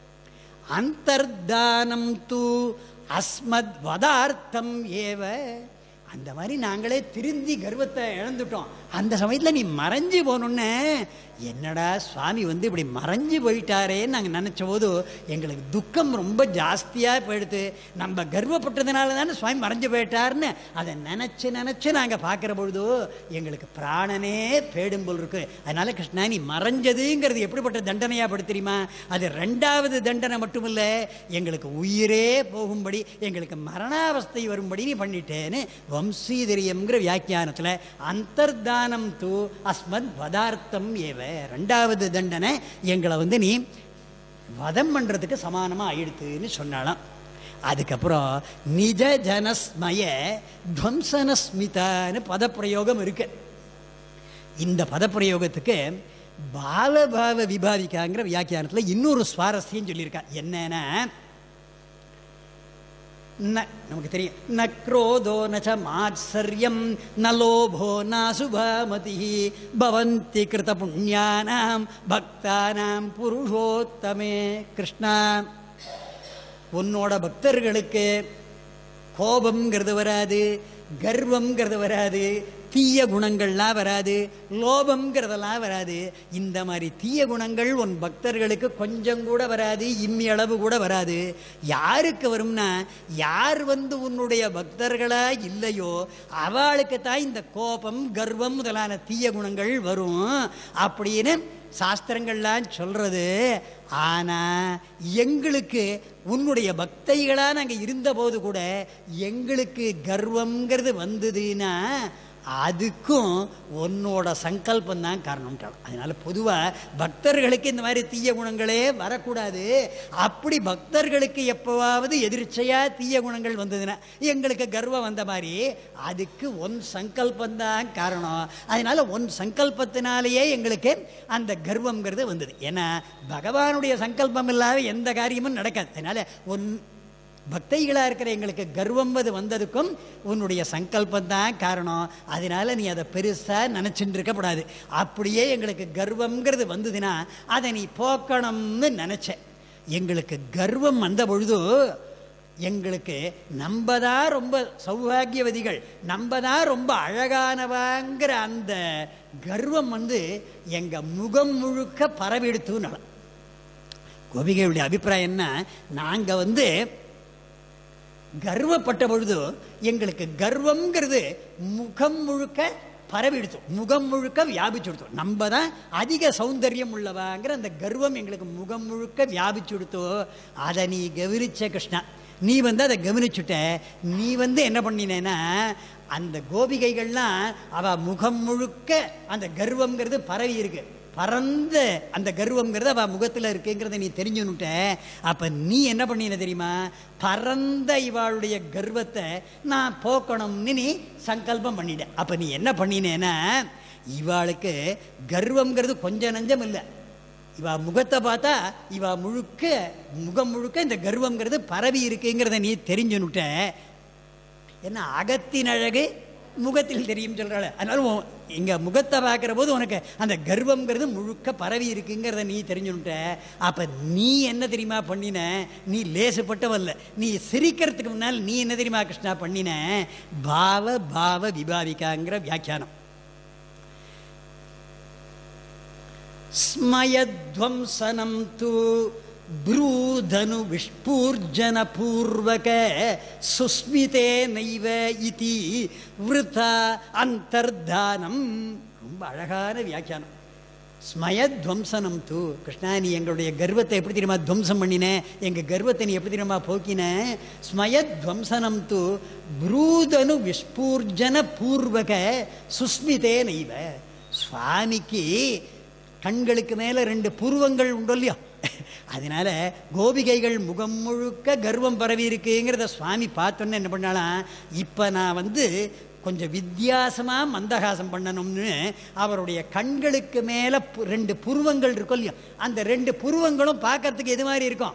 அந்தர்தானம் தூ அஸ்மத் வதார்த்தம் ஏவ. அந்த மாதிரி நாங்களே திருந்தி கர்வத்தை இழந்துட்டோம். அந்த சமயத்தில் நீ மறைஞ்சு போனோன்னே என்னடா சுவாமி இப்படி மறைஞ்சு போயிட்டாரேன்னு நாங்கள் நினச்ச போது எங்களுக்கு துக்கம் ரொம்ப ஜாஸ்தியாக போயிடுது. நம்ம கர்வப்பட்டதுனால தானே சுவாமி மறைஞ்சு போயிட்டார்னு அதை நினச்சி நாங்கள் பார்க்குற பொழுது எங்களுக்கு பிராணனே பேடும் போல் இருக்கு. அதனால கிருஷ்ணா நீ மறைஞ்சதுங்கிறது எப்படிப்பட்ட தண்டனையாக படு தெரியுமா? அது 2வது தண்டனை மட்டுமில்லை, எங்களுக்கு உயிரே போகும்படி, எங்களுக்கு மரணாவஸ்தை வரும்படி நீ பண்ணிட்டேன்னு வம்சீதரியம்ங்கிற வியாக்கியானத்தில் அந்தர்தானம் தூ அஸ்மத் வதார்த்தம் ஏவ, 2வது தண்டனை எங்களை நீ வதம் பண்ணுறதுக்கு சமானமாக ஆயிடுத்துன்னு சொன்னாலாம். அதுக்கப்புறம் நிஜ ஜனஸ்மய துவம்சனஸ்மிதான்னு பதப்பிரயோகம் இருக்கு. இந்த பதப்பிரயோகத்துக்கு பாவபாவ விபாவிக்காங்கிற வியாக்கியானத்தில் இன்னொரு சுவாரஸ்யம் சொல்லியிருக்கா. என்னன்னா நமக்கு தெரியும், ந க்ரோதோ நச்ச மாத்சர்யம் ந லோபோ நாசுபாமதி பவந்தி கிருத புண்ணியானாம் பக்தானாம் புருஷோத்தமே. கிருஷ்ணா உன்னோட பக்தர்களுக்கு கோபம்ங்கிறது வராது, கர்வம்ங்கிறது வராது, தீய குணங்கள்லாம் வராது, லோபம்ங்கிறதெல்லாம் வராது. இந்த மாதிரி தீய குணங்கள் உன் பக்தர்களுக்கு கொஞ்சம் கூட வராது, இம்மி அளவு கூட வராது. யாருக்கு வரும்னா யார் உன்னுடைய பக்தர்களா இல்லையோ அவளுக்கு தான் இந்த கோபம் கர்வம் முதலான தீய குணங்கள் வரும் அப்படின்னு சாஸ்திரங்கள்லாம் சொல்றது. ஆனா எங்களுக்கு உன்னுடைய பக்தைகளா நாங்கள் இருந்தபோது கூட எங்களுக்கு கர்வம்ங்கிறது வந்ததுன்னா அதுக்கும் உன்னோட சங்கல்பம் தான் காரணம். அதனால பொதுவாக பக்தர்களுக்கு இந்த மாதிரி தீய குணங்களே வரக்கூடாது. அப்படி பக்தர்களுக்கு எப்போவாவது எதிர்ச்சையாக தீய குணங்கள் வந்ததுன்னா எங்களுக்கு கர்வம் வந்த மாதிரி அதுக்கு உன் சங்கல்பம் தான் காரணம். அதனால உன் சங்கல்பத்தினாலேயே எங்களுக்கு அந்த கர்வங்கிறது வந்தது. ஏன்னா பகவானுடைய சங்கல்பம் இல்லாத எந்த காரியமும் நடக்காது. அதனால உன் பக்தைகளாக இருக்கிற எங்களுக்கு கர்வம் வந்ததுக்கும் உன்னுடைய சங்கல்பம் தான் காரணம். அதனால நீ அதை பெருசாக நினச்சிட்டு இருக்கக்கூடாது. அப்படியே எங்களுக்கு கர்வங்கிறது வந்ததுன்னா அதை நீ போக்கணும்னு நினச்ச. எங்களுக்கு கர்வம் வந்த பொழுது எங்களுக்கு நம்ம தான் ரொம்ப சௌபாகியவதிகள், நம்ம தான் ரொம்ப அழகானவாங்கிற அந்த கர்வம் எங்கள் முகம் முழுக்க பரவெடுத்துனால. கோபிகையுடைய அபிப்பிராயம் என்ன, நாங்கள் கர்வப்பட்ட பொழுது எங்களுக்கு கர்வம்ங்கிறது முகம் முழுக்க பரவிடுத்தோம், முகம் முழுக்க வியாபிச்சுடுத்தோம். நம்ம தான் அதிக சௌந்தர்யம் உள்ளவாங்கிற அந்த கர்வம் எங்களுக்கு முகம் முழுக்க வியாபிச்சுடுத்தோ. அதை நீ கவனிச்ச கிருஷ்ணா, நீ அதை கவனிச்சுட்ட. நீ என்ன பண்ணினேன்னா அந்த கோபிகைகள்லாம் அவ முகம் முழுக்க அந்த கர்வம்ங்கிறது பரவி இருக்கு, பரந்த அந்த கர்வம்ங்கிறது அவ முகத்தில் இருக்குங்கிறத நீ தெரிஞ்சுன்னுட்ட. அப்போ நீ என்ன பண்ணின தெரியுமா, பரந்த இவாளுடைய கர்வத்தை நான் போக்கணும்னு நீ சங்கல்பம் பண்ணிட்ட. அப்போ நீ என்ன பண்ணினேன்னா இவாளுக்கு கர்வம்ங்கிறது கொஞ்சம் நஞ்சம் இல்லை. இவா முகத்தை பார்த்தா இவா முகம் முழுக்க இந்த கர்வம்ங்கிறது பரவி இருக்குங்கிறத நீ தெரிஞ்சுன்னுட்ட. என்ன அகத்தின் அழகு முகத்தில் தெரியும் சொல்கிறாள். அதனால இங்கே முகத்தை பார்க்குற போது உனக்கு அந்த கர்வம்ங்கிறது முழுக்க பரவி இருக்குங்கிறத நீ தெரிஞ்சுட்ட. அப்போ நீ என்ன தெரியுமா பண்ணின, நீ லேசுப்பட்டவல்ல. நீ சிரிக்கிறதுக்கு முன்னால் நீ என்ன தெரியுமா கிருஷ்ணா பண்ணின, பாவ பாவ விபாவிகாங்கிற வியாக்கியானம். ஸ்மயத்வம்சனம் து ப்ரூதனு விஷ்பூர்ஜன பூர்வக சுஸ்மிதே நைவ இதி விருதா அந்தர்தானம். ரொம்ப அழகான வியாக்கியானம். ஸ்மயத்வம்சனம் து, கிருஷ்ணா நீ எங்களுடைய கர்வத்தை எப்படி தெரியுமா துவம்சம் பண்ணின, எங்கள் கர்வத்தை நீ எப்படி தெரியுமா போக்கின. ஸ்மயத்வம்சனம் து ப்ரூதனு விஷ்பூர்ஜன பூர்வக சுஸ்மிதே நைவ. சுவாமிக்கு கண்களுக்கு மேலே 2 புருவங்கள் உண்டு இல்லையோ, அதனால கோபிகைகள் முகம் முழுக்க கர்வம் பரவி இருக்குங்கிறத சுவாமி பார்த்தோன்னே என்ன பண்ணாலாம், இப்போ நான் கொஞ்சம் வித்தியாசமாக மந்தகாசம் பண்ணணும்னு அவருடைய கண்களுக்கு மேலே 2 புருவங்கள் இருக்கும் இல்லையோ, அந்த 2 புருவங்களும் பார்க்கறதுக்கு எது மாதிரி இருக்கும்,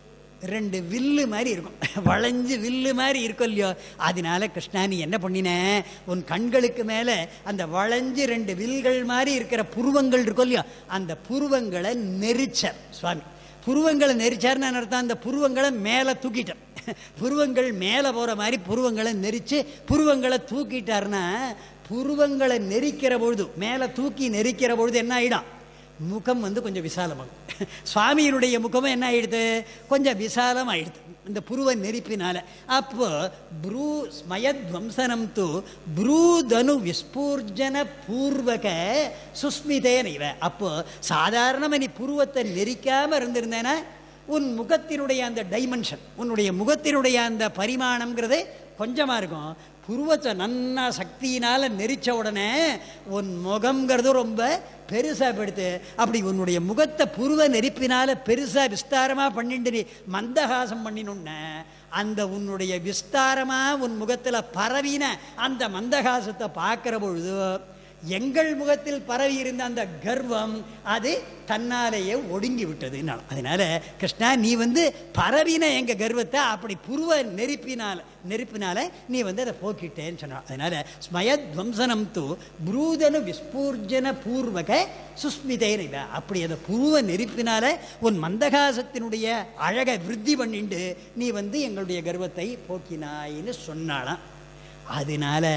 2 வில்லு மாதிரி இருக்கும், வளைஞ்சு வில்லு மாதிரி இருக்கும் இல்லையோ. அதனால கிருஷ்ணா நீ என்ன பண்ணின, உன் கண்களுக்கு மேலே அந்த வளைஞ்சு 2 வில்கள் மாதிரி இருக்கிற புருவங்கள் இருக்கும் இல்லையோ, அந்த புருவங்களை நெரிச்சார் சுவாமி. புருவங்களை நெரிச்சார்னு அர்த்தம், அந்த புருவங்களை மேலே தூக்கிட்டார். புருவங்கள் மேலே போகிற மாதிரி புருவங்களை நெரிச்சு புருவங்களை தூக்கிட்டார்னா, புருவங்களை நெரிக்கிற பொழுது மேலே தூக்கி நெரிக்கிற பொழுது என்ன ஆகிடும், முகம் கொஞ்சம் விசாலமாகும். சுவாமியினுடைய முகமும் என்ன ஆயிடுது, கொஞ்சம் விசாலம் ஆயிடுது இந்த புருவ நெரிப்பினால. அப்போ ப்ரூ ஸ்மயத்வம்சனம் து ப்ரூதனு விஸ்பூர்ஜன பூர்வக சுஸ்மிதே நைவ. அப்போ சாதாரணமாக நீ புருவத்தை நெரிக்காமல் இருந்திருந்தேன்னா உன் முகத்தினுடைய அந்த டைமென்ஷன், உன்னுடைய முகத்தினுடைய அந்த பரிமாணம்ங்கிறது கொஞ்சமாக இருக்கும். புருவத்தை நன்னா சக்தியினால் நெரிச்ச உடனே உன் முகம்ங்கிறது ரொம்ப பெருசாக படுத்து. அப்படி உன்னுடைய முகத்தை புருவ நெரிப்பினால் பெருசாக விஸ்தாரமாக பண்ணிட்டு நீ மந்தகாசம் பண்ணினோன்னு அந்த உன்னுடைய விஸ்தாரமாக உன் முகத்தில் பரவின அந்த மந்தகாசத்தை பார்க்குற பொழுது எங்கள் முகத்தில் பரவி இருந்த அந்த கர்வம் அது தன்னாலேயே ஒடுங்கி விட்டது. அதனால கிருஷ்ணா நீ பரவின எங்க கர்வத்தை அப்படி புருவ நெருப்பினால நீ அதை போக்கிட்டேன்னு சொன்னான். அதனால ஸ்மயத்வம்சனம் து ப்ரூதனு விஸ்பூர்ஜன பூர்வக சுஸ்மிதே நைவ. அப்படி அந்த புருவ நெருப்பினால உன் மந்தகாசத்தினுடைய அழகை விருத்தி பண்ணிண்டு நீ எங்களுடைய கர்வத்தை போக்கினாயின்னு சொன்னாலாம். அதனால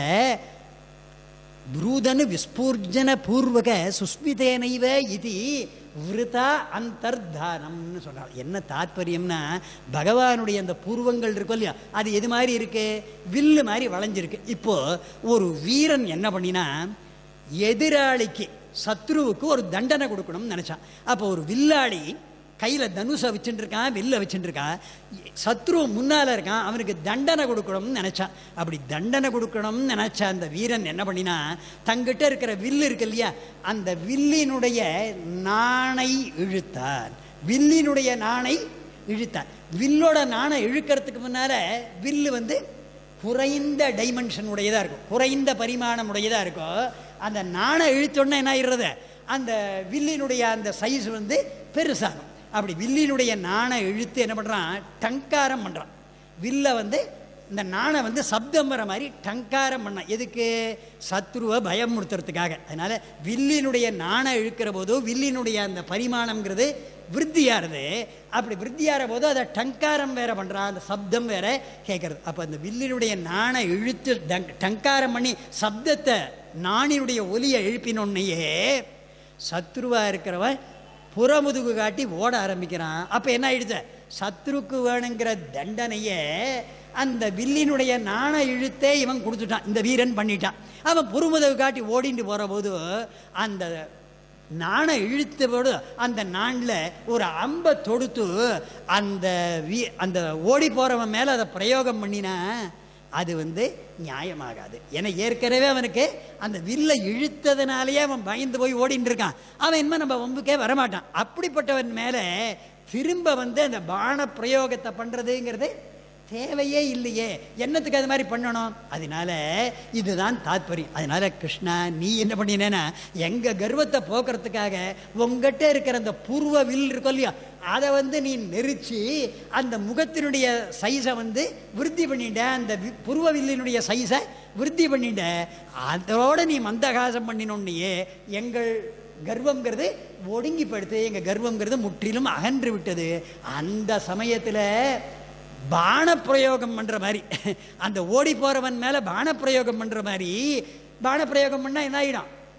ப்ரூதனு விஸ்பூர்ஜன பூர்வக சுஸ்மிதேனைவ இது விருதா அந்தர்தானம்னு சொன்னார். என்ன தாத்பரியம்னா, பகவானுடைய அந்த பூர்வங்கள் இருக்கும் இல்லையா, அது எது மாதிரி இருக்கு, வில்லு மாதிரி வளைஞ்சிருக்கு. இப்போ ஒரு வீரன் என்ன பண்ணினா, எதிராளிக்கு சத்ருவுக்கு ஒரு தண்டனை கொடுக்கணும்னு நினைச்சான். அப்போ ஒரு வில்லாளி கையில் தனுஷை வச்சுட்டு இருக்கான், வில்ல வச்சுட்டு இருக்கான், சத்ரு முன்னால் இருக்கான், அவனுக்கு தண்டனை கொடுக்கணும்னு நினச்சான். அப்படி தண்டனை கொடுக்கணும்னு நினச்சா அந்த வீரன் என்ன பண்ணினா, தங்கிட்ட இருக்கிற வில்லு இருக்கு இல்லையா, அந்த வில்லினுடைய நாணை இழுத்தான். வில்லினுடைய நாணை இழுத்தான். வில்லோட நாணை இழுக்கிறதுக்கு முன்னால் வில்லு குறைந்த டைமென்ஷன் உடையதாக இருக்கும், குறைந்த பரிமாணம் உடையதாக இருக்கும். அந்த நாணை இழுத்தோன்னா என்ன ஆயிடுறது, அந்த வில்லினுடைய அந்த சைஸ் பெருசாகும். அப்படி வில்லினுடைய நாணை இழுத்து என்ன பண்ணுறான், டங்காரம் பண்ணுறான். வில்லை இந்த நாணை சப்தம் வர மாதிரி டங்காரம் பண்ணான். எதுக்கு, சத்ருவை பயமுறுத்துறதுக்காக. அதனால் வில்லினுடைய நாணை இழுக்கிற போது வில்லினுடைய அந்த பரிமாணம்ங்கிறது விருத்தியாகிறது. அப்படி விருத்தியாகிற போது அதை டங்காரம் வேற பண்ணுறான், அந்த சப்தம் வேற கேட்கறது. அப்போ அந்த வில்லினுடைய நாணை இழுத்து டங்காரம் பண்ணி சப்தத்தை நாணினுடைய ஒலியை எழுப்பினோன்னையே சத்ருவாக இருக்கிறவன் புறமுதுகு காட்டி ஓட ஆரம்பிக்கிறான். அப்போ என்ன ஆயிடுச்சு, சத்ருக்கு வேணுங்கிற தண்டனையே அந்த வில்லினுடைய நாண இழுத்தே இவன் கொடுத்துட்டான், இந்த வீரன் பண்ணிட்டான். அவன் புறமுதுகு காட்டி ஓடிட்டு போகிற போது அந்த நாண இழுத்தபோடு அந்த நாணில் ஒரு அம்பை தொடுத்து அந்த ஓடி போகிறவன் மேலே அதை பிரயோகம் பண்ணினா அது நியாயமாகாது. ஏன்னா ஏற்கனவே அவனுக்கு அந்த வில்லை இழுத்ததுனாலேயே அவன் பயந்து போய் ஓடிட்டு இருக்கான். அவன் இனிமேல் நம்ம வம்புக்கே வரமாட்டான். அப்படிப்பட்டவன் மேலே திரும்ப அந்த பான பிரயோகத்தை பண்ணுறதுங்கிறது தேவையே இல்லையே, என்னத்துக்கு அது மாதிரி பண்ணணும். அதனால இதுதான் தாத்பரியம். அதனால கிருஷ்ணா நீ என்ன பண்ணினேன்னா, எங்கள் கர்வத்தை போக்குறதுக்காக உங்ககிட்ட இருக்கிற அந்த பூர்வ வில் இருக்கும் இல்லையா, அதை நீ நெரிச்சு அந்த முகத்தினுடைய சைஸை விருத்தி பண்ணிட்ட, அந்த புருவ வில்லினுடைய சைஸை விருத்தி பண்ணிட்ட. அதோட நீ மந்தகாசம் பண்ணினோன்னையே எங்கள் கர்வங்கிறது ஒடுங்கி படுத்து, எங்கள் கர்வங்கிறது முற்றிலும் அகன்று விட்டது. அந்த சமயத்தில் பானப்பிரயோகம் பண்ணுற மாதிரி, அந்த ஓடி போகிறவன் மேலே பானப்பிரயோகம் பண்ணுற மாதிரி, பானப்பிரயோகம் பண்ணால் என்ன ஆகிடும்,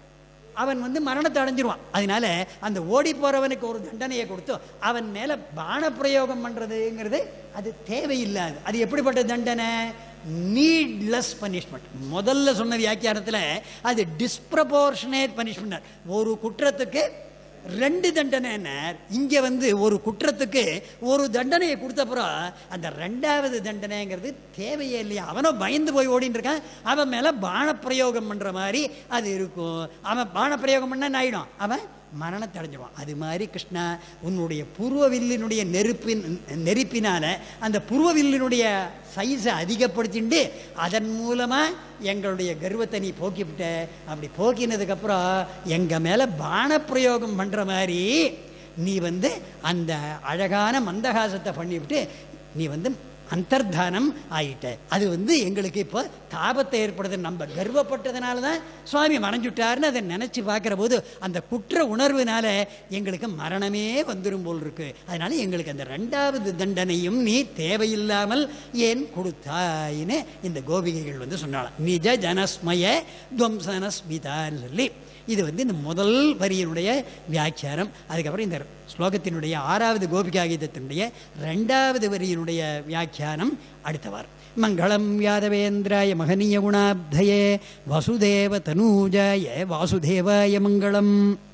அவன் வந்து மரணத்தை அடைஞ்சிருவான். அதனால அந்த ஓடி போறவனுக்கு ஒரு தண்டனையை கொடுத்து அவன் மேல பான பிரயோகம் பண்றதுங்கிறது அது தேவையில்லாது. அது எப்படிப்பட்ட தண்டனை? Needless punishment. முதல்ல சொன்ன வியாக்கியானத்தில் அது டிஸ்ப்ரபோர்ஷனேட் பனிஷ்மெண்ட். ஒரு குற்றத்துக்கு 2 தண்டனை. இங்க வந்து ஒரு குற்றத்துக்கு ஒரு தண்டனையை கொடுத்தப்புறம் அந்த 2வது தண்டனைங்கிறது தேவையே இல்லையா. அவனும் பயந்து போய் ஓடின்னு இருக்கான், அவன் மேல பான பிரயோகம் பண்ற மாதிரி அது இருக்கும். அவன் பான பிரயோகம் பண்ண என்ன ஆயிடும்? அவன் மரணத்தை அடைஞ்சிடுவான். அது மாதிரி கிருஷ்ணா, உன்னுடைய புருவவில்லினுடைய நெருப்பினால அந்த புருவவில்லினுடைய சைஸை அதிகப்படுத்திட்டு அதன் மூலமாக எங்களுடைய கர்வத்தை நீ போக்கிவிட்ட. அப்படி போக்கினதுக்கப்புறம் எங்கள் மேலே பானப்பிரயோகம் பண்ணுற மாதிரி நீ வந்து அந்த அழகான மந்தகாசத்தை பண்ணிவிட்டு நீ வந்து அந்தர்தானம் ஆயிட்ட. அது வந்து எங்களுக்கு இப்போ தாபத்தை ஏற்படுது. நம்ம கர்வப்பட்டதுனால தான் சுவாமி மறைஞ்சுட்டாருன்னு அதை நினச்சி பார்க்குற போது அந்த குற்ற உணர்வுனால எங்களுக்கு மரணமே வந்துடும் போல் இருக்கு. அதனால எங்களுக்கு அந்த 2வது தண்டனையும் நீ தேவையில்லாமல் ஏன் கொடுத்தாயின்னு இந்த கோபிகைகள் வந்து சொன்னாலாம். நிஜ ஜனஸ்மய துவம்சனஸ்மிதான்னு சொல்லி இது வந்து இந்த முதல் வரியினுடைய வியாக்கியானம். அதுக்கப்புறம் இந்த ஸ்லோகத்தினுடைய 6வது கோபிகா கீதத்தினுடைய 2வது வரியினுடைய வியாக்கியானம் அடுத்தவார். மங்களம் யாதவேந்திராய மகனீய குணாப்தயே வாசுதேவ தனூஜாய வாசுதேவாய மங்களம்.